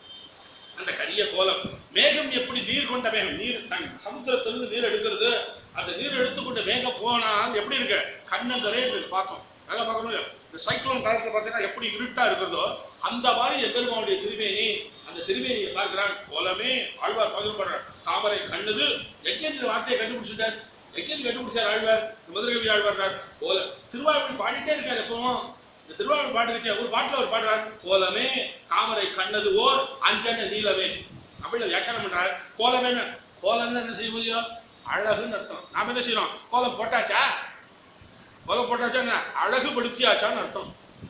அந்த கரிய கோலம். மேகம் எப்படி நீர் கொண்ட மேகம், நீர் தன் சமுத்திரத்திலிருந்து நீர் எடுக்கிறது, அந்த நீர் எடுத்துக்கொண்ட மேகம் போனால் எப்படி இருக்கு? கண்ணங்கரே பார்த்தோம், நல்லா பார்க்கணும். இந்த சைக்ளோன் காலத்துல பார்த்தீங்கன்னா எப்படி இருட்டா இருக்கிறதோ அந்த மாதிரி எம்பெருமானுடைய திருமேனி. அந்த திருமேனியை பார்க்கிறான். கோலமே ஆழ்வார் பதிவு பண்றார். தாமரை கண்ணது. எங்கேருந்து வார்த்தையை கண்டுபிடிச்சிட்டார்? எங்கேருந்து கண்டுபிடிச்சார் ஆழ்வார்? மதுரகவி ஆழ்வார் கோல திருவாரூர் பாடிட்டே இருக்காரு. எப்பவும் இந்த திருவாரூர் பாட்டு வச்சு ஒரு பாட்டுல ஒரு பாடுறார். கோலமே தாமரை கண்ணது ஓர் அஞ்சன நீலமே அப்படின்னு வியாக்கியானம் பண்றார். கோலமே கோலம்னு என்ன செய்ய முடியும்? அழகுன்னு அர்த்தம். நாம என்ன செய்யறோம்? கோலம் போட்டாச்சா, கோலம் போட்டாச்சா என்ன அழகுபடுத்தியாச்சான்னு அர்த்தம்.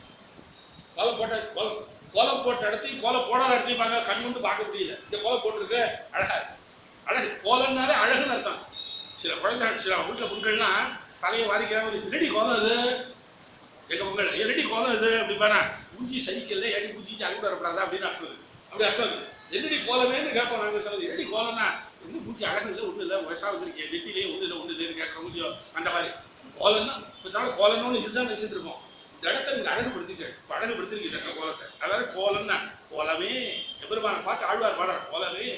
கோலம் போட்ட கோலம் போட்ட இடத்தையும் கோலம் போடாத இடத்தையும் பார்க்க கண் வந்து பார்க்க முடியல. இந்த கோலம் போட்டிருக்கு அழகா இருக்கு. அழகு கோலம்னாலே அழகுன்னு அர்த்தம். சில குழந்தைகள் சில வீட்டுல பொண்கள்லாம் தலையை வாரிக்கிறாங்க. என்னடி கோலம் இது? எங்க பொங்கல் என்னடி கோலம் இது அப்படி பாரு. குஞ்சி சைக்கிள்ல எடி குஞ்சி அழுகு வரப்படாதா அப்படின்னு அர்த்தம். அப்படி அர்த்தம் என்னடி கோலமேன்னு கேட்போம் நாங்க. சொல்றது என்னடி கோலம்னா இன்னும் மூஞ்சி அழகு இல்லை, ஒண்ணு இல்லை, வயசா வந்துருக்கேன், நெத்திலேயே ஒண்ணு இல்லைன்னு கேட்கற முடியும். அந்த மாதிரி கோலம்னா இப்ப கோலம்னு இதுதான் நினைச்சிட்டு இருக்கோம். இந்த இடத்த நீங்க அழகுபடுத்திட்டு இப்ப அழகுபடுத்திருக்கீங்க கோலத்தை. அதாவது கோலம்னா கோலமே எபெருமானை பார்த்து ஆழ்வார் பாடுற. கோலமே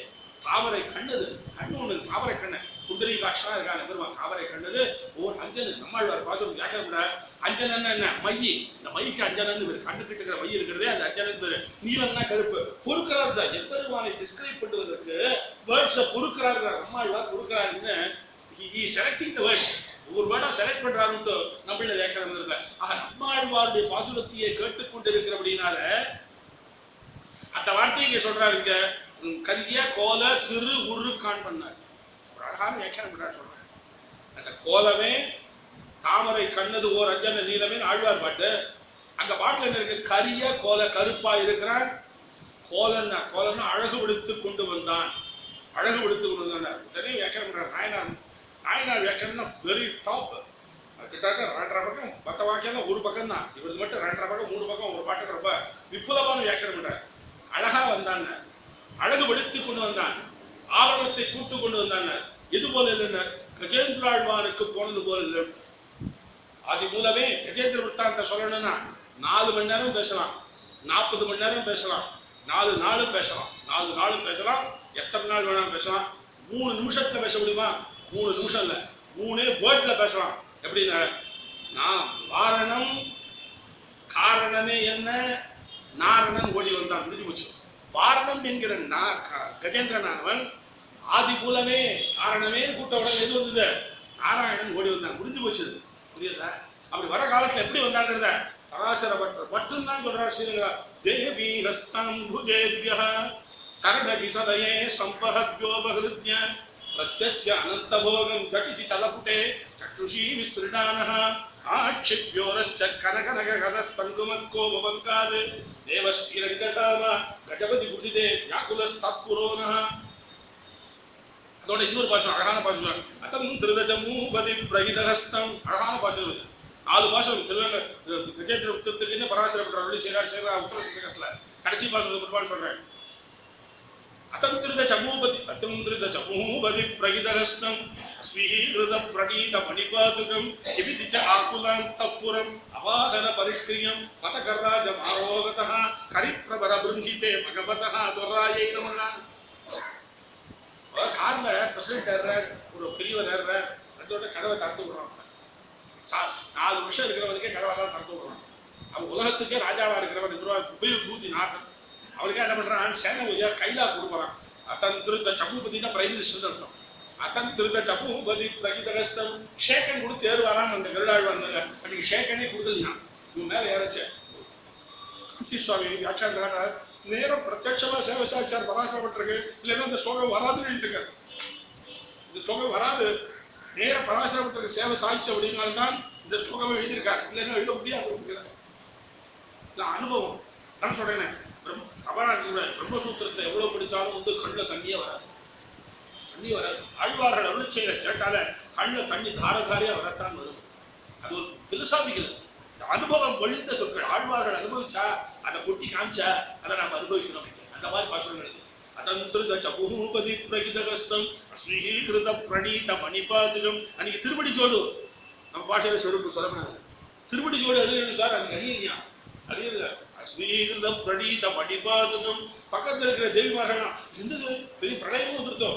தாமரை கண்ணது கண்ணு ஒண்ணு தாமரை கண்ணு குண்டரி காட்சா இருக்காங்க பெருமாள் தாமரை கண்ணது ஒவ்வொரு அஞ்சனு நம்மாழ்வார் பாசம் வியாக்கியம் அஞ்சனன்னா என்ன மையி இந்த மைக்கு அஞ்சனன்னு பேரு கண்ணு கிட்ட இருக்கிற மை இருக்கிறதே அந்த அஞ்சனன் பேரு நீலம்னா கருப்பு பொறுக்கிறார் தான் எப்பெருமானை டிஸ்கிரைப் பண்ணுவதற்கு வேர்ட்ஸை பொறுக்கிறார் நம்மாழ்வார் பொறுக்கிறாருன்னு செலக்டிங் த வேர்ட்ஸ் ஒவ்வொரு வேர்டா செலக்ட் பண்றாருன்னு நம்மள வியாக்கியம் இல்லை ஆக நம்மாழ்வாருடைய பாசுரத்தையே கேட்டுக்கொண்டிருக்கிறபடினால அந்த வார்த்தையை இங்க சொல்றாரு இங்க கரிய கோல திரு உரு கான் பண்ணார் ஒரு அழகான வியாக்கியானம் பண்றாரு சொல்றாரு அந்த கோலமே தாமரை கண்ணது ஓர் அஞ்சன நீலமே ஆழ்வார் பாட்டு அங்க பாட்டுல என்ன இருக்கு கரிய கோல கருப்பா இருக்கிறான் கோலன்னா அழகு விடுத்து கொண்டு வந்தான் அழகு விடுத்து கொண்டு வந்தான் உடனே வியாக்கியானம் பண்றாரு நாயனார் வியாக்கியானம் வெரி டாப் கிட்டாக்க 2.5 பக்கம் 10 வாக்கியம் ஒரு பக்கம் தான் இவருக்கு மட்டும் 2.5 பக்கம் 3 பக்கம் ஒரு பாட்டு ரொம்ப விப்புலமான வியாக்கியானம் பண்றாரு அழகா வந்தான் அழகு வெடுத்து கொண்டு வந்தான் ஆவணத்தை கூட்டு கொண்டு வந்தான் இது போல இல்லைன்னா கஜேந்திராழ்வானுக்கு போனது போல இல்லை அது மூலமே கஜேந்திர விற்த்தாந்த சொல்லணும்னா 4 மணி நேரம் பேசலாம் 40 மணி நேரம் பேசலாம் 4 நாளும் பேசலாம் 4 நாளும் பேசலாம் எத்தனை நாள் வேணாலும் பேசலாம் 3 நிமிஷத்துல பேச முடியுமா 3 நிமிஷம் இல்ல 3 வேர்ட்ல பேசலாம் எப்படின்னா நான் வாரணம் காரணமே என்ன நாரணன் ஓடி வந்தான் முடிஞ்சு போச்சு வாரணம் என்கிற கஜேந்திரனானவன் ஆதி மூலமே காரணமே கூட்ட உடனே எது வந்தது நாராயணன் ஓடி வந்தான் முடிஞ்சு போச்சு புரியுதா அப்படி வர காலத்துல எப்படி வந்தாங்கிறத பராசர பட்டர் மட்டும்தான் சொல்றாரு ஸ்ரீரங்கா தேவி ஹஸ்தம் புஜேபிய சரணகி சதயே சம்பஹத்யோ பஹ்ருத்ய பிரத்யஸ்ய அனந்த போகம் ஜடிதி சலபுடே சக்ஷுஷி விஸ்திருடானஹ ஆட்சிப்யோரஸ்ச கனகனக கனஸ்தங்குமத்கோபவங்காது தேவஸ்ரீரங்கதாம கஜபதி குஷிதே வியாக்குலஸ்தத்புரோனஹ அதோட இன்னொரு பாஷம் அழகான பாஷம் அத்தம் திருதஜமூபதி பிரகிதஹஸ்தம் அழகான பாஷம் இது 4 பாஷம் திருவங்க கஜேந்திர உத்தரத்துக்கு என்ன பராசர பண்றாரு சேரா உத்தர சுத்தகத்துல கடைசி பாஷம் பெருமாள் சொல்றேன் அத்தந்திரித சமூபதி பிரகிதஹஸ்தம் ஸ்வீகிருத பிரணீத மணிபாதுகம் எபிதிச்ச ஆகுலாந்தபுரம் அவாகன பரிஷ்கிரியம் மதகர்ராஜ மாரோகதः கரிப்ரபர பிருங்கிதே பகவதः துராயை நமஹ கார்ல பிரசிடென்ட் ஏறார் ஒரு பெரியவர் ஏறார் அதோட கதவை திறந்து விடுறாங்க 4 வருஷம் இருக்கிறவனுக்கே கதவெல்லாம் திறந்து விடுறாங்க அவன் உலகத்துக்கே ராஜாவா இருக்கிறவன் பூதி நாசன் அவருக்கே என்ன பண்றான் சேனை கைலா கொடுக்குறான் அத்தந்திருத்த சமூபதினா பிரைம் மினிஸ்டர் அர்த்தம் அத்தந்திருத்த சமூபதி பிரகிதகஸ்தம் ஷேக்கன் கொடுத்து ஏறுவாராம் அந்த கருடாழ்வார் அன்னைக்கு ஷேக்கனே கொடுக்கலையா இவன் மேல ஏறச்ச காஞ்சி சுவாமி வியாக்கியானம் நேரம் பிரத்யட்சமா சேவை சாட்சார் பராசரப்பட்டிருக்கு இல்லைன்னா இந்த ஸ்லோகம் வராதுன்னு எழுதிருக்காரு இந்த ஸ்லோகம் வராது நேர பராசரப்பட்டிருக்கு சேவை சாட்சி அப்படின்னால்தான் இந்த ஸ்லோகமே எழுதியிருக்காரு இல்லைன்னா எழுத முடியாது அனுபவம் தான் சொல்றேன் பிரம்மசூத்திரத்தை எவ்வளவு படிச்சாலும் கண்ணுல தண்ணியே வராது ஆழ்வார்கள் அருள் செய்யற சேட்டால கண்ணுல தண்ணி தாரதாரியா வரத்தான் வரும் அது ஒரு பிலசாபிக்கல் அனுபவம் ஒழிந்த சொற்கள் ஆழ்வார்கள் அனுபவிச்சா அதை கொட்டி காமிச்சா அதை நாம அனுபவிக்கிறோம் அந்த மாதிரி பாசனம் அதந்திருத சபூபதி பிரகிதகஸ்தம் ஸ்வீகிருத பிரணீத மணிபாதுகம் அன்னைக்கு திருப்படி ஜோடு நம்ம பாஷையில சொல்லக்கூடாது திருப்படி ஜோடு அழியணும் சார் அன்னைக்கு அழியா அழியல ஸ்வீகிருத பிரணீத மணிபாதுகம் பக்கத்துல இருக்கிற தேவிமார்கள் என்னது பெரிய பிரளயம் வந்துருத்தோம்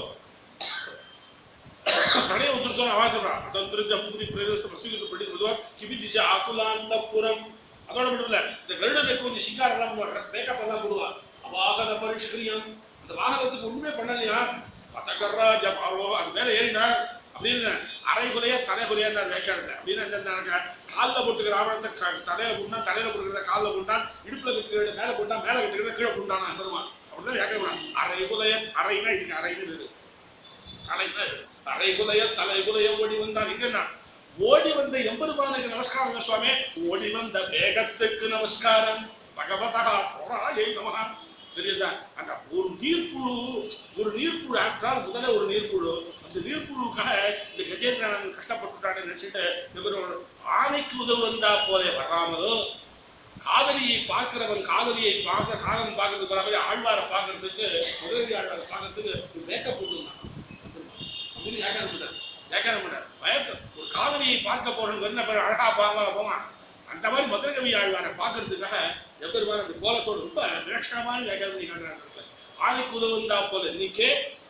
பிரளயம் வந்துருத்தோம் அவா சொல்றான் அதந்திருத சபூபதி பிரகிதகஸ்தம் ஸ்வீகிருத பிரணீத மணிபாதுகம் கிபிதிச்ச ஆகுலாந்தபுரம் அதோட மட்டும் இல்ல இந்த கருடனுக்கு கொஞ்சம் சிங்காரம் எல்லாம் போடுவா மேக்கப் எல்லாம் போடுவா அவாகன பரிஷ்கிரியம் அந்த வாகனத்துக்கு ஒண்ணுமே பண்ணலையா பதகர்ராஜ மாரோ அது மேல ஏறினார் அப்படின்னு அரைகுலையா தலைகுலையா வியாக்கியானது அப்படின்னு என்ன காலில் போட்டுக்கிற ஆவணத்தை தலையில போட்டா தலையில போட்டுக்கிறத காலில் போட்டான் இடுப்புல கட்டுக்கிற மேல போட்டா மேல கட்டுக்கிறத கீழே போட்டானா பெருமான் அப்படிதான் வியாக்கியம் அரைகுலைய அரைனா இதுக்கு அரைன்னு வேறு தலைமை அரைகுலைய தலைகுலைய ஓடி வந்தான் இங்கன்னா ஓடி வந்த எம்பெருமானுக்கு நமஸ்காரம் சுவாமி ஓடி வந்த வேகத்துக்கு நமஸ்காரம் பகவதா போராயை நமகா தெரியுதா அந்த ஒரு நீர்ப்புழு ஆற்றால் முதல்ல ஒரு நீர்ப்புழு அந்த நீர்ப்புழுக்காக இந்த கஜேந்திரன் கஷ்டப்பட்டுட்டான்னு நினைச்சிட்டு ஆணைக்கு உதவு வந்தா போல வராமலோ காதலியை பார்க்கிறவன் காதலியை பார்க்க காதலன் பார்க்கறதுக்கு வராமலே ஆழ்வாரை பார்க்கறதுக்கு முதலி ஆழ்வாரை பார்க்கறதுக்கு மேக்கப் போட்டுருந்தான் அப்படின்னு வியாக்கியானம் பண்ணார் பயக்கம் ஒரு காதலியை பார்க்க போறவங்க என்ன அழகா போவான் அந்த மாதிரி மதுரகவி ஆழ்வாரை பார்க்கறதுக்காக எப்பெருமான அந்த கோலத்தோடு ரொம்ப விலட்சணமான வியாக்கியானம் பண்ணி காட்டுறாங்க ஆணைக்கு உதவுந்தா போல இன்னைக்கே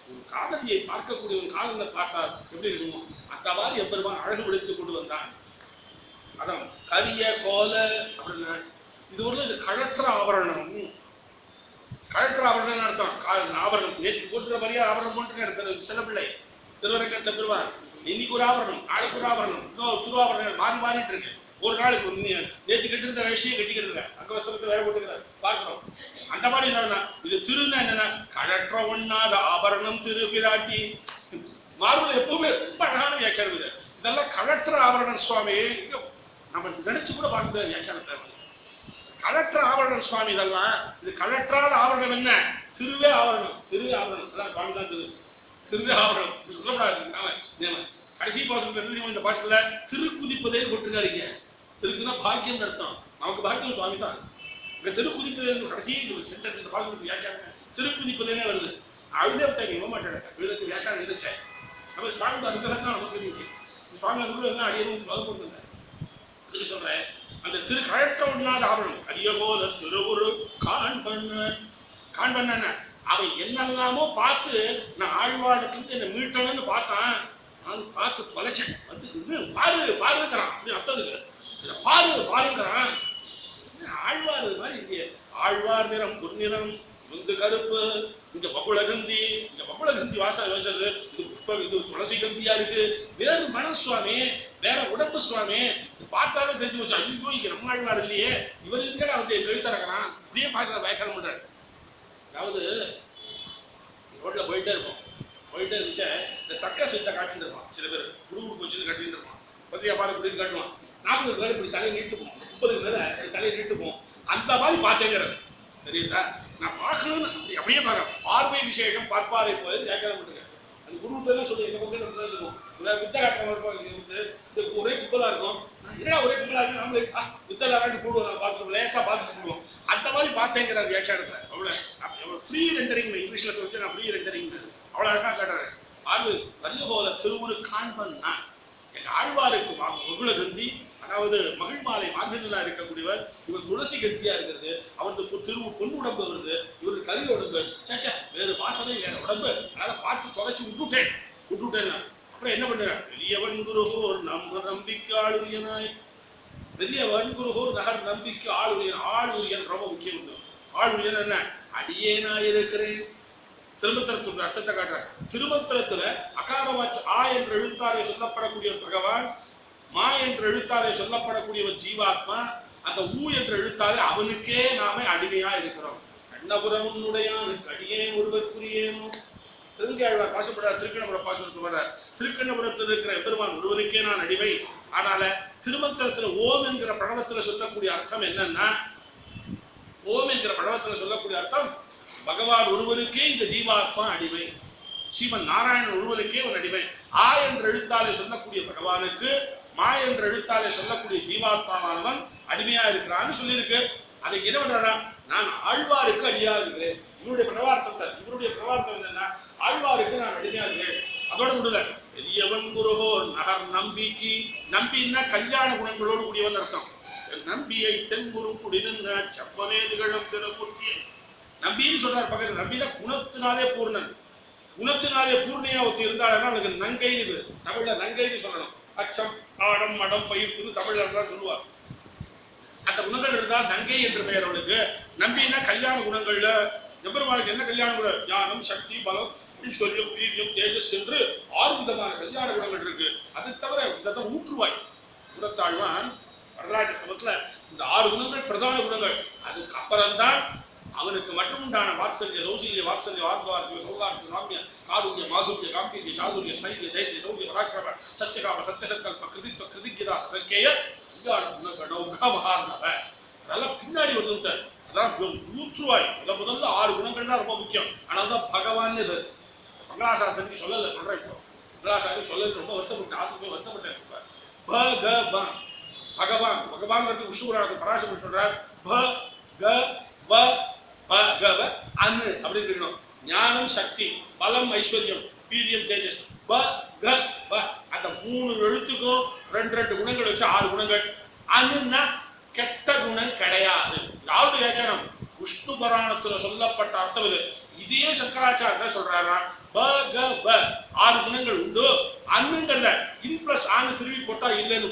ஒரு காதலியை பார்க்கக்கூடிய ஒரு காதலை பார்த்தா எப்படி இருக்குமோ அந்த மாதிரி எப்பெருமான் அழகு விடுத்துக் கொண்டு வந்தான். அதான் கரிய கோல அப்படின்னா இது ஒரு இது கழற்ற ஆபரணம். கழற்ற ஆபரணம் அர்த்தம் ஆபரணம் நேற்று போட்டுற மாதிரியே ஆபரணம் போட்டுருக்காரு சில பிள்ளை திருவரக்கத்தை பெறுவார். இன்னைக்கு ஒரு ஆபரணம், நாளைக்கு ஒரு ஆபரணம், இன்னும் திருவாபரணம் மாறி மாறிட்டு இருக்கு. ஒரு நாளைக்கு நேற்று கட்டிருந்த வேஷ்டியை கட்டிக்கிறது, அங்கவஸ்திரத்தை வேற போட்டுக்கிறார் பார்க்கிறோம். அந்த மாதிரி என்னன்னா இது திருன்னா என்னன்னா கழற்ற ஒண்ணாத ஆபரணம் திரு பிராட்டி. மார்புல எப்பவுமே ரொம்ப அழகான வியாக்கியானம் இது. இதெல்லாம் கழற்ற ஆபரணம் சுவாமி. நம்ம நினைச்சு கூட பார்க்க வியாக்கியானத்தை கலெக்டர் ஆபரணம் சுவாமி. இதெல்லாம் இது கலெக்டராத ஆபரணம் என்ன? திருவே ஆபரணம். திருவே ஆபரணம் அதான் சுவாமி தான் திருவே ஆபரணம் சொல்லக்கூடாது. கடைசி பாசனம் இந்த பாசத்துல திருக்குதிப்பதே போட்டிருக்காருங்க. திருக்குன்னா பாக்கியம் அர்த்தம். நமக்கு பாக்கியம் சுவாமி தான். இங்க திருக்குதிப்பதே கடைசி சென்டென்ஸ் இந்த பாசனத்துக்கு வியாக்கியானம் திருக்குதிப்பதே வருது. அழுதே விட்டாங்க இவ மாட்டேன் எழுதத்துக்கு வியாக்கியானம் எழுதச்சேன். நம்ம சுவாமி அனுகிரகம் தான் நமக்கு தெரியுது. சுவாமி அனுகிரகம் அடியவும் சொல்ல போடுங்க. அதுக்கு சொல்றேன் அந்த திரு கழற்ற ஒண்ணாத ஆபரணம் கரியகோல திருவுரு காண்பண்ண அவன் என்னெல்லாமோ பார்த்து நான் ஆழ்வாடத்துக்கு என்ன மீட்டணும்னு பார்த்தான். நான் பார்த்து தொலைச்சேன். வந்து பாரு பாருங்கிறான். அப்படி அர்த்தம் இருக்கு. பாரு பாருங்கிறான். ஆழ்வார் மாதிரி இல்லையே. ஆழ்வார் நிறம் பொன்னிறம், முந்து கருப்பு, இங்க பகுளகந்தி, இங்க பகுளகந்தி வாசல் வசது, இது புஷ்பம், இது துளசி கந்தியா இருக்கு. வேறு மனம் சுவாமி, வேற உடம்பு சுவாமி. பார்த்தாலே தெரிஞ்சு வச்சு ஐயோ இங்க நம்ம ஆழ்வார் இல்லையே, இவர் இதுக்காக வந்து எழுத்தறக்கிறான். இப்படியே பார்க்கற வியாக்கியானம் பண்றாரு. அதாவது ரோட்ல போயிட்டே இருப்போம். போயிட்டே இருந்துச்சு இந்த சர்க்கஸ் வித்த காட்டிட்டு இருப்பான். சில பேர் குடுகுடு போச்சு கட்டிட்டு இருப்பான். பத்திரிகா பாரு இப்படின்னு காட்டுவான். 40 பேர் இப்படி தலையை நீட்டுப்போம், 30 மேல தலையை நீட்டுப்போம். அந்த மாதிரி பார்த்தேங்கிறது தெரியுதா? நான் பார்க்கணும்னு அப்படியே பார்க்க பார்வை விசேஷம் பார்ப்பாரை போய் வியாக்கியானம் பண்ணுங்க. அந்த குருகிட்ட தான் சொல்லி எங்க பக்கத்துல இருக்கும் வித்த காட்டுறவங்க இந்த ஒரே குப்பலா இருக்கும். என்னடா ஒரே குப்பலா இருக்கு, நாமளே வித்தலா வேண்டி போடுவோம், பார்த்துருவோம், லேசா பார்த்துட்டு போடுவோம். அந்த மாதிரி பார்த்தேங்கிற வியாக்கியானத்துல அவ்வளவு ஃப்ரீ ரெண்டரிங் இங்கிலீஷ்ல சொல்லி நான் ஃப்ரீ ரெண்டரிங் அவ்வளவு அழகா காட்டுறேன். ஆறு வரியகோல திருவுரு காண்பன்னா எங்க ஆழ்வாருக்கு மகுளகந்தி, அதாவது மகிழ் மாலை மார்கழியா இருக்கக்கூடியவர். இவர் துளசி கத்தியா இருக்கிறது. அவருக்கு திருவு பொன் உடம்பு வருது, இவருக்கு கல்வி உடம்பு. சேச்சா வேறு வாசனை வேற உடம்பு. அதனால பார்த்து தொலைச்சு விட்டுட்டேன். அப்புறம் என்ன பண்றேன்? பெரியவன் குருகோர் நம்ம நம்பிக்கை ஆளுரியனாய். பெரியவன் குருகோர் நகர் நம்பிக்கை ஆளுரியன். ஆளுரியன் ரொம்ப முக்கியம். ஆளுரியன் என்ன? அடியேனாய் இருக்கிறேன். திருமந்திரத்துடைய அர்த்தத்தை காட்டுற. திருமந்திரத்துல அகாரவாச்சு ஆ என்ற எழுத்தாலே சொல்லப்படக்கூடிய பகவான், மா என்ற எழுத்தாலே சொல்லப்படக்கூடியவன் ஜீவாத்மா. அந்த ஊ என்ற எழுத்தாலே அவனுக்கே நாம அடிமையா இருக்கிறோம். கண்ணபுரமுன்னுடையானுக்கு அடியேன் ஒருவருக்குரியேனோ. திருங்கையாழ்வார் பாசப்படுறார். திருக்கண்ணபுரம் பாசனத்துக்கு வர்றார். திருக்கண்ணபுரத்தில் இருக்கிற எம்பெருமான் ஒருவருக்கே நான் அடிமை. அதனால திருமந்திரத்துல ஓம் என்கிற பிரணவத்துல சொல்லக்கூடிய அர்த்தம் என்னன்னா, ஓம் என்கிற பிரணவத்துல சொல்லக்கூடிய அர்த்தம் பகவான் ஒருவருக்கே இந்த ஜீவாத்மா அடிமை. ஸ்ரீமன் நாராயணன் ஒருவருக்கே ஒரு அடிமை. ஆ என்ற எழுத்தாலே சொல்லக்கூடிய பகவானுக்கு, மா என்ற எழுத்தாலே சொல்லக்கூடிய ஜீவாத்மாவானவன் அடிமையா இருக்கிறான்னு சொல்லியிருக்கு. அதை என்ன பண்றா? நான் ஆழ்வாருக்கு அடியா இருக்கிறேன். இவருடைய பிரவார்த்தம் என்னன்னா ஆழ்வாருக்கு நான் அடிமையா இருக்கிறேன். அதோட முடியல. பெரியவன் குருகோர் நகர் நம்பிக்கை. நம்பின்னா கல்யாண குணங்களோடு கூடியவன் அர்த்தம். நம்பியை தென்குரு குடின செப்பனே திகழும் திருப்பூர்த்தியன். நம்பின்னு சொல்றாரு பக்கத்துல. நம்பினா குணத்தினாலே பூர்ணன். குணத்தினாலே பூர்ணியா ஒருத்தி இருந்தாலும் அவனுக்கு நங்கை. இது தமிழ்ல நங்கைன்னு சொல்லணும். அச்சம், ஆடம், மடம், பயிர்ப்புன்னு தமிழ்ல சொல்லுவார். அந்த குணங்கள் இருந்தால் நங்கை என்று பெயர் அவளுக்கு. நம்பினா கல்யாண குணங்கள்ல எம்பெருமானுக்கு என்ன கல்யாண குணம்? ஞானம், சக்தி, பலம், ஐஸ்வர்யம், வீரியம், தேஜஸ் என்று 6 விதமான கல்யாண குணங்கள் இருக்கு. அதை தவிர இதை ஊற்றுவாய் குணத்தாழ்வான் வரலாற்று சமத்துல இந்த 6 குணங்கள் பிரதான குணங்கள். அதுக்கு அப்புறம்தான் அவனுக்கு மட்டும் உண்டான வாத்சல்ய, கௌசல்ய, வாத்சல்ய, வார்த்தவார்த்திய, சௌகார்த்திய, சாமிய, காருண்ய, மாதுர்ய, காம்பீரிய, சாதுரிய, ஸ்தைரிய, தைரிய, சௌரிய, பராக்கிரம, சத்தியகாம, சத்தியசங்கல்ப, கிருதித்வ, கிருதிக்கிதா, சங்கேய, கல்யாண குணங்கள் உகமார்னவ. அதெல்லாம் பின்னாடி வந்து அதான் ஊற்றுவாய். முதல்ல 6 குணங்கள் தான் ரொம்ப முக்கியம். ஆனால் தான் பகவான் இது மங்களாசாசனுக்கு சொல்லல. சொல்றேன் இப்போ மங்களாசாசனுக்கு சொல்லல. ரொம்ப வருத்தப்பட்டேன். ஆத்துக்கு வருத்தப்பட்டேன். பகவான் பகவான் பகவான் விஷ்ணு புராணத்துக்கு பராசரர் சொல்றார். அன்னு அப்படி இருக்கணும். ஞானம், சக்தி, பலம், ஐஸ்வர்யம், வீரியம், தேஜஸ். அந்த 3 எழுத்துக்கும் 2 குணங்கள் வச்சு 6 குணங்கள். அனுன்னா கெட்ட குணம் கிடையாது. யாவது வியாக்கியானம் விஷ்ணு புராணத்துல சொல்லப்பட்ட அர்த்தம் இது. இதையே சங்கராச்சாரியர் சொல்றாராம். ப க ப 6 குணங்கள் உண்டு. அன்னுங்கள்ல இன் பிளஸ் ஆனு திருவி போட்டா இல்லைன்னு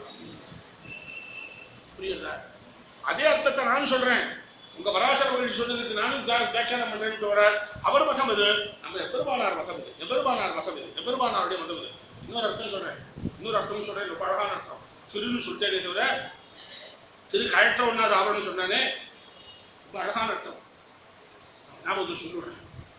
புரியுதா? அதே அர்த்தத்தை நான் சொல்றேன். உங்க பராசர மகரிஷி சொன்னதுக்கு நானும் வியாக்கியானம் பண்றேன்னு வரார். அவர் மதம் இது, நம்ம எம்பெருமானார் மதம் இது, எம்பெருமானார் மதம் இது, எம்பெருமானாருடைய மதம் இது. இன்னொரு அர்த்தம் சொல்றேன், இன்னொரு அர்த்தம் சொல்றேன், ரொம்ப அழகான அர்த்தம். திருன்னு சொல்லிட்டே தவிர திரு கயற்ற ஒன்னாது ஆவணம் சொன்னானே, ரொம்ப அழகான அர்த்தம். நான் ஒரு சொல்லுறேன்,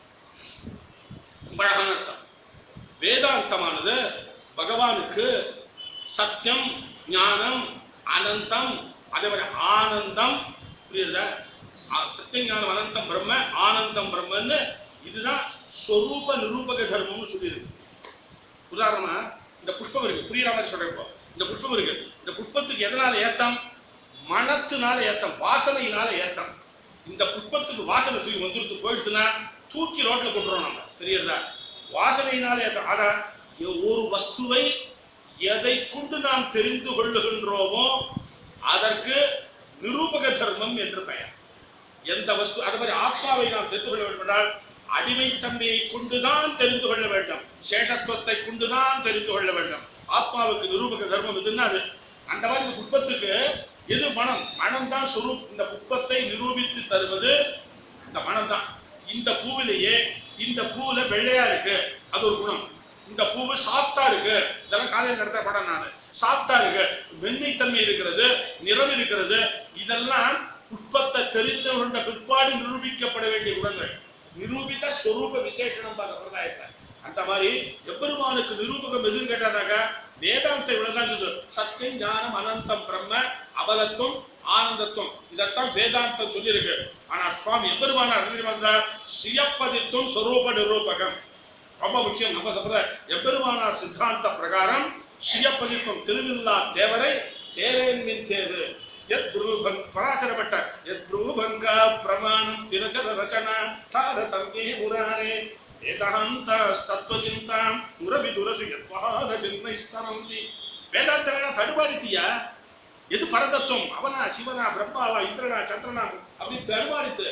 ரொம்ப அழகான அர்த்தம். வேதாந்தமானது பகவானுக்கு சத்தியம், ஞானம், அனந்தம், அதே மாதிரி ஆனந்தம். புரியுதா? சத்தியம், ஞானம், அனந்தம் பிரம்ம, ஆனந்தம் பிரம்மன்னு இதுதான் ஸ்வரூப நிரூபக தர்மம்னு சொல்லியிருக்கு. உதாரணமா இந்த புஷ்பம் இருக்கு, புரியுற மாதிரி சொல்றேன். இந்த புஷ்பம் இருக்கு, இந்த புஷ்பத்துக்கு எதனால ஏத்தம்? மனத்தினால ஏத்தம், வாசனையினால ஏத்தம். இந்த புஷ்பத்துக்கு வாசனை தூக்கி வந்துட்டு போயிடுச்சுன்னா தூக்கி ரோட்ல கொண்டுறோம் நம்ம, தெரியுதா? வாசனையினால ஏத்தம். ஆனா ஒரு வஸ்துவை எதை கொண்டு நாம் தெரிந்து கொள்ளுகின்றோமோ அதற்கு நிரூபக தர்மம் என்று பெயர். எந்த வஸ்து, அது மாதிரி ஆத்மாவை நாம் தெரிந்து கொள்ள வேண்டும் என்றால் அடிமைத்தன்மையை கொண்டுதான் தெரிந்து கொள்ள வேண்டும், சேஷத்துவத்தை கொண்டுதான் தெரிந்து கொள்ள வேண்டும். ஆத்மாவுக்கு நிரூபக தர்மம் எதுன்னா அது. அந்த மாதிரி புஷ்பத்துக்கு எது மனம்? மனம் தான் சுரூப். இந்த புஷ்பத்தை நிரூபித்து தருவது இந்த மனம் தான். இந்த பூவிலேயே இந்த பூவுல வெள்ளையா இருக்கு, அது ஒரு குணம். இந்த பூவு சாஃப்டா இருக்கு, இதெல்லாம் காலையில் நடத்த படம் நான், சாஃப்டா இருக்கு, மென்மைத்தன்மை இருக்கிறது, நிறம் இருக்கிறது, இதெல்லாம் புஷ்பத்தை தெரிந்து கொண்ட பிற்பாடு நிரூபிக்கப்பட வேண்டிய குணங்கள். நிரூபித்த ஸ்வரூப விசேஷனம் சம்பிரதாயத்தை. அந்த மாதிரி எப்பெருமானுக்கு நிரூபகம் எதுன்னு கேட்டானாக்கா வேதாந்த இவ்வளவுதான் சொல்லுது. சத்தியம், ஞானம், அனந்தம் பிரம்ம, அபலத்துவம், ஆனந்தத்துவம், இதைத்தான் வேதாந்தம் சொல்லியிருக்கு. ஆனா சுவாமி எப்பெருமானார் சுயப்பதித்துவம் ஸ்வரூப நிரூபகம் ரொம்ப முக்கியம். நம்ம சம்பிரதாயம் எப்பெருமானார் சித்தாந்த பிரகாரம் சுயப்பதித்துவம், திருவில்லா தேவரை தேரேன்மின் தேவு பராசரப்பட்ட யத்ரூபங்க பிரமாணம் திரச்சர ரச்சனா தாரதம்யே முராரே வேதாந்தஸ்தத்வசிந்தாம் முரவிதுரசி யத்வாத சின்னைஸ்தரந்தி. வேதாந்தம் தடுமாடித்தியா? எது பரதத்துவம்? அவனா, சிவனா, பிரம்மாவா, இந்திரனா, சந்திரனா அப்படி தடுமாடித்து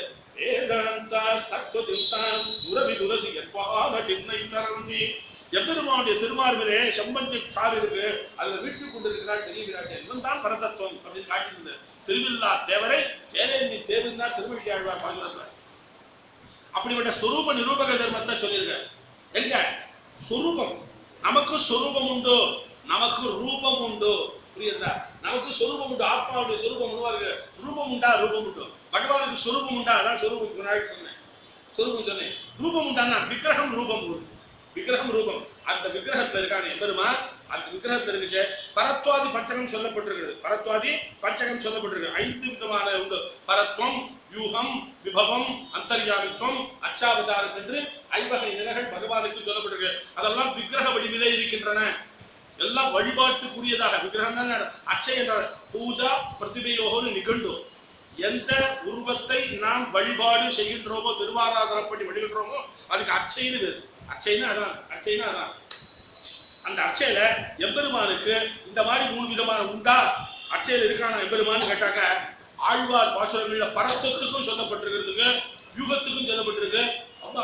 வேதாந்தஸ்தத்வசிந்தாம் முரவிதுரசி யத்வாத சின்னைஸ்தரந்தி. எம்பெருமானுடைய திருமார்பிலே செம்பஞ்சு தார் இருக்கு, அதுல வீட்டு கொண்டிருக்கிறார் தெரிகிறார், இவன் தான் பரதத்துவம் அப்படின்னு காட்டியிருந்தது. திருவில்லா தேவரை தேரேன்னி தேவன் தான் திருமணி ஆழ்வார் பாசுரத்துல. அப்படிப்பட்ட சொரூப நிரூபக தர்மத்தை சொல்லியிருக்க. எங்க சொரூபம்? நமக்கு சொரூபம் உண்டு, நமக்கு ரூபம் உண்டு. புரியுதா? நமக்கு சொரூபம் உண்டு, ஆத்மாவுடைய சொரூபம் உண்டு. ரூபம் உண்டா? ரூபம் உண்டு. பகவானுக்கு சொரூபம் உண்டா? அதான் சொரூபம் சொன்னேன். சொரூபம் சொன்னேன். ரூபம் உண்டானா விக்கிரகம் ரூபம் உண்டு. விக்கிரகம் ரூபம். அந்த விக்கிரகத்துல இருக்கான எம்பெருமான், அந்த விக்கிரகத்துல இருந்துச்சு பரத்வாதி பஞ்சகம் சொல்லப்பட்டிருக்கிறது. பரத்வாதி பஞ்சகம் சொல்லப்பட்டிருக்கு. 5 விதமான உண்டு. பரத்வம், யூகம், விபவம், அந்தர்யாமித்வம், அச்சாவதாரம் என்று 5 வகை நிலைகள் பகவானுக்கு சொல்லப்பட்டிருக்கு. அதெல்லாம் விக்கிரக வடிவிலே இருக்கின்றன. எல்லாம் வழிபாட்டுக்குரியதாக. விக்கிரகம் தான் அச்சய என்ற பூஜா பிரதிபையோகன்னு நிகழ்ந்து எந்த உருவத்தை நாம் வழிபாடு செய்கின்றோமோ, திருவாராதனப்படி வழிகின்றோமோ அதுக்கு அச்சைன்னு பேரு. அச்சைனா அதான், அச்சைனா அதான். அந்த அச்சையில எம்பெருமானுக்கு இந்த மாதிரி 3 விதமான உண்டா? அச்சையில இருக்கான எம்பெருமான்னு கேட்டாக்க ஆழ்வார் பாசுரங்கள்ல பரத்துவத்துக்கும் சொல்லப்பட்டிருக்கிறதுக்கு, யூகத்துக்கும் சொல்லப்பட்டிருக்கு. அப்பா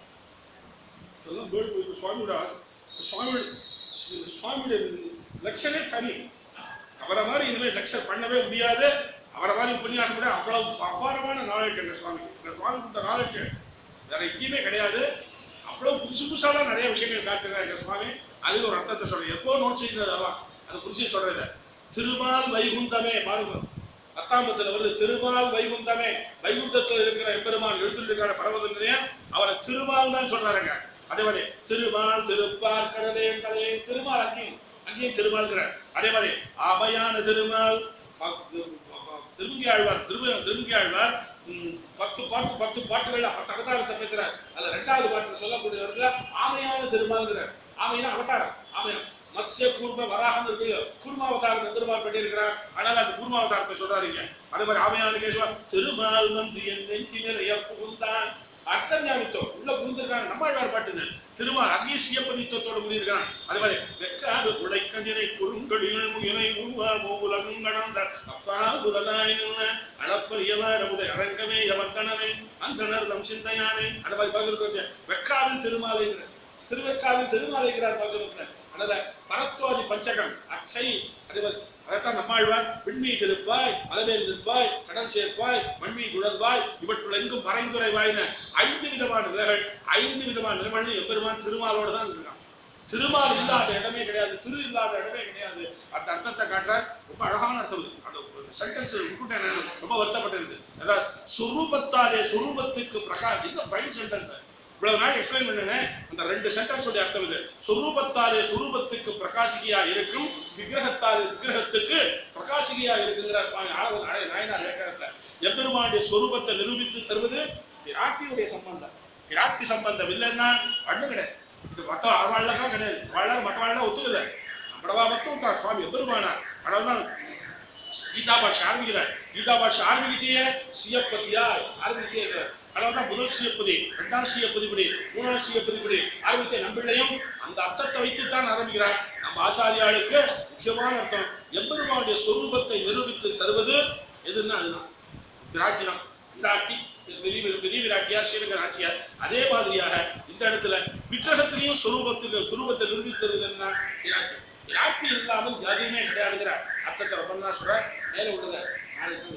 சுவாமியோட லட்சணே தனி. அவரை மாதிரி இனிமேல் லட்சம் பண்ணவே முடியாது. அவரை மாதிரி உபன்யாசம் பண்ண அவ்வளவு அபாரமான நாலேஜ் எங்க சுவாமி. இந்த சுவாமி கொடுத்த நாலேஜ் வேற எங்கேயுமே கிடையாது. அவ்வளவு புதுசு புதுசாலாம் நிறைய விஷயங்கள் காத்துறாங்க சுவாமி. அதுக்கு ஒரு அர்த்தத்தை சொல்றேன். எப்போ நோட் செய்ததெல்லாம் அது புதுசு சொல்றது. திருமால் வைகுந்தமே பாருங்க, 10ஆம் வருது. திருமால் வைகுந்தமே, வைகுந்தத்தில் இருக்கிற எம்பெருமான் எழுத்துருக்கான பர்வத நிலையம் அவரை திருமால் தான் சொல்றாருங்க. அதே மாதிரி திருமால் திருப்பார் கடலே கதையே திருமால் அங்கேயும் திருமால்கிறார். அதே மாதிரி அபயான திருமால் திருமங்கி ஆழ்வார் 10 பாட்டுகள் 10 அவதாரத்தை பேசுறார். அதுல 2வது பாட்டு சொல்லக்கூடிய ஆமையான திருமால்கிறார். ஆமையான அவதாரம், ஆமையம் மத்ஸ்ய கூர்ம வராகம் இருக்கு. கூர்மாவதாரம் எம்பெருமான் பண்ணியிருக்கிறார். ஆனால் அந்த கூர்மாவதாரத்தை சொல்றாருங்க. அதே மாதிரி ஆமையான கேசுவார் திருமால் வந்து என் நெஞ்சி நிறைய புகுந்தான். அர்த்தஞானித்துவம் உள்ள புகுந்திருக்காங்க. நம்மாழ்வார் பாட்டுது. திருமால் அங்கேயும் சுயப்பதித்துவத்தோடு புரியிருக்காங்க. அதே மாதிரி வெக்காடு உழைக்கதிரை குறுங்கடிகள் முயலை உருவாமோ உலகம் கடந்த அப்பா முதலாய் நின்ன அளப்பரியவார முதை அரங்கமே யமத்தனமே அந்தனர் தம் சிந்தையானே அந்த மாதிரி பகிர்ந்து வெக்காவின் திருமாலைங்கிற திருவெக்காவின் திருமாலைங்கிறார் பகிர்ந்து. அதனால பரத்வாதி பஞ்சகம் அச்சை அதைத்தான் நம்மாழ்வார் விண்மீ திருப்பாய் மலவேல் நிற்பாய் கடல் சேர்ப்பாய் மண்மீ குழல்வாய் இவற்றுள் எங்கும் மறைந்துரைவாயின 5 விதமான நிலைகள் 5 விதமான நிலைகள் எம்பெருமான் திருமாலோடு தான் இருக்கான். திருமால் இல்லாத இடமே கிடையாது, திரு இல்லாத இடமே கிடையாது. அந்த அர்த்தத்தை காட்டுற ரொம்ப அழகான அர்த்தம். அந்த சென்டென்ஸ் விட்டுட்டேன், ரொம்ப வருத்தப்பட்டிருது. அதாவது சுரூபத்தாலே சுரூபத்துக்கு பிரகாஷ், இந்த பயன் சென்டென்ஸ் இவ்வளவு நாள் எக்ஸ்பிளைன் பண்ணேன். அந்த 2 சென்டென்ஸ் அர்த்தம் இது. சுரூபத்தாலே சுரூபத்துக்கு பிரகாசிகையா இருக்கும், விக்கிரகத்தாலே விக்கிரகத்துக்கு பிரகாசிகையா இருக்குங்கிற சுவாமி ஆளவன் நாயனார் வியாக்கியானத்துல எம்பெருமானுடைய சொரூபத்தை நிரூபித்து தருவது பிராட்டியுடைய சம்பந்தம். பிராட்டி சம்பந்தம் இல்லைன்னா ஒண்ணு கிடையாது. இது மற்ற வாழ்லாம் கிடையாது. வாழ்நாள் மற்ற வாழ்லாம் ஒத்துக்கல. அவ்வளவா மட்டும் விட்டார் சுவாமி எம்பெருமானார். அவ்வளவுதான் கீதா பாஷை ஆரம்பிக்கிறார். கீதா பாஷை ஆரம்பிக்கிச்சே சியப்பதியா ஆரம்பிச்சே. அதனால்தான் முதல் சியப்பதி, 2ஆம் சியப்பதிபடி, 3ஆம் சியப்பதிபடி ஆரம்பிச்ச நம்பிள்ளையும் அந்த அர்த்தத்தை வைத்துத்தான் ஆரம்பிக்கிறார். நம்ம ஆச்சாரியாளுக்கு முக்கியமான அர்த்தம் எம்பெருமானுடைய சொரூபத்தை நிரூபித்து தருவது எதுன்னா அதுதான் விராட்டி தான். விராட்டி பெரிய விராட்டியார், ஸ்ரீரங்கர் ஆட்சியார். அதே மாதிரியாக இந்த இடத்துல விக்கிரகத்திலையும் சொரூபத்தை நிரூபித்து தருவதுன்னா விராட்டி. விராட்டி இல்லாமல் எதுவுமே கிடையாதுங்கிற அர்த்தத்தை ரொம்ப சொல்ற மேல உள்ளத நாளைக்கு